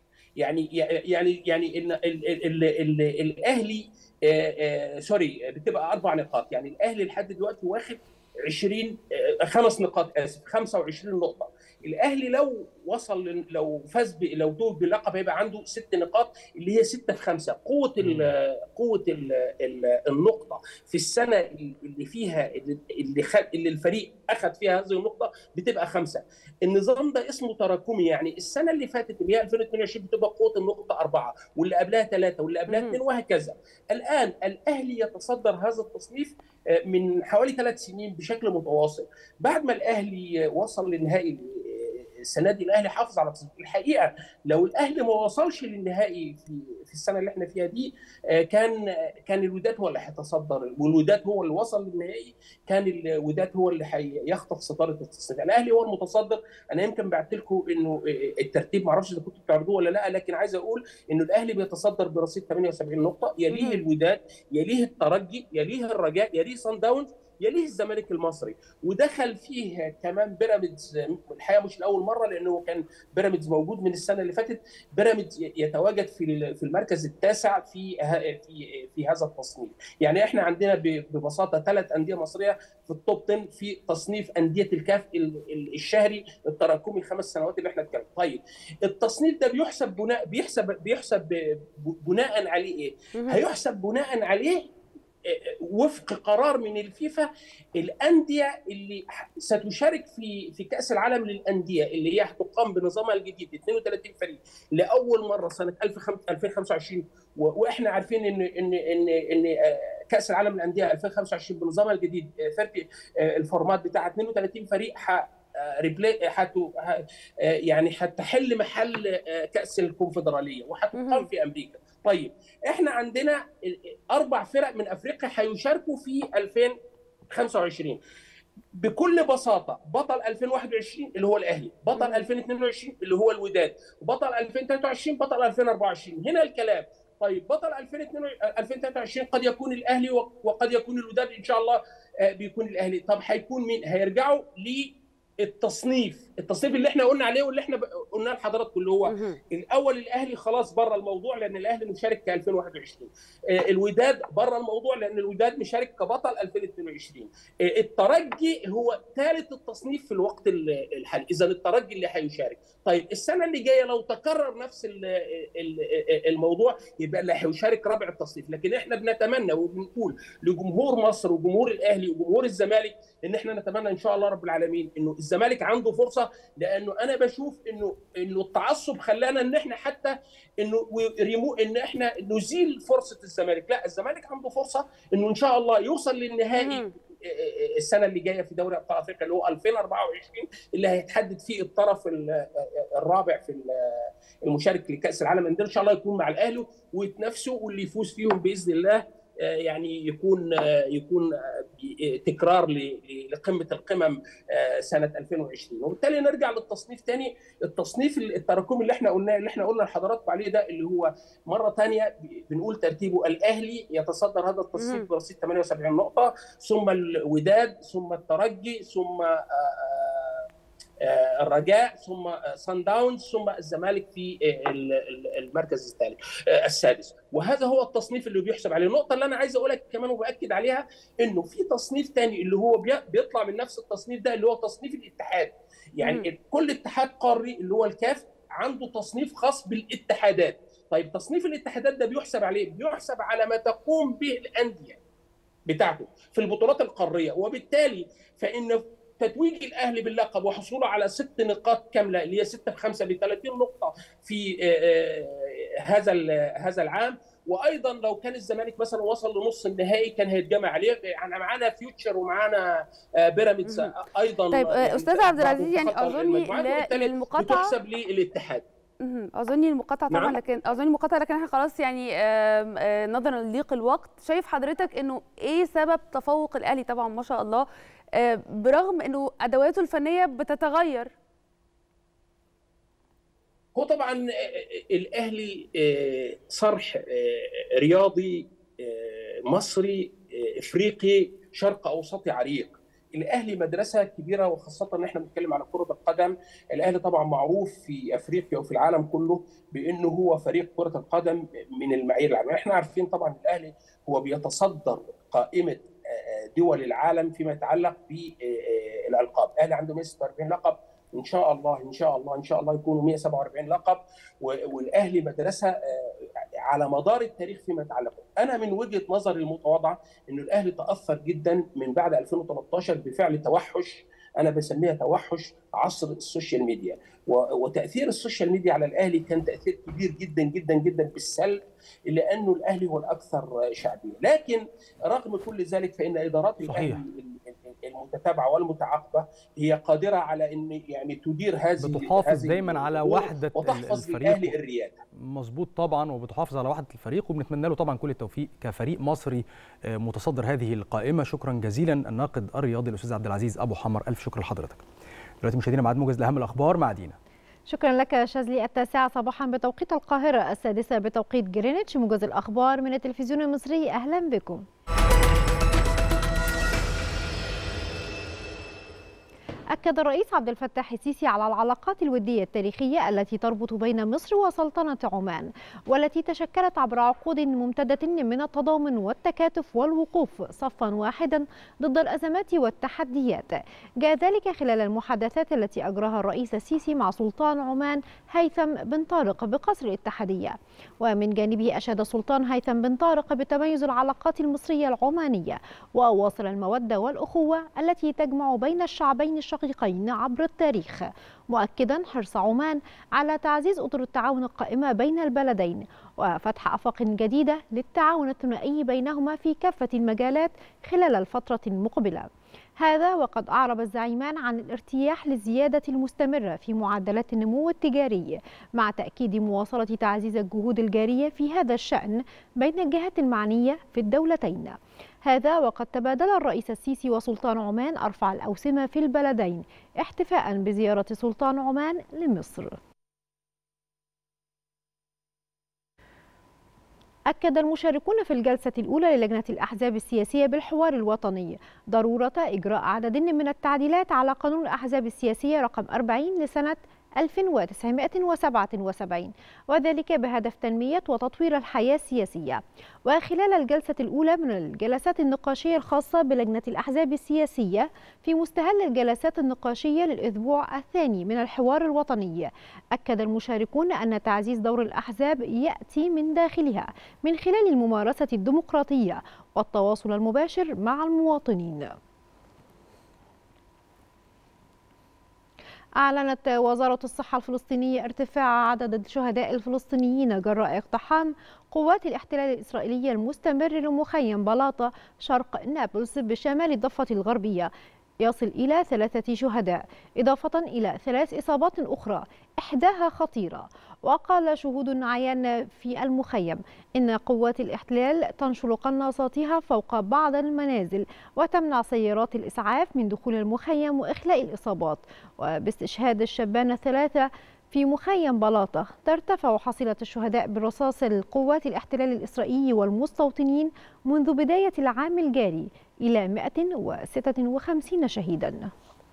O: يعني ان الاهلي بتبقى 4 نقاط، يعني الاهلي لحد دلوقتي واخد 5 نقاط 25 نقطه. الاهلي لو وصل لو فاز لو توج باللقب هيبقى عنده 6 نقاط اللي هي 6 في 5. قوه النقطه في السنه اللي فيها اللي الفريق اخذ فيها هذه النقطه بتبقى 5. النظام ده اسمه تراكمي، يعني السنه اللي فاتت اللي هي 2022 بتبقى قوه النقطه 4، واللي قبلها 3، واللي قبلها 2، وهكذا. الان الاهلي يتصدر هذا التصنيف من حوالي 3 سنين بشكل متواصل. بعد ما الاهلي وصل لنهائي السنه دي الاهلي حافظ على الحقيقه. لو الاهلي ما وصلش للنهائي في السنه اللي احنا فيها دي كان الوداد هو اللي هيتصدر، والوداد هو اللي وصل للنهائي، كان الوداد هو اللي هيخطف صداره التصنيف. الاهلي هو المتصدر. انا يمكن بعت لكم انه الترتيب ما اعرفش اذا كنتوا بتعرضوه ولا لا، لكن عايز اقول انه الاهلي بيتصدر برصيد 78 نقطه، يليه الوداد، يليه الترجي، يليه الرجاء، يليه صن داونز، يليه الزمالك المصري، ودخل فيه كمان بيراميدز. الحقيقه مش لاول مره، لانه كان بيراميدز موجود من السنه اللي فاتت. بيراميدز يتواجد في المركز التاسع في هذا التصنيف. يعني احنا عندنا ببساطه 3 انديه مصريه في التوب 10 في تصنيف انديه الكاف الشهري التراكمي 5 سنوات اللي احنا اتكلمنا. طيب التصنيف ده بيحسب بناء عليه ايه؟ هيحسب بناء عليه وفق قرار من الفيفا الانديه اللي ستشارك في كاس العالم للانديه اللي هي هتقام بنظامها الجديد 32 فريق لاول مره سنه 2025. واحنا عارفين ان كاس العالم للانديه 2025 بنظامها الجديد الفورمات بتاع 32 فريق يعني هتحل محل كاس الكونفدراليه وهتقام في امريكا. طيب احنا عندنا 4 فرق من افريقيا هيشاركوا في 2025 بكل بساطه. بطل 2021 اللي هو الاهلي، بطل 2022 اللي هو الوداد، وبطل 2023 بطل 2024. هنا الكلام. طيب بطل 2023 قد يكون الاهلي وقد يكون الوداد، ان شاء الله بيكون الاهلي. طب هيكون مين؟ هيرجعوا التصنيف اللي احنا قلنا عليه واللي احنا قلناه لحضراتكم، اللي هو الاول الاهلي خلاص بره الموضوع لان الاهلي مشارك ك 2021. الوداد بره الموضوع لان الوداد مشارك كبطل 2022. الترجي هو ثالث التصنيف في الوقت الحالي، اذا الترجي اللي هيشارك. طيب السنه اللي جايه لو تكرر نفس الموضوع يبقى اللي هيشارك رابع التصنيف. لكن احنا بنتمنى وبنقول لجمهور مصر وجمهور الاهلي وجمهور الزمالك ان احنا نتمنى ان شاء الله رب العالمين انه الزمالك عنده فرصه، لانه انا بشوف انه التعصب خلانا ان احنا حتى ان احنا نزيل فرصه الزمالك. لا، الزمالك عنده فرصه انه ان شاء الله يوصل للنهائي السنه اللي جايه في دوري ابطال افريقيا اللي هو 2024 اللي هيتحدد فيه الطرف الرابع في المشارك لكاس العالم. ان شاء الله يكون مع الاهلي ويتنافسوا، واللي يفوز فيهم باذن الله يعني يكون تكرار لقمه القمم سنه 2020. وبالتالي نرجع للتصنيف ثاني، التصنيف التراكمي اللي احنا قلنا لحضراتكم عليه ده، اللي هو مره ثانيه بنقول ترتيبه: الاهلي يتصدر هذا التصنيف برصيد 78 نقطه، ثم الوداد، ثم الترجي، ثم الرجاء، ثم صن داونز، ثم الزمالك في المركز السادس. وهذا هو التصنيف اللي بيحسب عليه. النقطه اللي انا عايز اقولها كمان وباكد عليها انه في تصنيف ثاني اللي هو بيطلع من نفس التصنيف ده، اللي هو تصنيف الاتحاد. يعني كل اتحاد قاري اللي هو الكاف عنده تصنيف خاص بالاتحادات. طيب تصنيف الاتحادات ده بيحسب عليه؟ بيحسب على ما تقوم به الانديه بتاعته في البطولات القاريه. وبالتالي فان تتويج الاهلي باللقب وحصوله على 6 نقاط كامله اللي هي 6 في 5 ب 30 نقطه في هذا العام. وايضا لو كان الزمالك مثلا وصل لنص النهائي كان هيتجمع عليه. يعني معانا فيوتشر ومعانا بيراميدز ايضا.
D: طيب استاذ عبد العزيز، يعني اظني للمقاطعه
O: بتحسب للاتحاد.
D: اظني المقاطعه طبعا. نعم. لكن احنا خلاص يعني نظرا لضيق الوقت، شايف حضرتك انه ايه سبب تفوق الاهلي؟ طبعا ما شاء الله برغم انه ادواته الفنيه بتتغير.
O: هو طبعا الاهلي صرح رياضي مصري افريقي شرق اوسطي عريق. الاهلي مدرسه كبيره، وخاصه ان احنا بنتكلم على كره القدم. الاهلي طبعا معروف في افريقيا وفي العالم كله بانه هو فريق كره القدم من المعايير العالميه. احنا عارفين طبعا الاهلي هو بيتصدر قائمه دول العالم فيما يتعلق بالالقاب. الاهلي عنده 146 لقب، ان شاء الله يكونوا 147 لقب. والاهلي مدرسه على مدار التاريخ فيما يتعلق. انا من وجهه نظري المتواضعه انه الاهلي تاثر جدا من بعد 2013 بفعل توحش، انا بسميها توحش عصر السوشيال ميديا. وتاثير السوشيال ميديا على الاهلي كان تاثير كبير جدا جدا جدا بالسلب، لانه الاهلي هو الاكثر شعبيه. لكن رغم كل ذلك فان ادارات الاهلي المتتابعه والمتعاقبه هي قادره على ان يعني تدير هذه
E: بتحافظ دايما على وحده
O: وتحفظ
E: الفريق
O: للاهلي الرياده.
E: مظبوط طبعا، وبتحافظ على وحده الفريق، وبنتمنى له طبعا كل التوفيق كفريق مصري متصدر هذه القائمه. شكرا جزيلا الناقد الرياضي الاستاذ عبد العزيز ابو حمر، الف شكر لحضرتك. دلوقتي مشاهدينا ميعاد موجز لاهم الاخبار مع دينا.
F: شكرا لك شاذلي. 9 صباحا بتوقيت القاهرة، 6 بتوقيت جرينتش، موجز الأخبار من التلفزيون المصري. أهلا بكم. أكد الرئيس عبد الفتاح السيسي على العلاقات الودية التاريخية التي تربط بين مصر وسلطنة عمان، والتي تشكلت عبر عقود ممتدة من التضامن والتكاتف والوقوف صفا واحدا ضد الأزمات والتحديات. جاء ذلك خلال المحادثات التي أجراها الرئيس السيسي مع سلطان عمان هيثم بن طارق بقصر الاتحادية. ومن جانبه أشاد السلطان هيثم بن طارق بتميز العلاقات المصرية العمانية وأواصر المودة والأخوة التي تجمع بين الشعبين الشقيقين عبر التاريخ، مؤكدا حرص عمان على تعزيز أطر التعاون القائمة بين البلدين وفتح آفاق جديدة للتعاون الثنائي بينهما في كافة المجالات خلال الفترة المقبلة. هذا وقد أعرب الزعيمان عن الارتياح للزيادة المستمرة في معدلات النمو التجاري، مع تأكيد مواصلة تعزيز الجهود الجارية في هذا الشأن بين الجهات المعنية في الدولتين. هذا وقد تبادل الرئيس السيسي وسلطان عمان أرفع الأوسمة في البلدين احتفاء بزيارة سلطان عمان لمصر. أكد المشاركون في الجلسة الأولى للجنة الأحزاب السياسية بالحوار الوطني ضرورة إجراء عدد من التعديلات على قانون الأحزاب السياسية رقم 40 لسنة 1977، وذلك بهدف تنمية وتطوير الحياة السياسية. وخلال الجلسة الأولى من الجلسات النقاشية الخاصة بلجنة الأحزاب السياسية في مستهل الجلسات النقاشية للأسبوع الثاني من الحوار الوطني، أكد المشاركون أن تعزيز دور الأحزاب يأتي من داخلها من خلال الممارسة الديمقراطية والتواصل المباشر مع المواطنين. أعلنت وزارة الصحة الفلسطينية ارتفاع عدد الشهداء الفلسطينيين جراء اقتحام قوات الاحتلال الإسرائيلي المستمر لمخيم بلاطة شرق نابلس بشمال الضفة الغربية، يصل إلى 3 شهداء إضافة إلى 3 إصابات أخرى إحداها خطيرة. وقال شهود عيان في المخيم إن قوات الاحتلال تنشر قناصاتها فوق بعض المنازل وتمنع سيارات الإسعاف من دخول المخيم وإخلاء الإصابات. وباستشهاد الشبان 3 في مخيم بلاطة ترتفع حصيلة الشهداء برصاص القوات الاحتلال الإسرائيلي والمستوطنين منذ بداية العام الجاري إلى 156 شهيداً.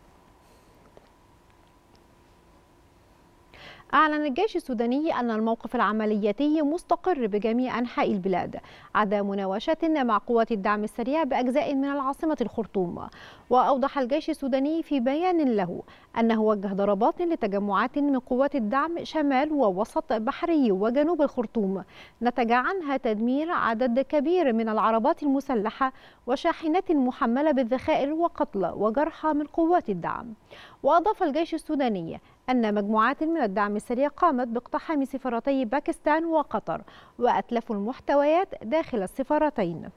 F: أعلن الجيش السوداني أن الموقف العملياتي مستقر بجميع أنحاء البلاد عدا مناوشات مع قوات الدعم السريع بأجزاء من العاصمة الخرطوم. وأوضح الجيش السوداني في بيان له أنه وجه ضربات لتجمعات من قوات الدعم شمال ووسط بحري وجنوب الخرطوم نتج عنها تدمير عدد كبير من العربات المسلحة وشاحنات محملة بالذخائر وقتلى وجرحى من قوات الدعم. وأضاف الجيش السوداني أن مجموعات من الدعم السريع قامت باقتحام سفارتي باكستان وقطر وأتلفوا المحتويات داخل السفارتين.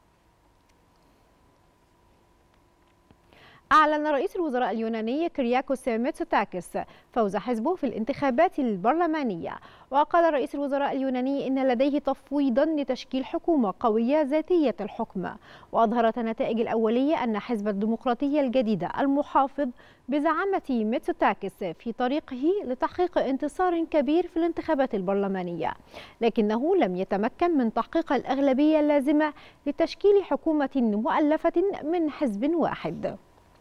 F: أعلن رئيس الوزراء اليوناني كيرياكوس ميتسوتاكيس فوز حزبه في الانتخابات البرلمانية. وقال رئيس الوزراء اليوناني إن لديه تفويضا لتشكيل حكومة قوية ذاتية الحكم. وأظهرت النتائج الأولية أن حزب الديمقراطية الجديدة المحافظ بزعامة ميتسوتاكيس في طريقه لتحقيق انتصار كبير في الانتخابات البرلمانية، لكنه لم يتمكن من تحقيق الأغلبية اللازمة لتشكيل حكومة مؤلفة من حزب واحد.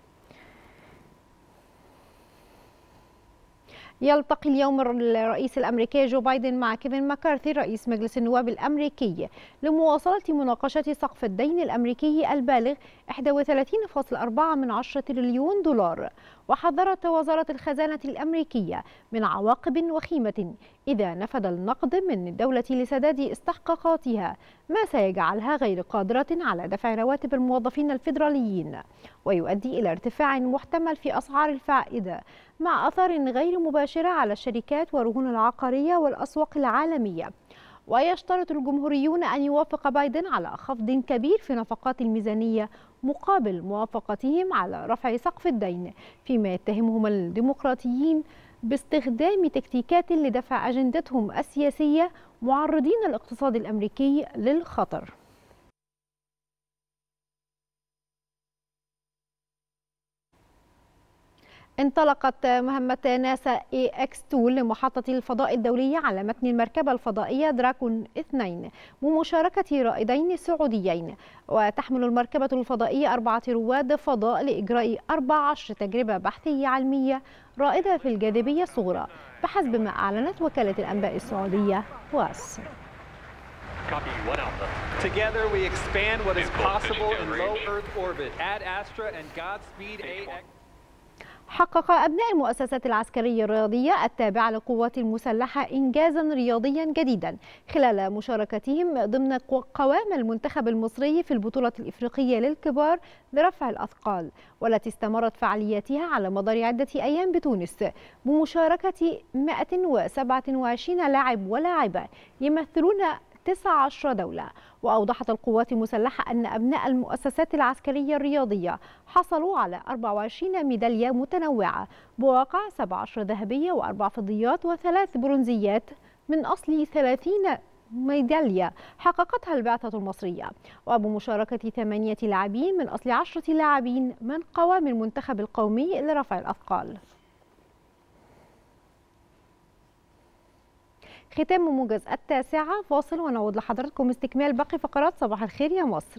F: يلتقي اليوم الرئيس الأمريكي جو بايدن مع كيفن ماكارثي رئيس مجلس النواب الأمريكي لمواصلة مناقشة سقف الدين الأمريكي البالغ 31.4 تريليون دولار. وحذرت وزارة الخزانة الأمريكية من عواقب وخيمة إذا نفذ النقد من الدولة لسداد استحقاقاتها، ما سيجعلها غير قادرة على دفع رواتب الموظفين الفيدراليين ويؤدي إلى ارتفاع محتمل في أسعار الفائدة مع آثار غير مباشرة على الشركات والرهون العقارية والأسواق العالمية. ويشترط الجمهوريون أن يوافق بايدن على خفض كبير في نفقات الميزانية مقابل موافقتهم على رفع سقف الدين، فيما يتهمهم الديمقراطيين باستخدام تكتيكات لدفع أجندتهم السياسية، معرضين الاقتصاد الأمريكي للخطر. انطلقت مهمة ناسا AX2 لمحطة الفضاء الدولية على متن المركبة الفضائية دراكون 2 بمشاركة رائدين سعوديين، وتحمل المركبة الفضائية 4 رواد فضاء لإجراء 14 تجربة بحثية علمية رائدة في الجاذبية الصغرى بحسب ما أعلنت وكالة الأنباء السعودية واس.
P: Together we expand what is possible in low Earth orbit. Ad Astra and Godspeed AX.
F: حقق أبناء المؤسسات العسكرية الرياضية التابعة للقوات المسلحة إنجازا رياضيا جديدا خلال مشاركتهم ضمن قوام المنتخب المصري في البطولة الإفريقية للكبار لرفع الأثقال، والتي استمرت فعالياتها على مدار عدة أيام بتونس بمشاركة 127 لاعب ولاعبة يمثلون 19 دولة. وأوضحت القوات المسلحة أن أبناء المؤسسات العسكرية الرياضية حصلوا على 24 ميدالية متنوعة بواقع 17 ذهبية و4 فضيات و3 برونزيات من أصل 30 ميدالية حققتها البعثة المصرية، وبمشاركة 8 لاعبين من أصل 10 لاعبين من قوام المنتخب القومي لرفع الأثقال. ختام موجز 9 فاصل ونعود لحضراتكم استكمال باقي فقرات صباح الخير يا مصر.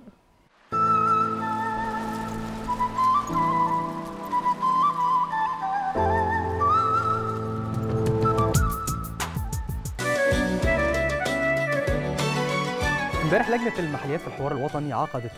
E: امبارح لجنة المحليات في الحوار الوطني عقدت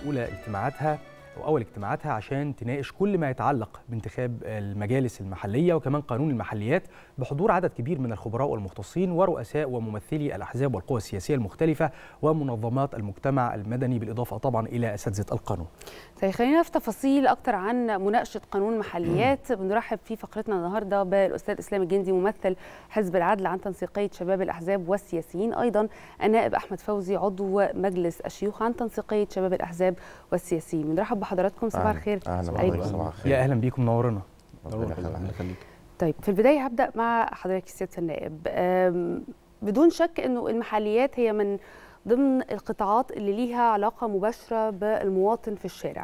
E: أول اجتماعاتها عشان تناقش كل ما يتعلق بانتخاب المجالس المحلية وكمان قانون المحليات بحضور عدد كبير من الخبراء والمختصين ورؤساء وممثلي الأحزاب والقوى السياسية المختلفة ومنظمات المجتمع المدني، بالإضافة طبعا إلى أساتذة القانون.
D: طيب خلينا في تفاصيل أكتر عن مناقشة قانون المحليات. بنرحب في فقرتنا النهاردة بالأستاذ إسلام الجندي ممثل حزب العدل عن تنسيقية شباب الأحزاب والسياسيين، أيضا النائب أحمد فوزي عضو مجلس الشيوخ عن تنسيقية شباب الأحزاب والسياسيين. بنرحب بحضراتكم، صباح الخير.
N: اهلا صباح الخير.
E: يا اهلا بيكم، نورنا.
D: طيب في البدايه هبدا مع حضرتك سياده النائب. بدون شك انه المحليات هي من ضمن القطاعات اللي ليها علاقه مباشره بالمواطن في الشارع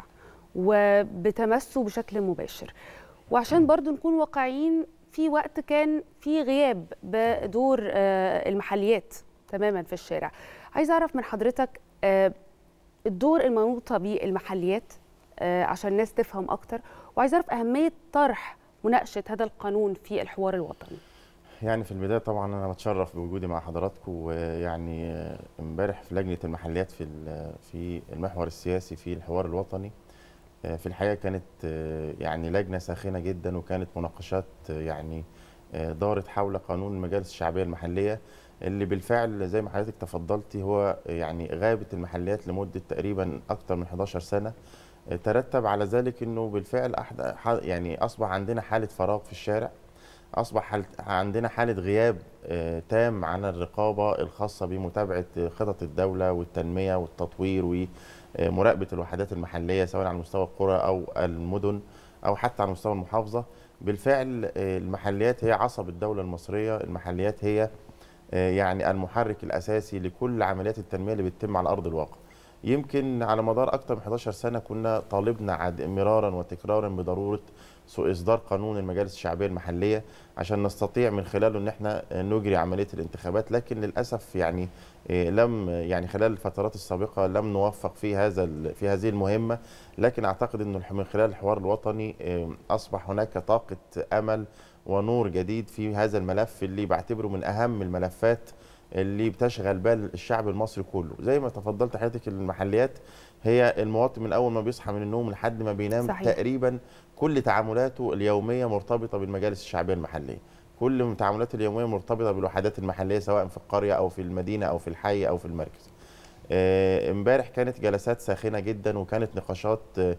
D: وبتمسه بشكل مباشر، وعشان برضو نكون واقعيين في وقت كان في غياب بدور المحليات تماما في الشارع. عايز اعرف من حضرتك الدور المنوط بالمحليات عشان الناس تفهم اكتر، وعايز اعرف اهميه طرح مناقشه هذا القانون في الحوار الوطني.
Q: يعني في البدايه طبعا انا بتشرف بوجودي مع حضراتكم، ويعني امبارح في لجنه المحليات في المحور السياسي في الحوار الوطني في الحقيقه كانت يعني لجنه ساخنه جدا، وكانت مناقشات يعني دارت حول قانون المجالس الشعبيه المحليه اللي بالفعل زي ما حضرتك تفضلتي هو يعني غابت المحليات لمده تقريبا اكثر من 11 سنه. ترتب على ذلك انه بالفعل يعني اصبح عندنا حاله فراغ في الشارع، اصبح عندنا حاله غياب تام عن الرقابه الخاصه بمتابعه خطط الدوله والتنميه والتطوير ومراقبه الوحدات المحليه سواء على مستوى القرى او المدن او حتى على مستوى المحافظه. بالفعل المحليات هي عصب الدوله المصريه، المحليات هي يعني المحرك الاساسي لكل عمليات التنميه اللي بتتم على ارض الواقع. يمكن على مدار اكثر من 11 سنه كنا طالبنا مرارا وتكرارا بضروره اصدار قانون المجالس الشعبيه المحليه عشان نستطيع من خلاله ان احنا نجري عمليه الانتخابات، لكن للاسف يعني لم خلال الفترات السابقه لم نوفق في هذه المهمه. لكن اعتقد انه من خلال الحوار الوطني اصبح هناك طاقه امل ونور جديد في هذا الملف اللي بعتبره من اهم الملفات اللي بتشغل بال الشعب المصري كله. زي ما تفضلت حضرتك المحليات هي المواطن من اول ما بيصحى من النوم لحد ما بينام صحيح. تقريبا كل تعاملاته اليوميه مرتبطه بالمجالس الشعبيه المحليه، كل التعاملات اليوميه مرتبطه بالوحدات المحليه سواء في القريه او في المدينه او في الحي او في المركز. امبارح كانت جلسات ساخنه جدا، وكانت نقاشات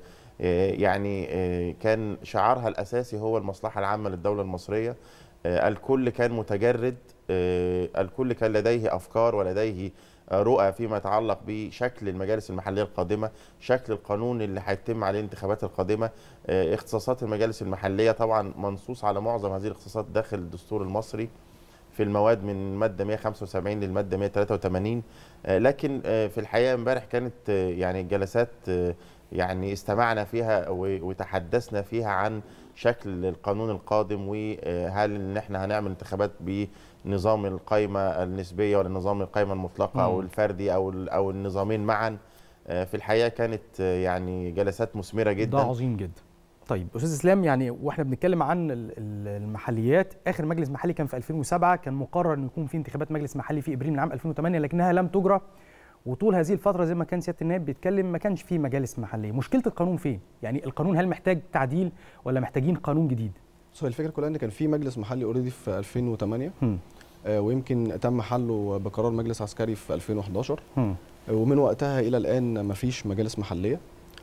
Q: يعني كان شعارها الاساسي هو المصلحه العامه للدوله المصريه. الكل كان متجرد، الكل كان لديه افكار ولديه رؤى فيما يتعلق بشكل المجالس المحليه القادمه، شكل القانون اللي هيتم عليه الانتخابات القادمه، اختصاصات المجالس المحليه. طبعا منصوص على معظم هذه الاختصاصات داخل الدستور المصري في المواد من الماده 175 للماده 183. لكن في الحقيقه امبارح كانت يعني جلسات يعني استمعنا فيها وتحدثنا فيها عن شكل القانون القادم، وهل ان احنا هنعمل انتخابات بنظام القائمه النسبيه ولا نظام القائمه المطلقه او الفردي او النظامين معا. في الحقيقه كانت يعني جلسات مثمره جدا.
E: ده عظيم جدا. طيب استاذ اسلام، يعني واحنا بنتكلم عن المحليات، اخر مجلس محلي كان في 2007، كان مقرر ان يكون في انتخابات مجلس محلي في ابريل من عام 2008، لكنها لم تجرى. وطول هذه الفتره زي ما كان سياده النائب بيتكلم ما كانش في مجالس محليه. مشكله القانون فين؟ يعني القانون هل محتاج تعديل ولا محتاجين قانون جديد؟
R: الفكره كلها ان كان في مجلس محلي اوريدي في 2008 ويمكن تم حله بقرار مجلس عسكري في 2011 ومن وقتها الى الان ما فيش مجالس محليه.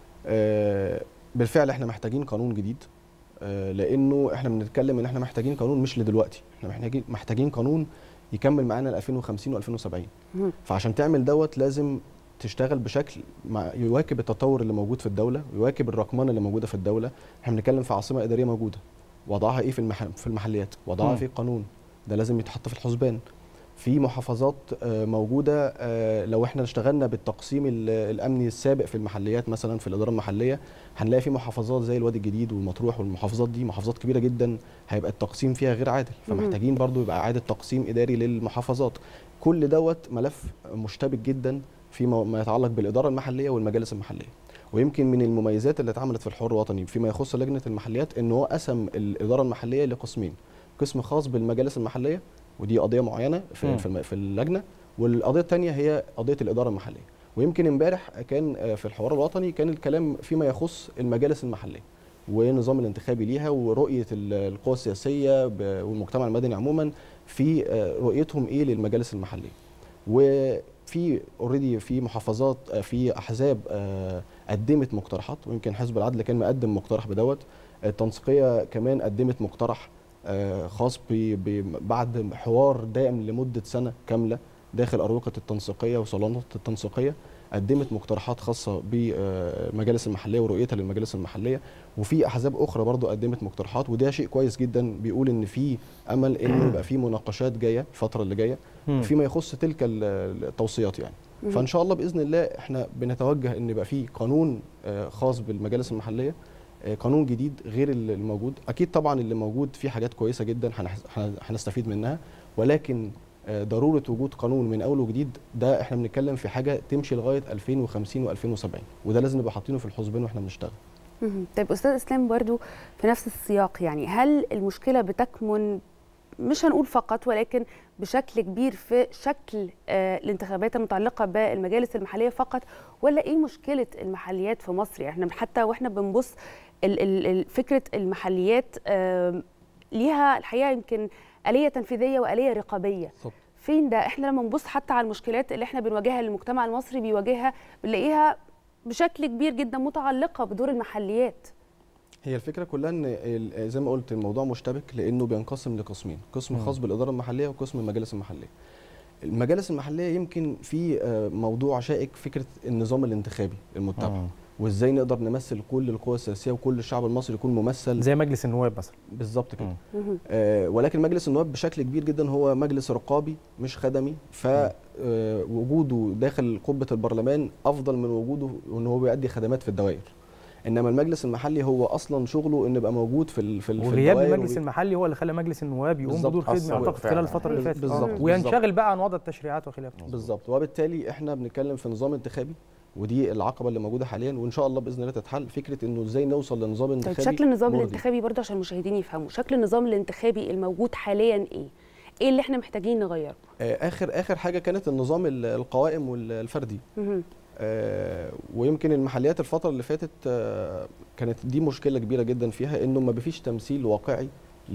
R: بالفعل احنا محتاجين قانون جديد، لانه احنا بنتكلم ان احنا محتاجين قانون مش لدلوقتي، احنا محتاجين قانون يكمل معانا ل 2050 و2070. فعشان تعمل دوت لازم تشتغل بشكل يواكب التطور اللي موجود في الدوله، ويواكب الرقمنه اللي موجوده في الدوله. احنا بنتكلم في عاصمه اداريه موجوده، وضعها ايه في المحليات، وضعها في قانون، ده لازم يتحط في الحسبان. في محافظات موجوده، لو احنا اشتغلنا بالتقسيم الامني السابق في المحليات مثلا في الاداره المحليه، هنلاقي في محافظات زي الوادي الجديد والمطروح، والمحافظات دي محافظات كبيره جدا هيبقى التقسيم فيها غير عادل، فمحتاجين برضو يبقى اعاده تقسيم اداري للمحافظات. كل دوت ملف مشتبك جدا فيما يتعلق بالاداره المحليه والمجالس المحليه. ويمكن من المميزات اللي اتعملت في الحوار الوطني فيما يخص لجنه المحليات ان هو قسم الاداره المحليه لقسمين، قسم خاص بالمجالس المحليه ودي قضيه معينه في اللجنه، والقضيه الثانيه هي قضيه الاداره المحليه. ويمكن امبارح كان في الحوار الوطني كان الكلام فيما يخص المجالس المحليه والنظام الانتخابي ليها، ورؤيه القوى السياسيه والمجتمع المدني عموما في رؤيتهم ايه للمجالس المحليه. وفي اوريدي في محافظات في احزاب قدمت مقترحات، ويمكن حزب العدل كان مقدم مقترح بدوت. التنسيقيه كمان قدمت مقترح خاص بعد حوار دائم لمده سنه كامله داخل اروقه التنسيقيه وصالونات التنسيقيه، قدمت مقترحات خاصه بالمجالس المحليه ورؤيتها للمجالس المحليه. وفي احزاب اخرى برضو قدمت مقترحات، وده شيء كويس جدا بيقول ان في امل ان يبقى في مناقشات جايه الفتره اللي جايه فيما يخص تلك التوصيات يعني. فان شاء الله باذن الله احنا بنتوجه ان يبقى في قانون خاص بالمجالس المحليه، قانون جديد غير اللي موجود. اكيد طبعا اللي موجود فيه حاجات كويسه جدا هنستفيد منها، ولكن ضروره وجود قانون من اول وجديد ده احنا بنتكلم في حاجه تمشي لغايه 2050 و2070، وده لازم نبقى حاطينه في الحسبان واحنا بنشتغل.
D: طيب استاذ اسلام، برضو في نفس السياق، يعني هل المشكله بتكمن مش هنقول فقط ولكن بشكل كبير في شكل الانتخابات المتعلقه بالمجالس المحليه فقط، ولا ايه مشكله المحليات في مصر؟ يعني احنا حتى واحنا بنبص فكره المحليات ليها الحقيقه يمكن آلية تنفيذيه وآلية رقابيه. فين ده؟ احنا لما نبص حتى على المشكلات اللي احنا بنواجهها المجتمع المصري بيواجهها، بنلاقيها بشكل كبير جدا متعلقه بدور المحليات.
R: هي الفكره كلها ان زي ما قلت الموضوع مشتبك لانه بينقسم لقسمين، قسم خاص بالاداره المحليه وقسم المجالس المحليه. المجالس المحليه يمكن في موضوع شائك، فكره النظام الانتخابي المتبع وازاي نقدر نمثل كل القوى السياسيه وكل الشعب المصري يكون ممثل
E: زي مجلس النواب مثلا.
R: بالظبط كده. ولكن مجلس النواب بشكل كبير جدا هو مجلس رقابي مش خدمي، فوجوده داخل قبه البرلمان افضل من وجوده ان هو بيؤدي خدمات في الدوائر. انما المجلس المحلي هو اصلا شغله ان يبقى موجود في الدوائر،
E: وغياب المجلس المحلي هو اللي خلى مجلس النواب يقوم بدور خدمي اعتقد خلال الفتره اللي فاتت، وينشغل بقى عن وضع التشريعات وخلافه.
R: بالظبط. وبالتالي احنا بنتكلم في نظام انتخابي، ودي العقبه اللي موجوده حاليا، وان شاء الله باذن الله تتحل. فكره انه ازاي نوصل لنظام انتخابي.
D: طيب شكل النظام الانتخابي برضه عشان المشاهدين يفهموا، شكل النظام الانتخابي الموجود حاليا ايه اللي احنا محتاجين نغيره؟
R: اخر حاجه كانت النظام القوائم والفردي. ويمكن المحليات الفتره اللي فاتت كانت دي مشكله كبيره جدا فيها، انه ما فيش تمثيل واقعي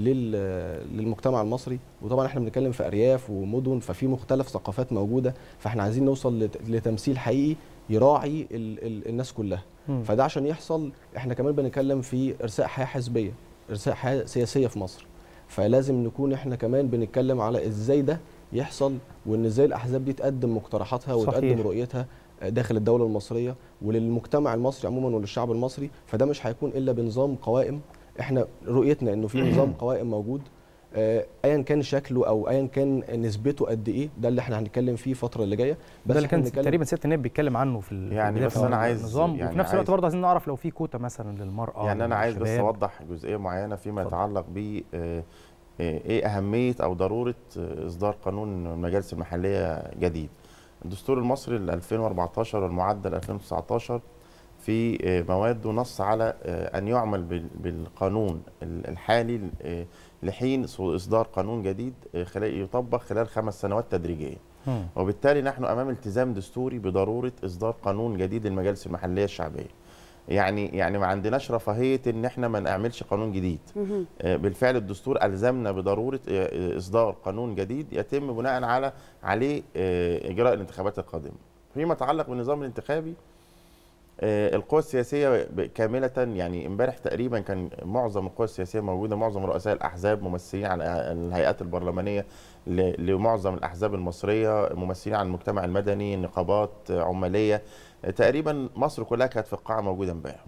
R: للمجتمع المصري. وطبعا احنا بنتكلم في ارياف ومدن، ففي مختلف ثقافات موجوده، فاحنا عايزين نوصل لتمثيل حقيقي يراعي الناس كلها. فده عشان يحصل احنا كمان بنتكلم في ارساء حياه حزبيه، ارساء حياه سياسيه في مصر. فلازم نكون احنا كمان بنتكلم على ازاي ده يحصل، وان ازاي الاحزاب دي تقدم مقترحاتها وتقدم
E: صحيح.
R: رؤيتها داخل الدوله المصريه وللمجتمع المصري عموما وللشعب المصري. فده مش هيكون الا بنظام قوائم. احنا رؤيتنا انه في نظام قوائم موجود ايا كان شكله او ايا كان نسبته قد ايه، ده اللي احنا هنتكلم فيه الفتره اللي جايه.
E: بس ده اللي كان تقريبا سياده النائب بيتكلم عنه في
Q: يعني بس انا عايز
E: النظام،
Q: يعني
E: وفي نفس الوقت برضه عايزين نعرف لو في كوتا مثلا للمراه.
Q: يعني انا عايز بس اوضح جزئيه معينه فيما يتعلق ب ايه اهميه او ضروره اصدار قانون المجالس المحليه جديد. الدستور المصري ل 2014 والمعدل 2019 في مواد نص على ان يعمل بالقانون الحالي لحين اصدار قانون جديد يطبق خلال 5 سنوات تدريجيا. وبالتالي نحن امام التزام دستوري بضروره اصدار قانون جديد للمجالس المحليه الشعبيه. يعني ما عندناش رفاهيه ان احنا ما نعملش قانون جديد. بالفعل الدستور الزمنا بضروره اصدار قانون جديد يتم بناء عليه اجراء الانتخابات القادمه. فيما يتعلق بالنظام الانتخابي، القوى السياسيه كامله، يعني امبارح تقريبا كان معظم القوى السياسيه موجوده، معظم رؤساء الاحزاب ممثلين على الهيئات البرلمانيه لمعظم الاحزاب المصريه، ممثلين عن المجتمع المدني، نقابات عماليه، تقريبا مصر كلها كانت في القاعه موجوده امبارح،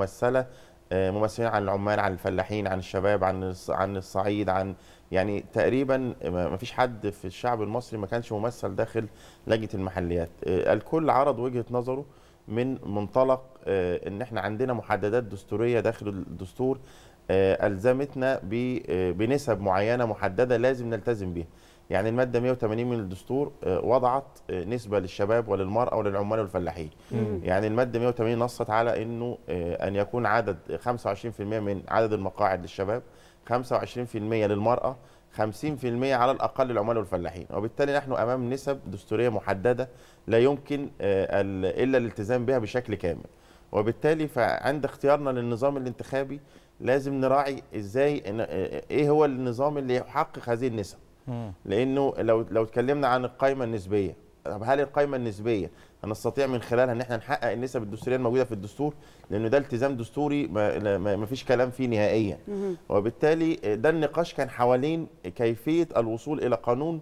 Q: ممثلين عن العمال، عن الفلاحين، عن الشباب، عن الصعيد، عن يعني تقريبا ما فيش حد في الشعب المصري ما كانش ممثل داخل لجنه المحليات. الكل عرض وجهه نظره من منطلق ان احنا عندنا محددات دستوريه داخل الدستور الزمتنا بنسب معينه محدده لازم نلتزم بيها. يعني الماده 180 من الدستور وضعت نسبه للشباب وللمراه وللعمال والفلاحين. يعني الماده 180 نصت على انه ان يكون عدد 25% من عدد المقاعد للشباب، 25% للمراه، 50% على الاقل للعمال والفلاحين. وبالتالي نحن امام نسب دستوريه محدده لا يمكن الا الالتزام بها بشكل كامل. وبالتالي فعند اختيارنا للنظام الانتخابي لازم نراعي ازاي ايه هو النظام اللي يحقق هذه النسب. لانه لو اتكلمنا عن القائمه النسبيه، طب هل القائمه النسبيه هنستطيع من خلالها ان احنا نحقق النسب الدستوريه الموجوده في الدستور؟ لانه ده التزام دستوري ما فيش كلام فيه نهائيا. وبالتالي ده النقاش كان حوالين كيفيه الوصول الى قانون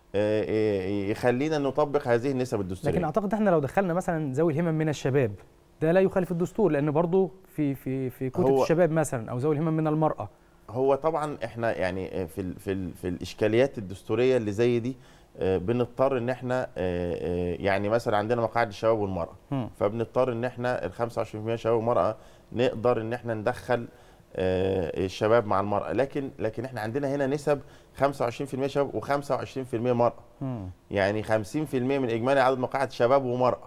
Q: يخلينا نطبق هذه النسب الدستوريه.
E: لكن اعتقد احنا لو دخلنا مثلا ذوي الهمم من الشباب، ده لا يخالف الدستور، لان برضه في كوتا الشباب مثلا او ذوي الهمم من المراه.
Q: هو طبعا احنا يعني في الاشكاليات الدستوريه اللي زي دي بنضطر ان احنا يعني مثلا عندنا مقاعد الشباب والمراه، فبنضطر ان احنا ال 25% شباب ومراه نقدر ان احنا ندخل الشباب مع المراه، لكن احنا عندنا هنا نسب 25% شباب و25% مراه. يعني 50% من اجمالي عدد مقاعد شباب ومراه.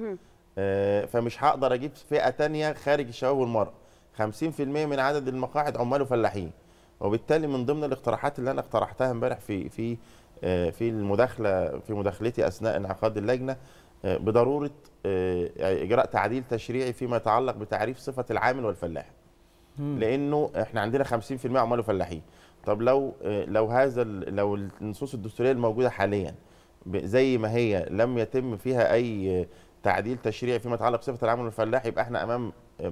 Q: فمش هقدر اجيب فئه ثانيه خارج الشباب والمراه. 50% من عدد المقاعد عمال وفلاحين. وبالتالي من ضمن الاقتراحات اللي انا اقترحتها امبارح في مداخلتي اثناء انعقاد اللجنه بضروره اجراء تعديل تشريعي فيما يتعلق بتعريف صفه العامل والفلاح. لانه احنا عندنا 50% عمال وفلاحين. طب لو النصوص الدستوريه الموجوده حاليا زي ما هي لم يتم فيها اي تعديل تشريعي فيما يتعلق بصفه العامل والفلاح، يبقى احنا امام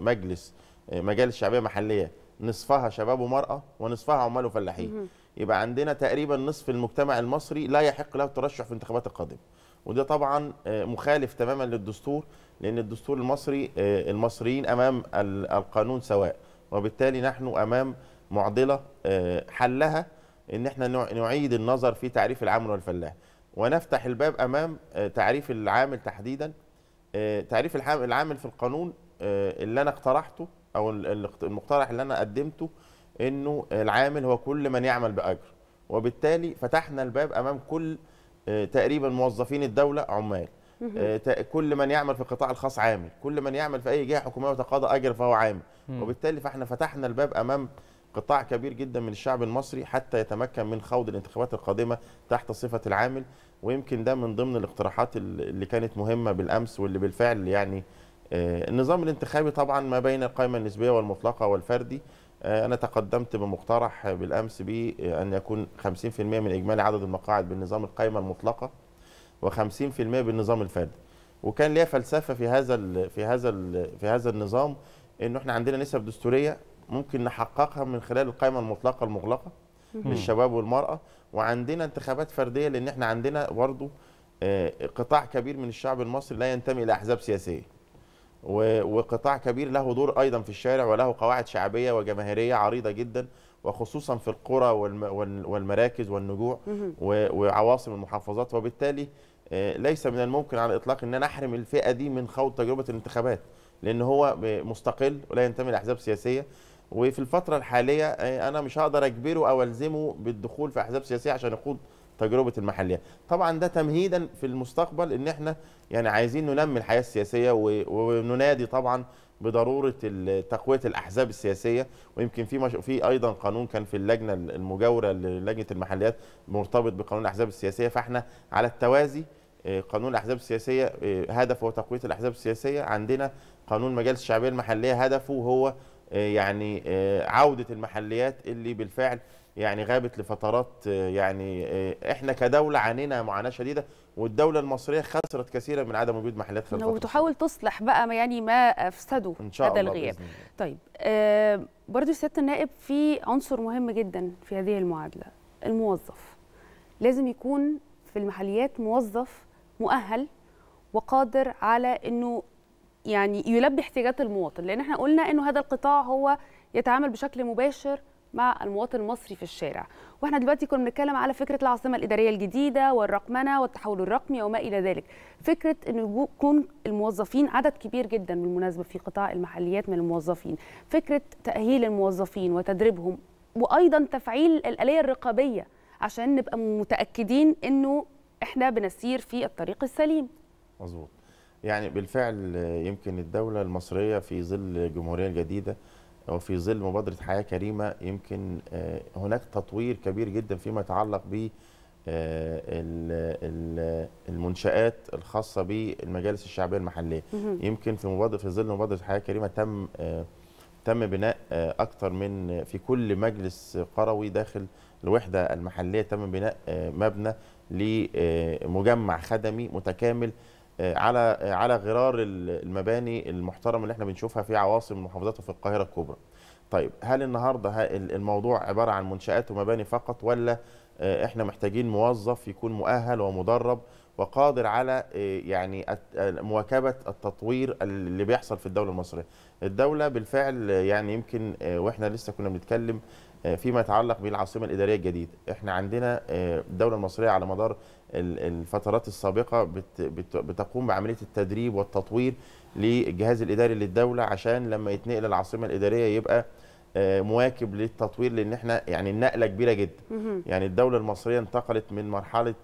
Q: مجالس شعبيه محليه نصفها شباب ومراه ونصفها عمال وفلاحين. يبقى عندنا تقريبا نصف المجتمع المصري لا يحق له الترشح في الانتخابات القادمه. وده طبعا مخالف تماما للدستور، لان الدستور المصري المصريين امام القانون سواء. وبالتالي نحن امام معضله حلها ان احنا نعيد النظر في تعريف العامل والفلاح، ونفتح الباب امام تعريف العامل تحديدا. تعريف العامل في القانون اللي انا اقترحته او المقترح اللي انا قدمته انه العامل هو كل من يعمل باجر. وبالتالي فتحنا الباب امام كل تقريبا موظفين الدوله عمال، كل من يعمل في القطاع الخاص عامل، كل من يعمل في اي جهه حكوميه وتقاضى اجر فهو عامل. وبالتالي فاحنا فتحنا الباب امام قطاع كبير جدا من الشعب المصري حتى يتمكن من خوض الانتخابات القادمه تحت صفه العامل. ويمكن ده من ضمن الاقتراحات اللي كانت مهمه بالامس، واللي بالفعل يعني النظام الانتخابي طبعا ما بين القائمه النسبيه والمطلقه والفردي. انا تقدمت بمقترح بالامس بان يكون 50% من اجمالي عدد المقاعد بالنظام القائمه المطلقه و50% بالنظام الفردي. وكان ليا فلسفه في هذا النظام، انه احنا عندنا نسب دستوريه ممكن نحققها من خلال القائمه المطلقه المغلقه، للشباب والمراه، وعندنا انتخابات فرديه لان احنا عندنا برضه قطاع كبير من الشعب المصري لا ينتمي الى احزاب سياسيه، وقطاع كبير له دور ايضا في الشارع وله قواعد شعبيه وجماهيريه عريضه جدا، وخصوصا في القرى والمراكز والنجوع وعواصم المحافظات. وبالتالي ليس من الممكن على الاطلاق ان انا احرم الفئه دي من خوض تجربه الانتخابات، لان هو مستقل ولا ينتمي لاحزاب سياسيه. وفي الفتره الحاليه انا مش هقدر اجبره او الزمه بالدخول في احزاب سياسيه عشان يخوض تجربه المحليات. طبعا ده تمهيدا في المستقبل ان احنا يعني عايزين ننمي الحياه السياسيه، وننادي طبعا بضروره تقويه الاحزاب السياسيه. ويمكن في ايضا قانون كان في اللجنه المجاوره للجنه المحليات مرتبط بقانون الاحزاب السياسيه، فاحنا على التوازي قانون الاحزاب السياسيه هدفه تقويه الاحزاب السياسيه، عندنا قانون مجالس الشعبيه المحليه هدفه هو يعني عوده المحليات اللي بالفعل يعني غابت لفترات. يعني احنا كدوله عانينا معاناه شديده، والدوله المصريه خسرت كثيرا من عدم وجود محليات خلال الفتره.
D: وتحاول تصلح بقى يعني ما افسدوا هذا الغياب. طيب برضو سياده النائب، في عنصر مهم جدا في هذه المعادله، الموظف. لازم يكون في المحليات موظف مؤهل وقادر على انه يعني يلبي احتياجات المواطن، لان احنا قلنا انه هذا القطاع هو يتعامل بشكل مباشر مع المواطن المصري في الشارع. واحنا دلوقتي كنا بنتكلم على فكره العاصمه الاداريه الجديده والرقمنه والتحول الرقمي وما الى ذلك. فكره انه يكون الموظفين، عدد كبير جدا بالمناسبه في قطاع المحليات من الموظفين، فكره تاهيل الموظفين وتدريبهم، وايضا تفعيل الاليه الرقابيه عشان نبقى متاكدين انه احنا بنسير في الطريق السليم.
Q: مظبوط. يعني بالفعل يمكن الدوله المصريه في ظل الجمهوريه الجديده وفي ظل مبادرة حياة كريمة يمكن هناك تطوير كبير جدا فيما يتعلق ب المنشآت الخاصة بالمجالس الشعبية المحلية. يمكن في ظل مبادرة حياة كريمة تم بناء أكثر من في كل مجلس قروي داخل الوحدة المحلية تم بناء مبنى لمجمع خدمي متكامل على غرار المباني المحترمه اللي احنا بنشوفها في عواصم المحافظات وفي القاهره الكبرى. طيب هل النهارده الموضوع عباره عن منشآت ومباني فقط، ولا احنا محتاجين موظف يكون مؤهل ومدرب وقادر على يعني مواكبه التطوير اللي بيحصل في الدوله المصريه؟ الدوله بالفعل يعني يمكن واحنا لسه كنا بنتكلم فيما يتعلق بالعاصمه الاداريه الجديده، احنا عندنا الدوله المصريه على مدار الفترات السابقه بتقوم بعمليه التدريب والتطوير للجهاز الاداري للدوله عشان لما يتنقل العاصمه الاداريه يبقى مواكب للتطوير، لان احنا يعني النقله كبيره جدا. يعني الدوله المصريه انتقلت من مرحله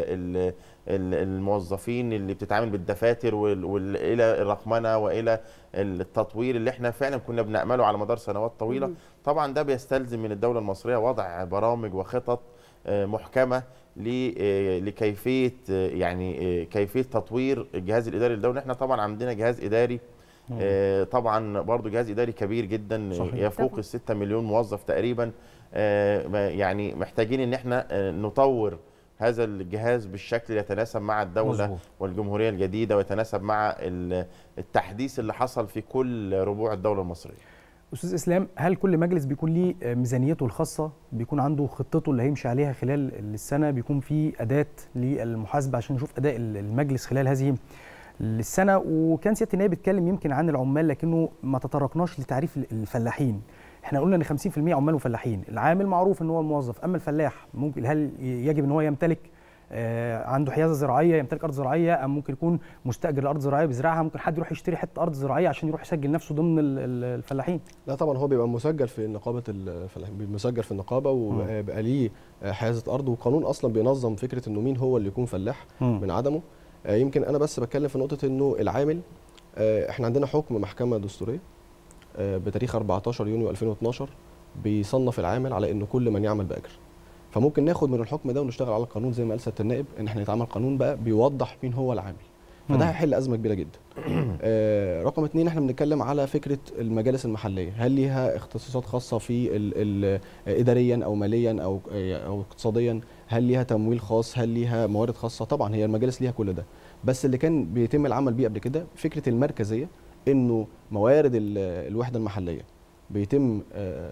Q: الموظفين اللي بتتعامل بالدفاتر الى الرقمنه والى التطوير اللي احنا فعلا كنا بنأمله على مدار سنوات طويله. طبعا ده بيستلزم من الدوله المصريه وضع برامج وخطط محكمه لكيفيه يعني كيفيه تطوير الجهاز الاداري للدوله. احنا طبعا عندنا جهاز اداري طبعا برضو جهاز اداري كبير جدا صحيح. يفوق ال6 مليون موظف تقريبا. يعني محتاجين ان احنا نطور هذا الجهاز بالشكل اللي يتناسب مع الدوله مزبوط. والجمهوريه الجديده ويتناسب مع التحديث اللي حصل في كل ربوع الدوله المصريه.
E: استاذ اسلام، هل كل مجلس بيكون ليه ميزانيته الخاصه، بيكون عنده خطته اللي هيمشي عليها خلال السنه، بيكون في اداه للمحاسبه عشان نشوف اداء المجلس خلال هذه السنه؟ وكان سياده النائب بيتكلم يمكن عن العمال لكنه ما تطرقناش لتعريف الفلاحين. احنا قلنا ان 50% عمال وفلاحين، العامل معروف ان هو الموظف، اما الفلاح ممكن هل يجب ان هو يمتلك عنده حيازه زراعيه، يمتلك ارض زراعيه، ام ممكن يكون مستاجر لارض زراعيه بيزرعها؟ ممكن حد يروح يشتري حته ارض زراعيه عشان يروح يسجل نفسه ضمن الفلاحين؟
R: لا طبعا، هو بيبقى مسجل في نقابه الفلاحين، مسجل في النقابه وبيبقى ليه حيازه ارض، وقانون اصلا بينظم فكره انه مين هو اللي يكون فلاح من عدمه. يمكن انا بس بتكلم في نقطه انه العامل، احنا عندنا حكم محكمه دستوريه بتاريخ 14 يونيو 2012 بيصنف العامل على انه كل من يعمل باجر. فممكن ناخد من الحكم ده ونشتغل على القانون زي ما قال سياده النائب، ان احنا يتعمل قانون بقى بيوضح مين هو العامل، فده هيحل ازمه كبيره جدا. رقم 2، احنا بنتكلم على فكره المجالس المحليه، هل ليها اختصاصات خاصه في اداريا او ماليا او اقتصاديا؟ هل ليها تمويل خاص؟ هل ليها موارد خاصه؟ طبعا هي المجالس ليها كل ده، بس اللي كان بيتم العمل بيه قبل كده فكره المركزيه، انه موارد الوحده المحليه بيتم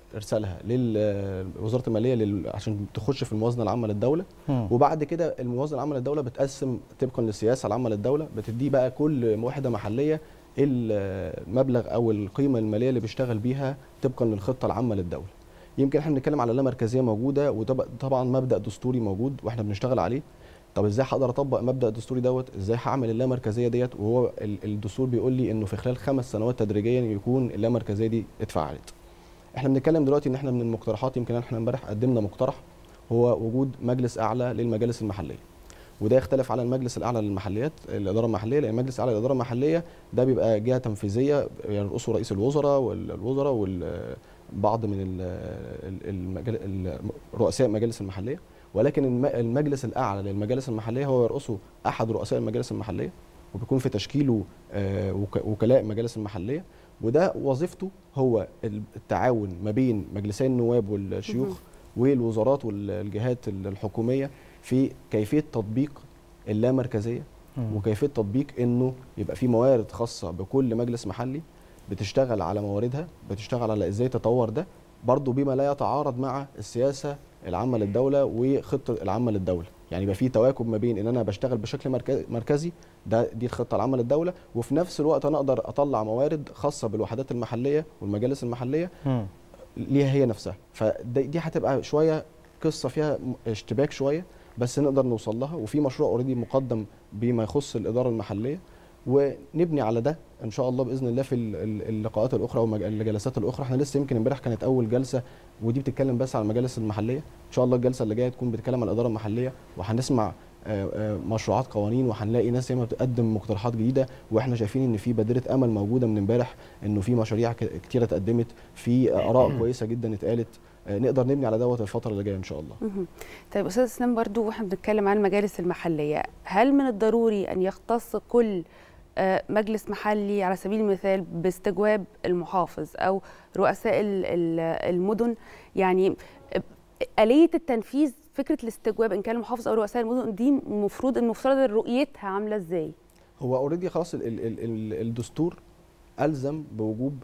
R: ارسالها لوزاره الماليه عشان تخش في الموازنه العامه للدوله. وبعد كده الموازنه العامه للدوله بتقسم طبقا للسياسه العامه للدوله، بتدي بقى كل وحده محليه المبلغ او القيمه الماليه اللي بيشتغل بيها طبقا للخطه العامه للدوله. يمكن احنا بنتكلم على اللامركزيه موجوده، وطبعا مبدا دستوري موجود واحنا بنشتغل عليه. طب ازاي هقدر اطبق مبدا الدستوري دوت؟ ازاي هعمل اللامركزيه ديت وهو الدستور بيقول لي انه في خلال 5 سنوات تدريجيا يكون اللامركزيه دي اتفعلت. احنا بنتكلم دلوقتي ان احنا من المقترحات، يمكن احنا امبارح قدمنا مقترح هو وجود مجلس اعلى للمجالس المحليه، وده يختلف على المجلس الاعلى للمحليات الاداره المحليه، لان المجلس الاعلى للاداره المحليه ده بيبقى جهه تنفيذيه يرأسه رئيس الوزراء والوزراء وبعض من رؤساء المجالس المحليه، ولكن المجلس الاعلى للمجالس المحليه هو يرأسه احد رؤساء المجالس المحليه، وبيكون في تشكيله وكلاء المجالس المحليه، وده وظيفته هو التعاون ما بين مجلسي النواب والشيوخ والوزارات والجهات الحكوميه في كيفيه تطبيق اللامركزيه، وكيفيه تطبيق انه يبقى في موارد خاصه بكل مجلس محلي بتشتغل على مواردها، بتشتغل على ازاي تطور ده برضه بما لا يتعارض مع السياسه العامه للدوله وخطه العامه للدوله. يعني يبقى في تواكب ما بين ان انا بشتغل بشكل مركزي، دي الخطه العامه للدوله، وفي نفس الوقت انا اقدر اطلع موارد خاصه بالوحدات المحليه والمجالس المحليه ليها هي نفسها. فدي هتبقى شويه قصه فيها اشتباك شويه، بس نقدر نوصل لها، وفي مشروع اوريدي مقدم بما يخص الاداره المحليه، ونبني على ده ان شاء الله باذن الله في اللقاءات الاخرى والجلسات الاخرى. احنا لسه يمكن امبارح كانت اول جلسه، ودي بتتكلم بس على المجالس المحليه. ان شاء الله الجلسه اللي جايه تكون بتتكلم على الاداره المحليه، وهنسمع مشروعات قوانين، وهنلاقي ناس ياما بتقدم مقترحات جديده، واحنا شايفين ان في بادره امل موجوده من امبارح، انه في مشاريع كتيره اتقدمت، في اراء كويسه جدا اتقالت، نقدر نبني على دوت الفتره اللي جايه ان شاء الله.
D: طيب استاذ اسلام، برضو واحنا بنتكلم عن المجالس المحليه، هل من الضروري ان يختص كل مجلس محلي على سبيل المثال باستجواب المحافظ او رؤساء المدن؟ يعني آلية التنفيذ فكره الاستجواب ان كان المحافظ او رؤساء المدن دي المفترض رؤيتها عامله ازاي؟
R: هو اوريدي خلاص الدستور ألزم بوجوب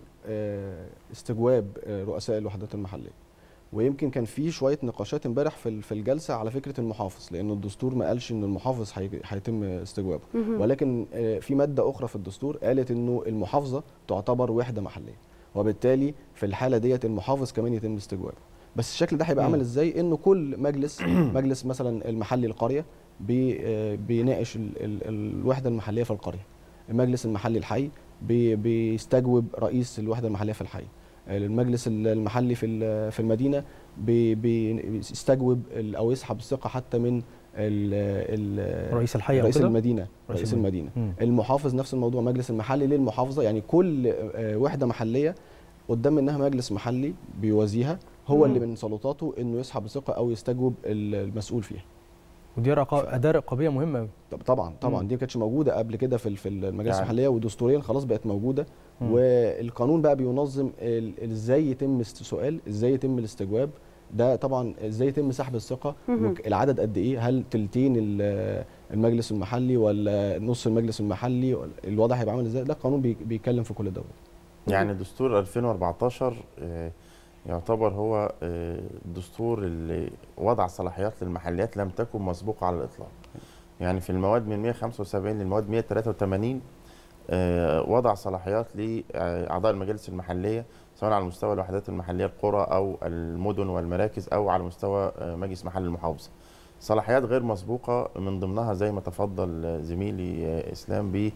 R: استجواب رؤساء الوحدات المحليه، ويمكن كان في شويه نقاشات امبارح في الجلسه على فكره المحافظ، لان الدستور ما قالش ان المحافظ هيتم استجوابه، ولكن في ماده اخرى في الدستور قالت انه المحافظه تعتبر وحده محليه، وبالتالي في الحاله ديت المحافظ كمان يتم استجوابه. بس الشكل ده هيبقى عامل ازاي؟ انه كل مجلس مثلا المحلي القريه بيناقش الوحده المحليه في القريه، المجلس المحلي الحي بيستجوب رئيس الوحده المحليه في الحي، المجلس المحلي في المدينه بيستجوب او يسحب الثقه حتى من
E: رئيس الحي
R: رئيس المدينه رئيس المدينه. المحافظ نفس الموضوع، مجلس المحلي للمحافظه، يعني كل وحده محليه قدام انها مجلس محلي بيوازيها هو اللي من سلطاته انه يسحب الثقه او يستجوب المسؤول فيها.
E: ودي اداه رقابيه مهمه.
R: طبعا دي ما كانتش موجوده قبل كده في المجالس المحليه، ودستوريا خلاص بقت موجوده. والقانون بقى بينظم ازاي يتم السؤال، ازاي يتم الاستجواب، ده طبعا ازاي يتم سحب الثقه، العدد قد ايه، هل تلتين المجلس المحلي ولا نص المجلس المحلي، الوضع هيبقى عامل ازاي، ده القانون بيتكلم في كل دوت.
Q: يعني دستور 2014 يعتبر هو الدستور اللي وضع صلاحيات للمحليات لم تكن مسبوقه على الاطلاق. يعني في المواد من 175 للمواد 183 وضع صلاحيات لاعضاء المجالس المحليه، سواء على مستوى الوحدات المحليه القرى او المدن والمراكز او على مستوى مجلس محل المحافظه. صلاحيات غير مسبوقه، من ضمنها زي ما تفضل زميلي اسلام ب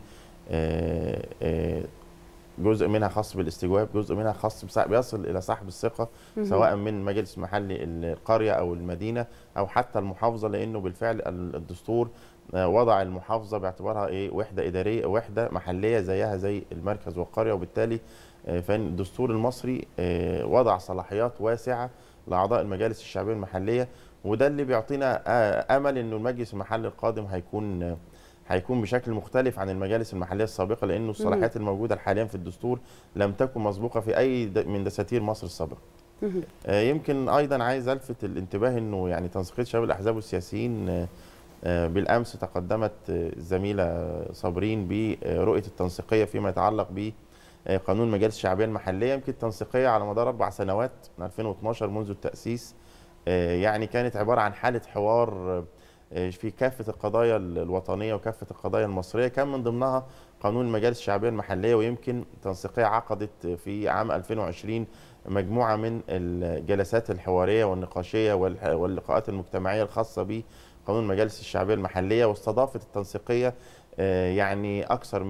Q: جزء منها خاص بالاستجواب، جزء منها خاص بيصل الى سحب الثقه سواء من مجلس محلي القريه او المدينه او حتى المحافظه، لانه بالفعل الدستور وضع المحافظه باعتبارها وحده اداريه، وحده محليه زيها زي المركز والقريه، وبالتالي فان الدستور المصري وضع صلاحيات واسعه لاعضاء المجالس الشعبيه المحليه، وده اللي بيعطينا امل انه المجلس المحلي القادم هيكون بشكل مختلف عن المجالس المحليه السابقه، لانه الصلاحيات الموجوده حاليا في الدستور لم تكن مسبوقه في اي من دساتير مصر السابقه. يمكن ايضا عايز الفت الانتباه انه يعني تنسيقيه شباب الاحزاب والسياسيين بالامس تقدمت الزميله صابرين برؤيه التنسيقيه فيما يتعلق قانون المجالس الشعبيه المحليه، يمكن تنسيقيه على مدار 4 سنوات من 2012 منذ التاسيس. يعني كانت عباره عن حاله حوار في كافه القضايا الوطنيه وكافه القضايا المصريه، كان من ضمنها قانون المجالس الشعبيه المحليه. ويمكن تنسيقيه عقدت في عام 2020 مجموعه من الجلسات الحواريه والنقاشيه واللقاءات المجتمعيه الخاصه بقانون المجالس الشعبيه المحليه، واستضافت التنسيقيه يعني اكثر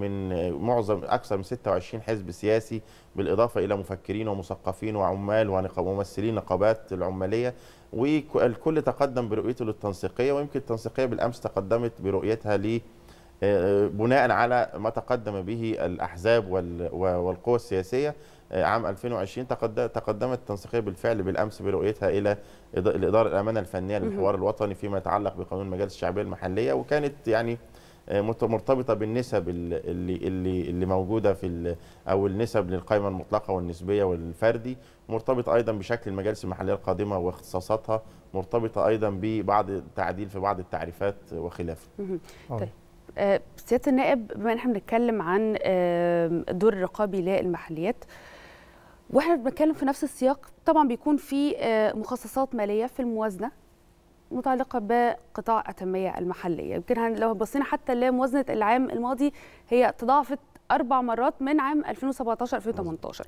Q: من 26 حزب سياسي، بالاضافه الى مفكرين ومثقفين وعمال وممثلين نقابات العماليه، والكل تقدم برؤيته للتنسيقيه. ويمكن التنسيقيه بالامس تقدمت برؤيتها بناء على ما تقدم به الاحزاب والقوى السياسيه عام 2020. تقدمت التنسيقيه بالفعل بالامس برؤيتها الى الاداره الامانه الفنيه للحوار الوطني فيما يتعلق بقانون المجالس الشعبيه المحليه، وكانت يعني مرتبطه بالنسب اللي موجوده او النسب للقائمه المطلقه والنسبيه والفردي، مرتبطه ايضا بشكل المجالس المحليه القادمه واختصاصاتها، مرتبطه ايضا ببعض التعديل في بعض التعريفات وخلافه.
D: طيب سياده النائب، بما ان احنا بنتكلم عن الدور الرقابي للمحليات واحنا بنتكلم في نفس السياق، طبعا بيكون في مخصصات ماليه في الموازنه متعلقه بقطاع التنميه المحليه. يمكن لو بصينا حتى لموازنه العام الماضي هي تضاعفت 4 مرات من عام 2017 2018.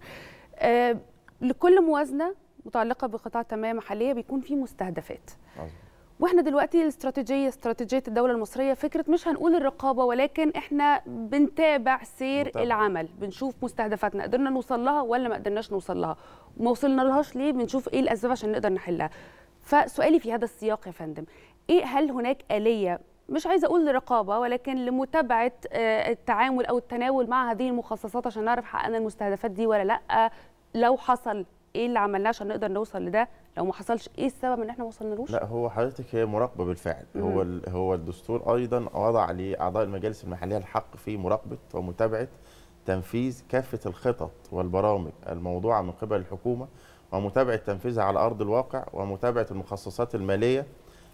D: لكل موازنه متعلقه بقطاع التنميه المحليه بيكون في مستهدفات. واحنا دلوقتي استراتيجيه الدوله المصريه فكره مش هنقول الرقابه، ولكن احنا بنتابع سير العمل، بنشوف مستهدفاتنا قدرنا نوصل لها ولا ما قدرناش نوصل لها، وما وصلنا لهاش ليه، بنشوف ايه الاسباب عشان نقدر نحلها. فسؤالي في هذا السياق يا فندم، هل هناك آلية مش عايزه اقول لرقابه ولكن لمتابعه التعامل او التناول مع هذه المخصصات عشان نعرف حققنا المستهدفات دي ولا لا؟ لو حصل ايه اللي عملناه عشان نقدر نوصل لده؟ لو ما حصلش ايه السبب ان احنا ما وصلنالوش؟
Q: لا هو حضرتك هي مراقبه بالفعل. هو الدستور ايضا وضع لاعضاء المجالس المحليه الحق في مراقبه ومتابعه تنفيذ كافه الخطط والبرامج الموضوعه من قبل الحكومه، ومتابعه تنفيذها على ارض الواقع، ومتابعه المخصصات الماليه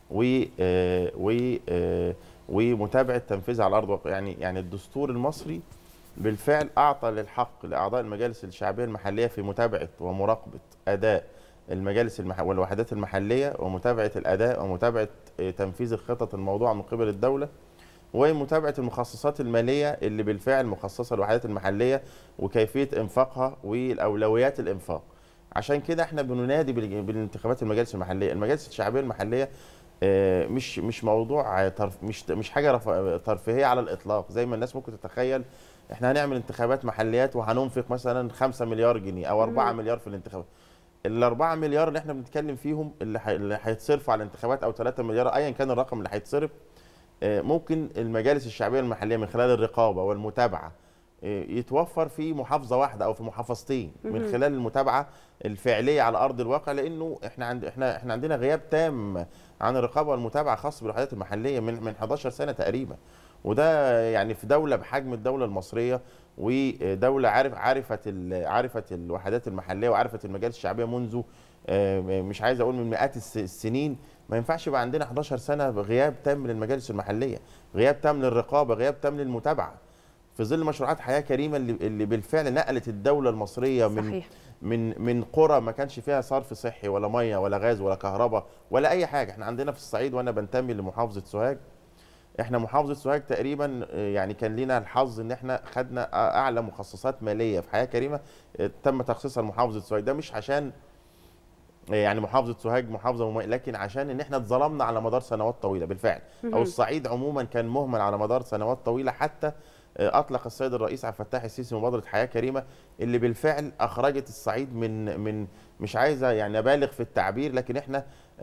Q: ومتابعه تنفيذها على ارض الواقع. يعني الدستور المصري بالفعل اعطى للحق لاعضاء المجالس الشعبيه المحليه في متابعه ومراقبه اداء المجالس والوحدات المحليه، ومتابعه الاداء ومتابعه تنفيذ الخطط الموضوعه من قبل الدوله، ومتابعه المخصصات الماليه اللي بالفعل مخصصه للوحدات المحليه وكيفيه انفاقها والاولويات الانفاق. عشان كده احنا بننادي بالانتخابات المجالس المحليه. المجالس الشعبيه المحليه مش موضوع مش حاجه ترفيهيه على الاطلاق زي ما الناس ممكن تتخيل. احنا هنعمل انتخابات محليات وهننفق مثلا 5 مليار جنيه او 4 مليار في الانتخابات. ال4 مليار اللي احنا بنتكلم فيهم اللي هيتصرفوا على الانتخابات او 3 مليار ايا كان الرقم اللي هيتصرف، ممكن المجالس الشعبيه المحليه من خلال الرقابه والمتابعه يتوفر في محافظه واحده او في محافظتين من خلال المتابعه الفعليه على ارض الواقع، لانه احنا عندنا غياب تام عن الرقابه والمتابعه خاص بالوحدات المحليه من 11 سنه تقريبا. وده يعني في دوله بحجم الدوله المصريه، ودوله عرفت الوحدات المحليه وعرفت المجالس الشعبيه منذ مش عايز اقول من مئات السنين. ما ينفعش يبقى عندنا 11 سنه غياب تام للمجالس المحليه، غياب تام للرقابه، غياب تام للمتابعه في ظل مشروعات حياه كريمه اللي بالفعل نقلت الدوله المصريه من قرى ما كانش فيها صرف صحي ولا ميه ولا غاز ولا كهرباء ولا اي حاجه. احنا عندنا في الصعيد، وانا بنتمي لمحافظه سوهاج، احنا محافظه سوهاج تقريبا يعني كان لنا الحظ ان احنا خدنا اعلى مخصصات ماليه في حياه كريمه تم تخصيصها لمحافظه سوهاج. ده مش عشان يعني محافظه سوهاج محافظه لكن عشان ان احنا اتظلمنا على مدار سنوات طويله بالفعل، او الصعيد عموما كان مهمل على مدار سنوات طويله، حتى اطلق السيد الرئيس عبد الفتاح السيسي مبادره حياه كريمه اللي بالفعل اخرجت الصعيد من مش عايزه يعني ابالغ في التعبير، لكن احنا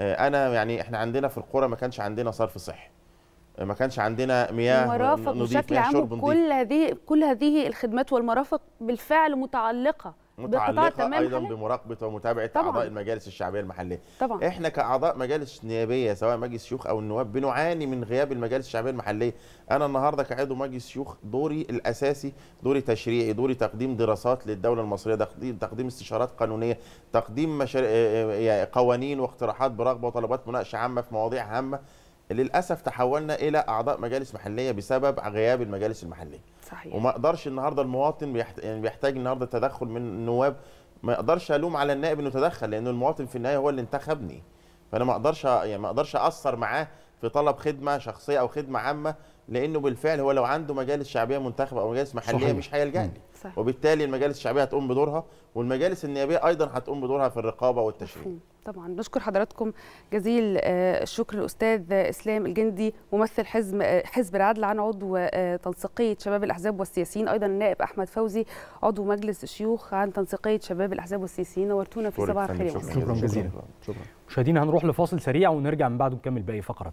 Q: احنا عندنا في القرى ما كانش عندنا صرف صحي، ما كانش عندنا مياه
D: مرافق بشكل عام. كل هذه الخدمات والمرافق بالفعل متعلقه
Q: ايضا بمراقبه ومتابعه اعضاء المجالس الشعبيه المحليه.
D: طبعا
Q: احنا كاعضاء مجالس نيابيه سواء مجلس شيوخ او النواب بنعاني من غياب المجالس الشعبيه المحليه. انا النهارده كعضو مجلس شيوخ دوري الاساسي دوري تشريعي، دوري تقديم دراسات للدوله المصريه، تقديم استشارات قانونيه، تقديم قوانين واقتراحات برغبه وطلبات مناقشه عامه في مواضيع هامه. للاسف تحولنا الى اعضاء مجالس محليه بسبب غياب المجالس المحليه.
D: صحيح.
Q: وما اقدرش النهارده المواطن يعني بيحتاج النهارده تدخل من النواب، ما اقدرش الوم على النائب انه تدخل، لانه المواطن في النهايه هو اللي انتخبني، فانا ما اقدرش اثر معاه في طلب خدمه شخصيه او خدمه عامه، لانه بالفعل هو لو عنده مجالس شعبيه منتخبه او مجالس محليه صحيح. مش هيلجأ لي، وبالتالي المجالس الشعبيه هتقوم بدورها، والمجالس النيابيه ايضا هتقوم بدورها في الرقابه والتشريع.
D: طبعا بشكر حضراتكم جزيل الشكر الاستاذ اسلام الجندي ممثل حزب العدل عن عضو تنسيقيه شباب الاحزاب والسياسيين، ايضا النائب احمد فوزي عضو مجلس الشيوخ عن تنسيقيه شباب الاحزاب والسياسيين. نورتونا في صباح الخير.
E: شكرا جزيلا. مشاهدينا هنروح لفاصل سريع ونرجع من بعده نكمل باقي فقرات.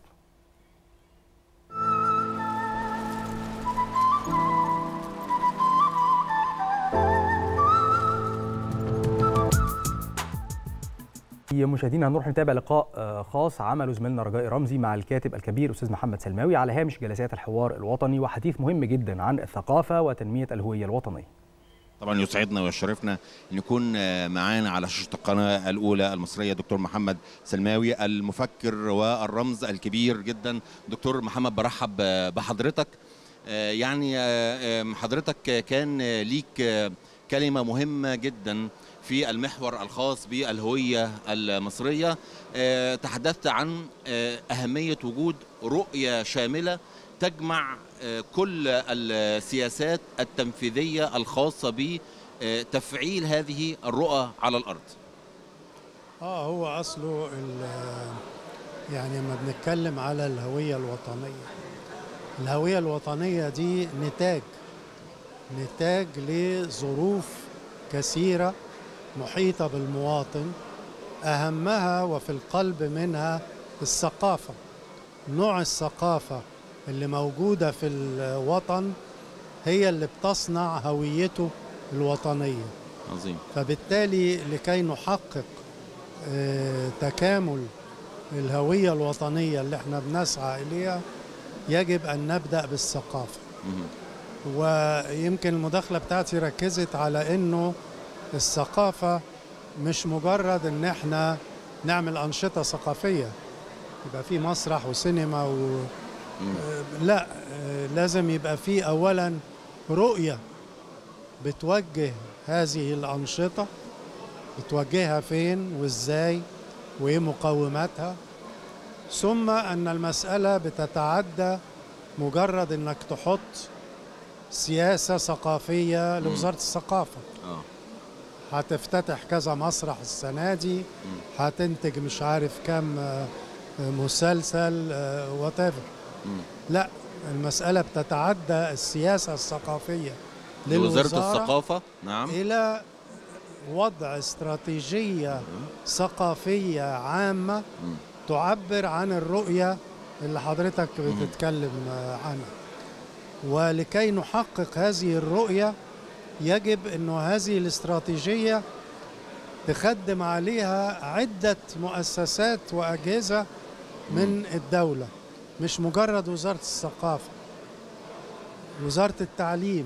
E: مشاهدينا هنروح نتابع لقاء خاص عمله زميلنا رجاء رمزي مع الكاتب الكبير استاذ محمد سلماوي على هامش جلسات الحوار الوطني، وحديث مهم جدا عن الثقافه وتنميه الهويه الوطنيه.
I: طبعا يسعدنا ويشرفنا ان يكون معانا على شاشه القناه الاولى المصريه دكتور محمد سلماوي المفكر والرمز الكبير جدا. دكتور محمد برحب بحضرتك. يعني حضرتك كان ليك كلمه مهمه جدا في المحور الخاص بالهوية المصرية، تحدثت عن أهمية وجود رؤية شاملة تجمع كل السياسات التنفيذية الخاصة بتفعيل هذه الرؤى على الأرض.
S: هو أصله يعني لما بنتكلم على الهوية الوطنية، الهوية الوطنية دي نتاج لظروف كثيرة محيطة بالمواطن، أهمها وفي القلب منها الثقافة. نوع الثقافة اللي موجودة في الوطن هي اللي بتصنع هويته الوطنية.
I: عظيم.
S: فبالتالي لكي نحقق تكامل الهوية الوطنية اللي احنا بنسعى إليها يجب أن نبدأ بالثقافة. ويمكن المداخلة بتاعتي ركزت على إنه الثقافة مش مجرد ان احنا نعمل انشطة ثقافية يبقى في مسرح وسينما لا، لازم يبقى في اولا رؤية بتوجه هذه الانشطة، بتوجهها فين وازاي وايه مقوماتها، ثم ان المسألة بتتعدى مجرد انك تحط سياسة ثقافية لوزارة الثقافة. هتفتتح كذا مسرح السنة دي، هتنتج مش عارف كم مسلسل whatever. لا، المسألة بتتعدى السياسة الثقافية
I: لوزارة الثقافة. نعم.
S: إلى وضع استراتيجية ثقافية عامة تعبر عن الرؤية اللي حضرتك بتتكلم عنها. ولكي نحقق هذه الرؤية يجب أنه هذه الاستراتيجية تخدم عليها عدة مؤسسات وأجهزة من الدولة، مش مجرد وزارة الثقافة. وزارة التعليم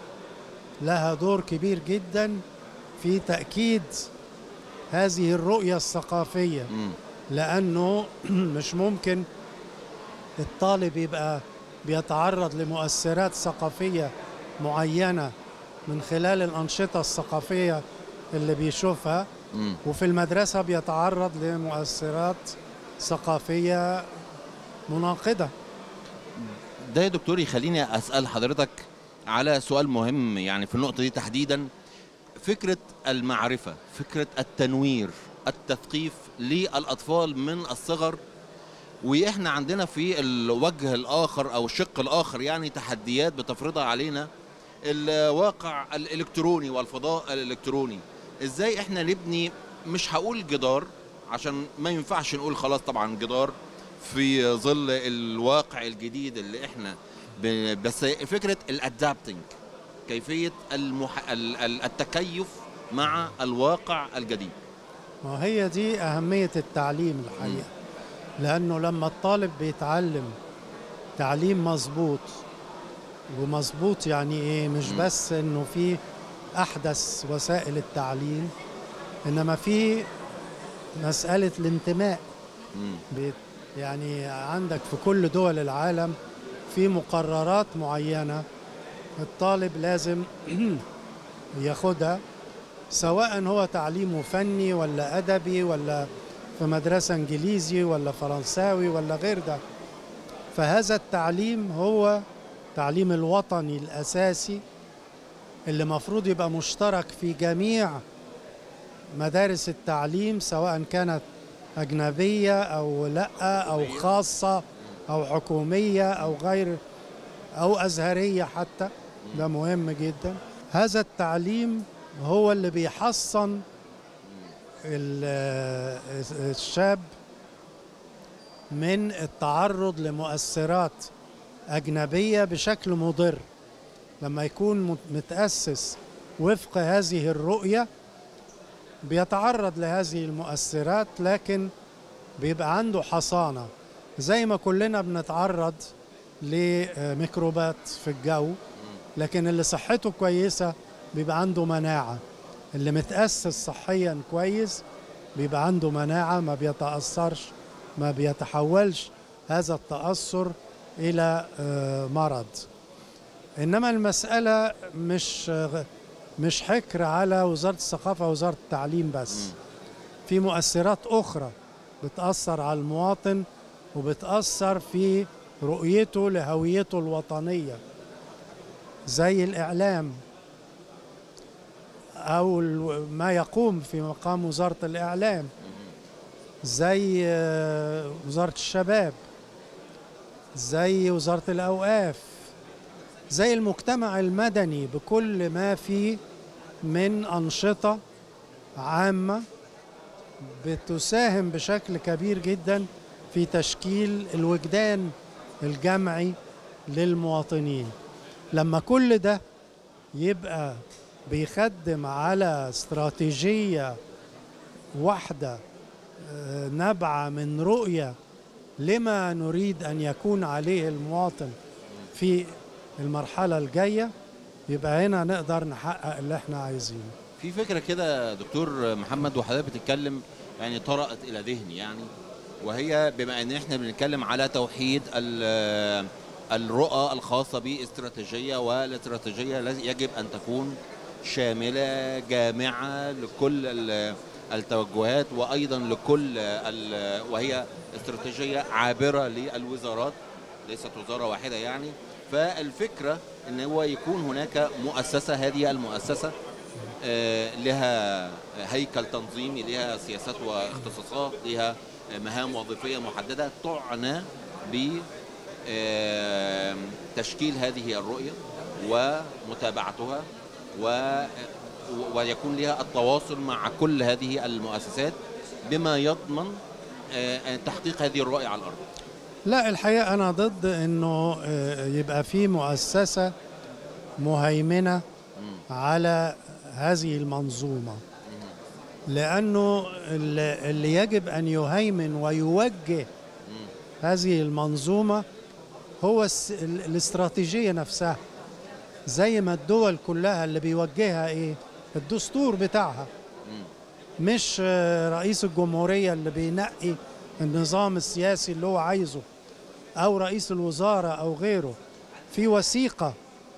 S: لها دور كبير جدا في تأكيد هذه الرؤية الثقافية، لأنه مش ممكن الطالب يبقى بيتعرض لمؤثرات ثقافية معينة من خلال الأنشطة الثقافية اللي بيشوفها، وفي المدرسة بيتعرض لمؤثرات ثقافية مناقضة.
I: ده يا دكتور يخليني أسأل حضرتك على سؤال مهم يعني في النقطة دي تحديدا، فكرة المعرفة، فكرة التنوير، التثقيف للأطفال من الصغر. وإحنا عندنا في الوجه الآخر أو الشق الآخر يعني تحديات بتفرضها علينا الواقع الإلكتروني والفضاء الإلكتروني. إزاي إحنا نبني، مش هقول جدار عشان ما ينفعش نقول خلاص طبعا جدار في ظل الواقع الجديد اللي إحنا بس فكرة الأدابتنج، كيفية التكيف مع الواقع الجديد.
S: ما هي دي أهمية التعليم الحقيقة، لأنه لما الطالب بيتعلم تعليم مظبوط، ومظبوط يعني إيه؟ مش بس إنه في أحدث وسائل التعليم، إنما في مسألة الانتماء. يعني عندك في كل دول العالم في مقررات معينة الطالب لازم ياخدها، سواء هو تعليمه فني ولا أدبي ولا في مدرسة إنجليزي ولا فرنساوي ولا غير ده. فهذا التعليم هو تعليم الوطني الأساسي اللي مفروض يبقى مشترك في جميع مدارس التعليم، سواء كانت أجنبية أو لأ أو خاصة أو حكومية أو غير أو أزهرية حتى، ده مهم جدا. هذا التعليم هو اللي بيحصن الشاب من التعرض لمؤثرات أجنبية بشكل مضر. لما يكون متأسس وفق هذه الرؤية بيتعرض لهذه المؤثرات، لكن بيبقى عنده حصانة، زي ما كلنا بنتعرض لميكروبات في الجو، لكن اللي صحته كويسة بيبقى عنده مناعة. اللي متأسس صحيا كويس بيبقى عنده مناعة، ما بيتأثرش، ما بيتحولش هذا التأثر إلى مرض. إنما المسألة مش حكر على وزارة الثقافة ووزارة التعليم بس، في مؤثرات أخرى بتأثر على المواطن وبتأثر في رؤيته لهويته الوطنية، زي الإعلام أو ما يقوم في مقام وزارة الإعلام، زي وزارة الشباب، زي وزارة الأوقاف، زي المجتمع المدني بكل ما فيه من أنشطة عامة بتساهم بشكل كبير جدا في تشكيل الوجدان الجمعي للمواطنين. لما كل ده يبقى بيخدم على استراتيجية واحدة نابعة من رؤية لما نريد أن يكون عليه المواطن في المرحلة الجاية، يبقى هنا نقدر نحقق اللي احنا عايزينه.
I: في فكرة كده دكتور محمد وحضرتك بتتكلم يعني طرأت إلى ذهني، يعني وهي بما أن احنا بنتكلم على توحيد الرؤى الخاصة باستراتيجية، والاستراتيجية يجب أن تكون شاملة جامعة لكل التوجهات، وأيضا لكل وهي استراتيجية عابرة للوزارات، ليست وزارة واحدة يعني. فالفكرة أن هو يكون هناك مؤسسة، هذه المؤسسة لها هيكل تنظيمي، لها سياسات واختصاصات، لها مهام وظيفية محددة تعنى بتشكيل هذه الرؤية ومتابعتها، ويكون لها التواصل مع كل هذه المؤسسات بما يضمن تحقيق هذه الرؤية على الأرض.
S: لا، الحقيقة أنا ضد أنه يبقى في مؤسسة مهيمنة على هذه المنظومة، لأنه اللي يجب أن يهيمن ويوجه هذه المنظومة هو الاستراتيجية نفسها، زي ما الدول كلها اللي بيوجهها إيه؟ الدستور بتاعها، مش رئيس الجمهورية اللي بينقي النظام السياسي اللي هو عايزه، أو رئيس الوزارة أو غيره. في وثيقة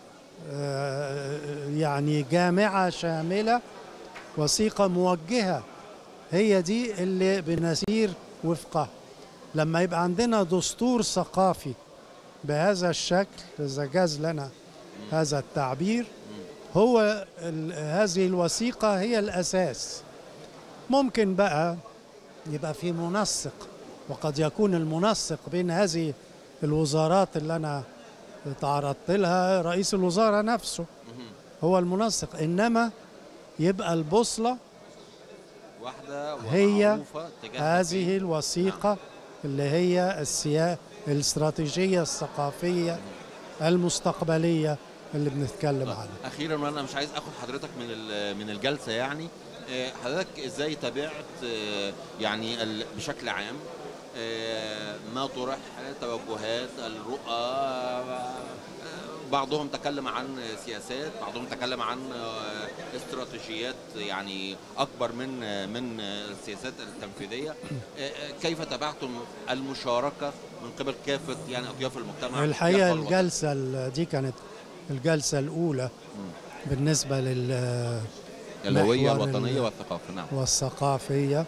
S: يعني جامعة شاملة، وثيقة موجهة، هي دي اللي بنسير وفقها. لما يبقى عندنا دستور ثقافي بهذا الشكل، إذا جاز لنا هذا التعبير، هو هذه الوثيقة هي الأساس. ممكن بقى يبقى في منسق، وقد يكون المنسق بين هذه الوزارات اللي أنا تعرضت لها رئيس الوزراء نفسه هو المنسق، إنما يبقى البوصلة
I: واحدة
S: هي هذه الوثيقة اللي هي الاستراتيجية الثقافية المستقبلية اللي بنتكلم عنها.
I: أخيرا، وأنا مش عايز أخذ حضرتك من الجلسة، يعني حضرتك إزاي تابعت يعني بشكل عام ما طرح توجهات الرؤى بعضهم تكلم عن سياسات، بعضهم تكلم عن استراتيجيات يعني اكبر من السياسات التنفيذيه. كيف تابعتم المشاركه من قبل كافه يعني اطياف المجتمع؟
S: الحقيقه الجلسه دي كانت الجلسه الاولى بالنسبه
I: الهويه الوطنيه والثقافه. نعم.
S: والثقافيه.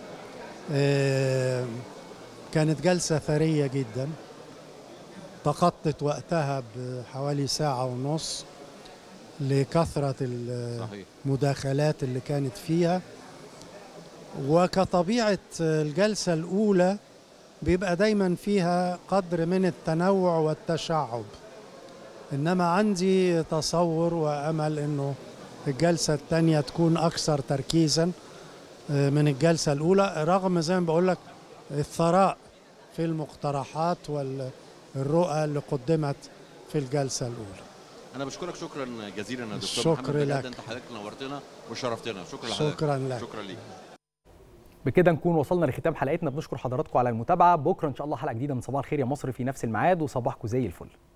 S: كانت جلسه ثريه جدا، تخطت وقتها بحوالي ساعة ونص لكثرة المداخلات اللي كانت فيها. وكطبيعة الجلسة الأولى بيبقى دايما فيها قدر من التنوع والتشعب، إنما عندي تصور وأمل إنه الجلسة الثانية تكون أكثر تركيزا من الجلسة الأولى، رغم زي ما بقول لك الثراء في المقترحات الرؤى اللي قدمت في الجلسة الأولى.
I: أنا بشكرك شكرا جزيلا يا دكتور
S: شكرا
I: محمد
S: لك.
I: بجد، أنت حضرتك نورتنا وشرفتنا. شكرا لحضرتك.
S: شكرا لك.
I: شكرا ليك.
E: بكده نكون وصلنا لختام حلقتنا. بنشكر حضراتكم على المتابعة. بكرة إن شاء الله حلقة جديدة من صباح الخير يا مصر في نفس الميعاد، وصباحكم زي الفل.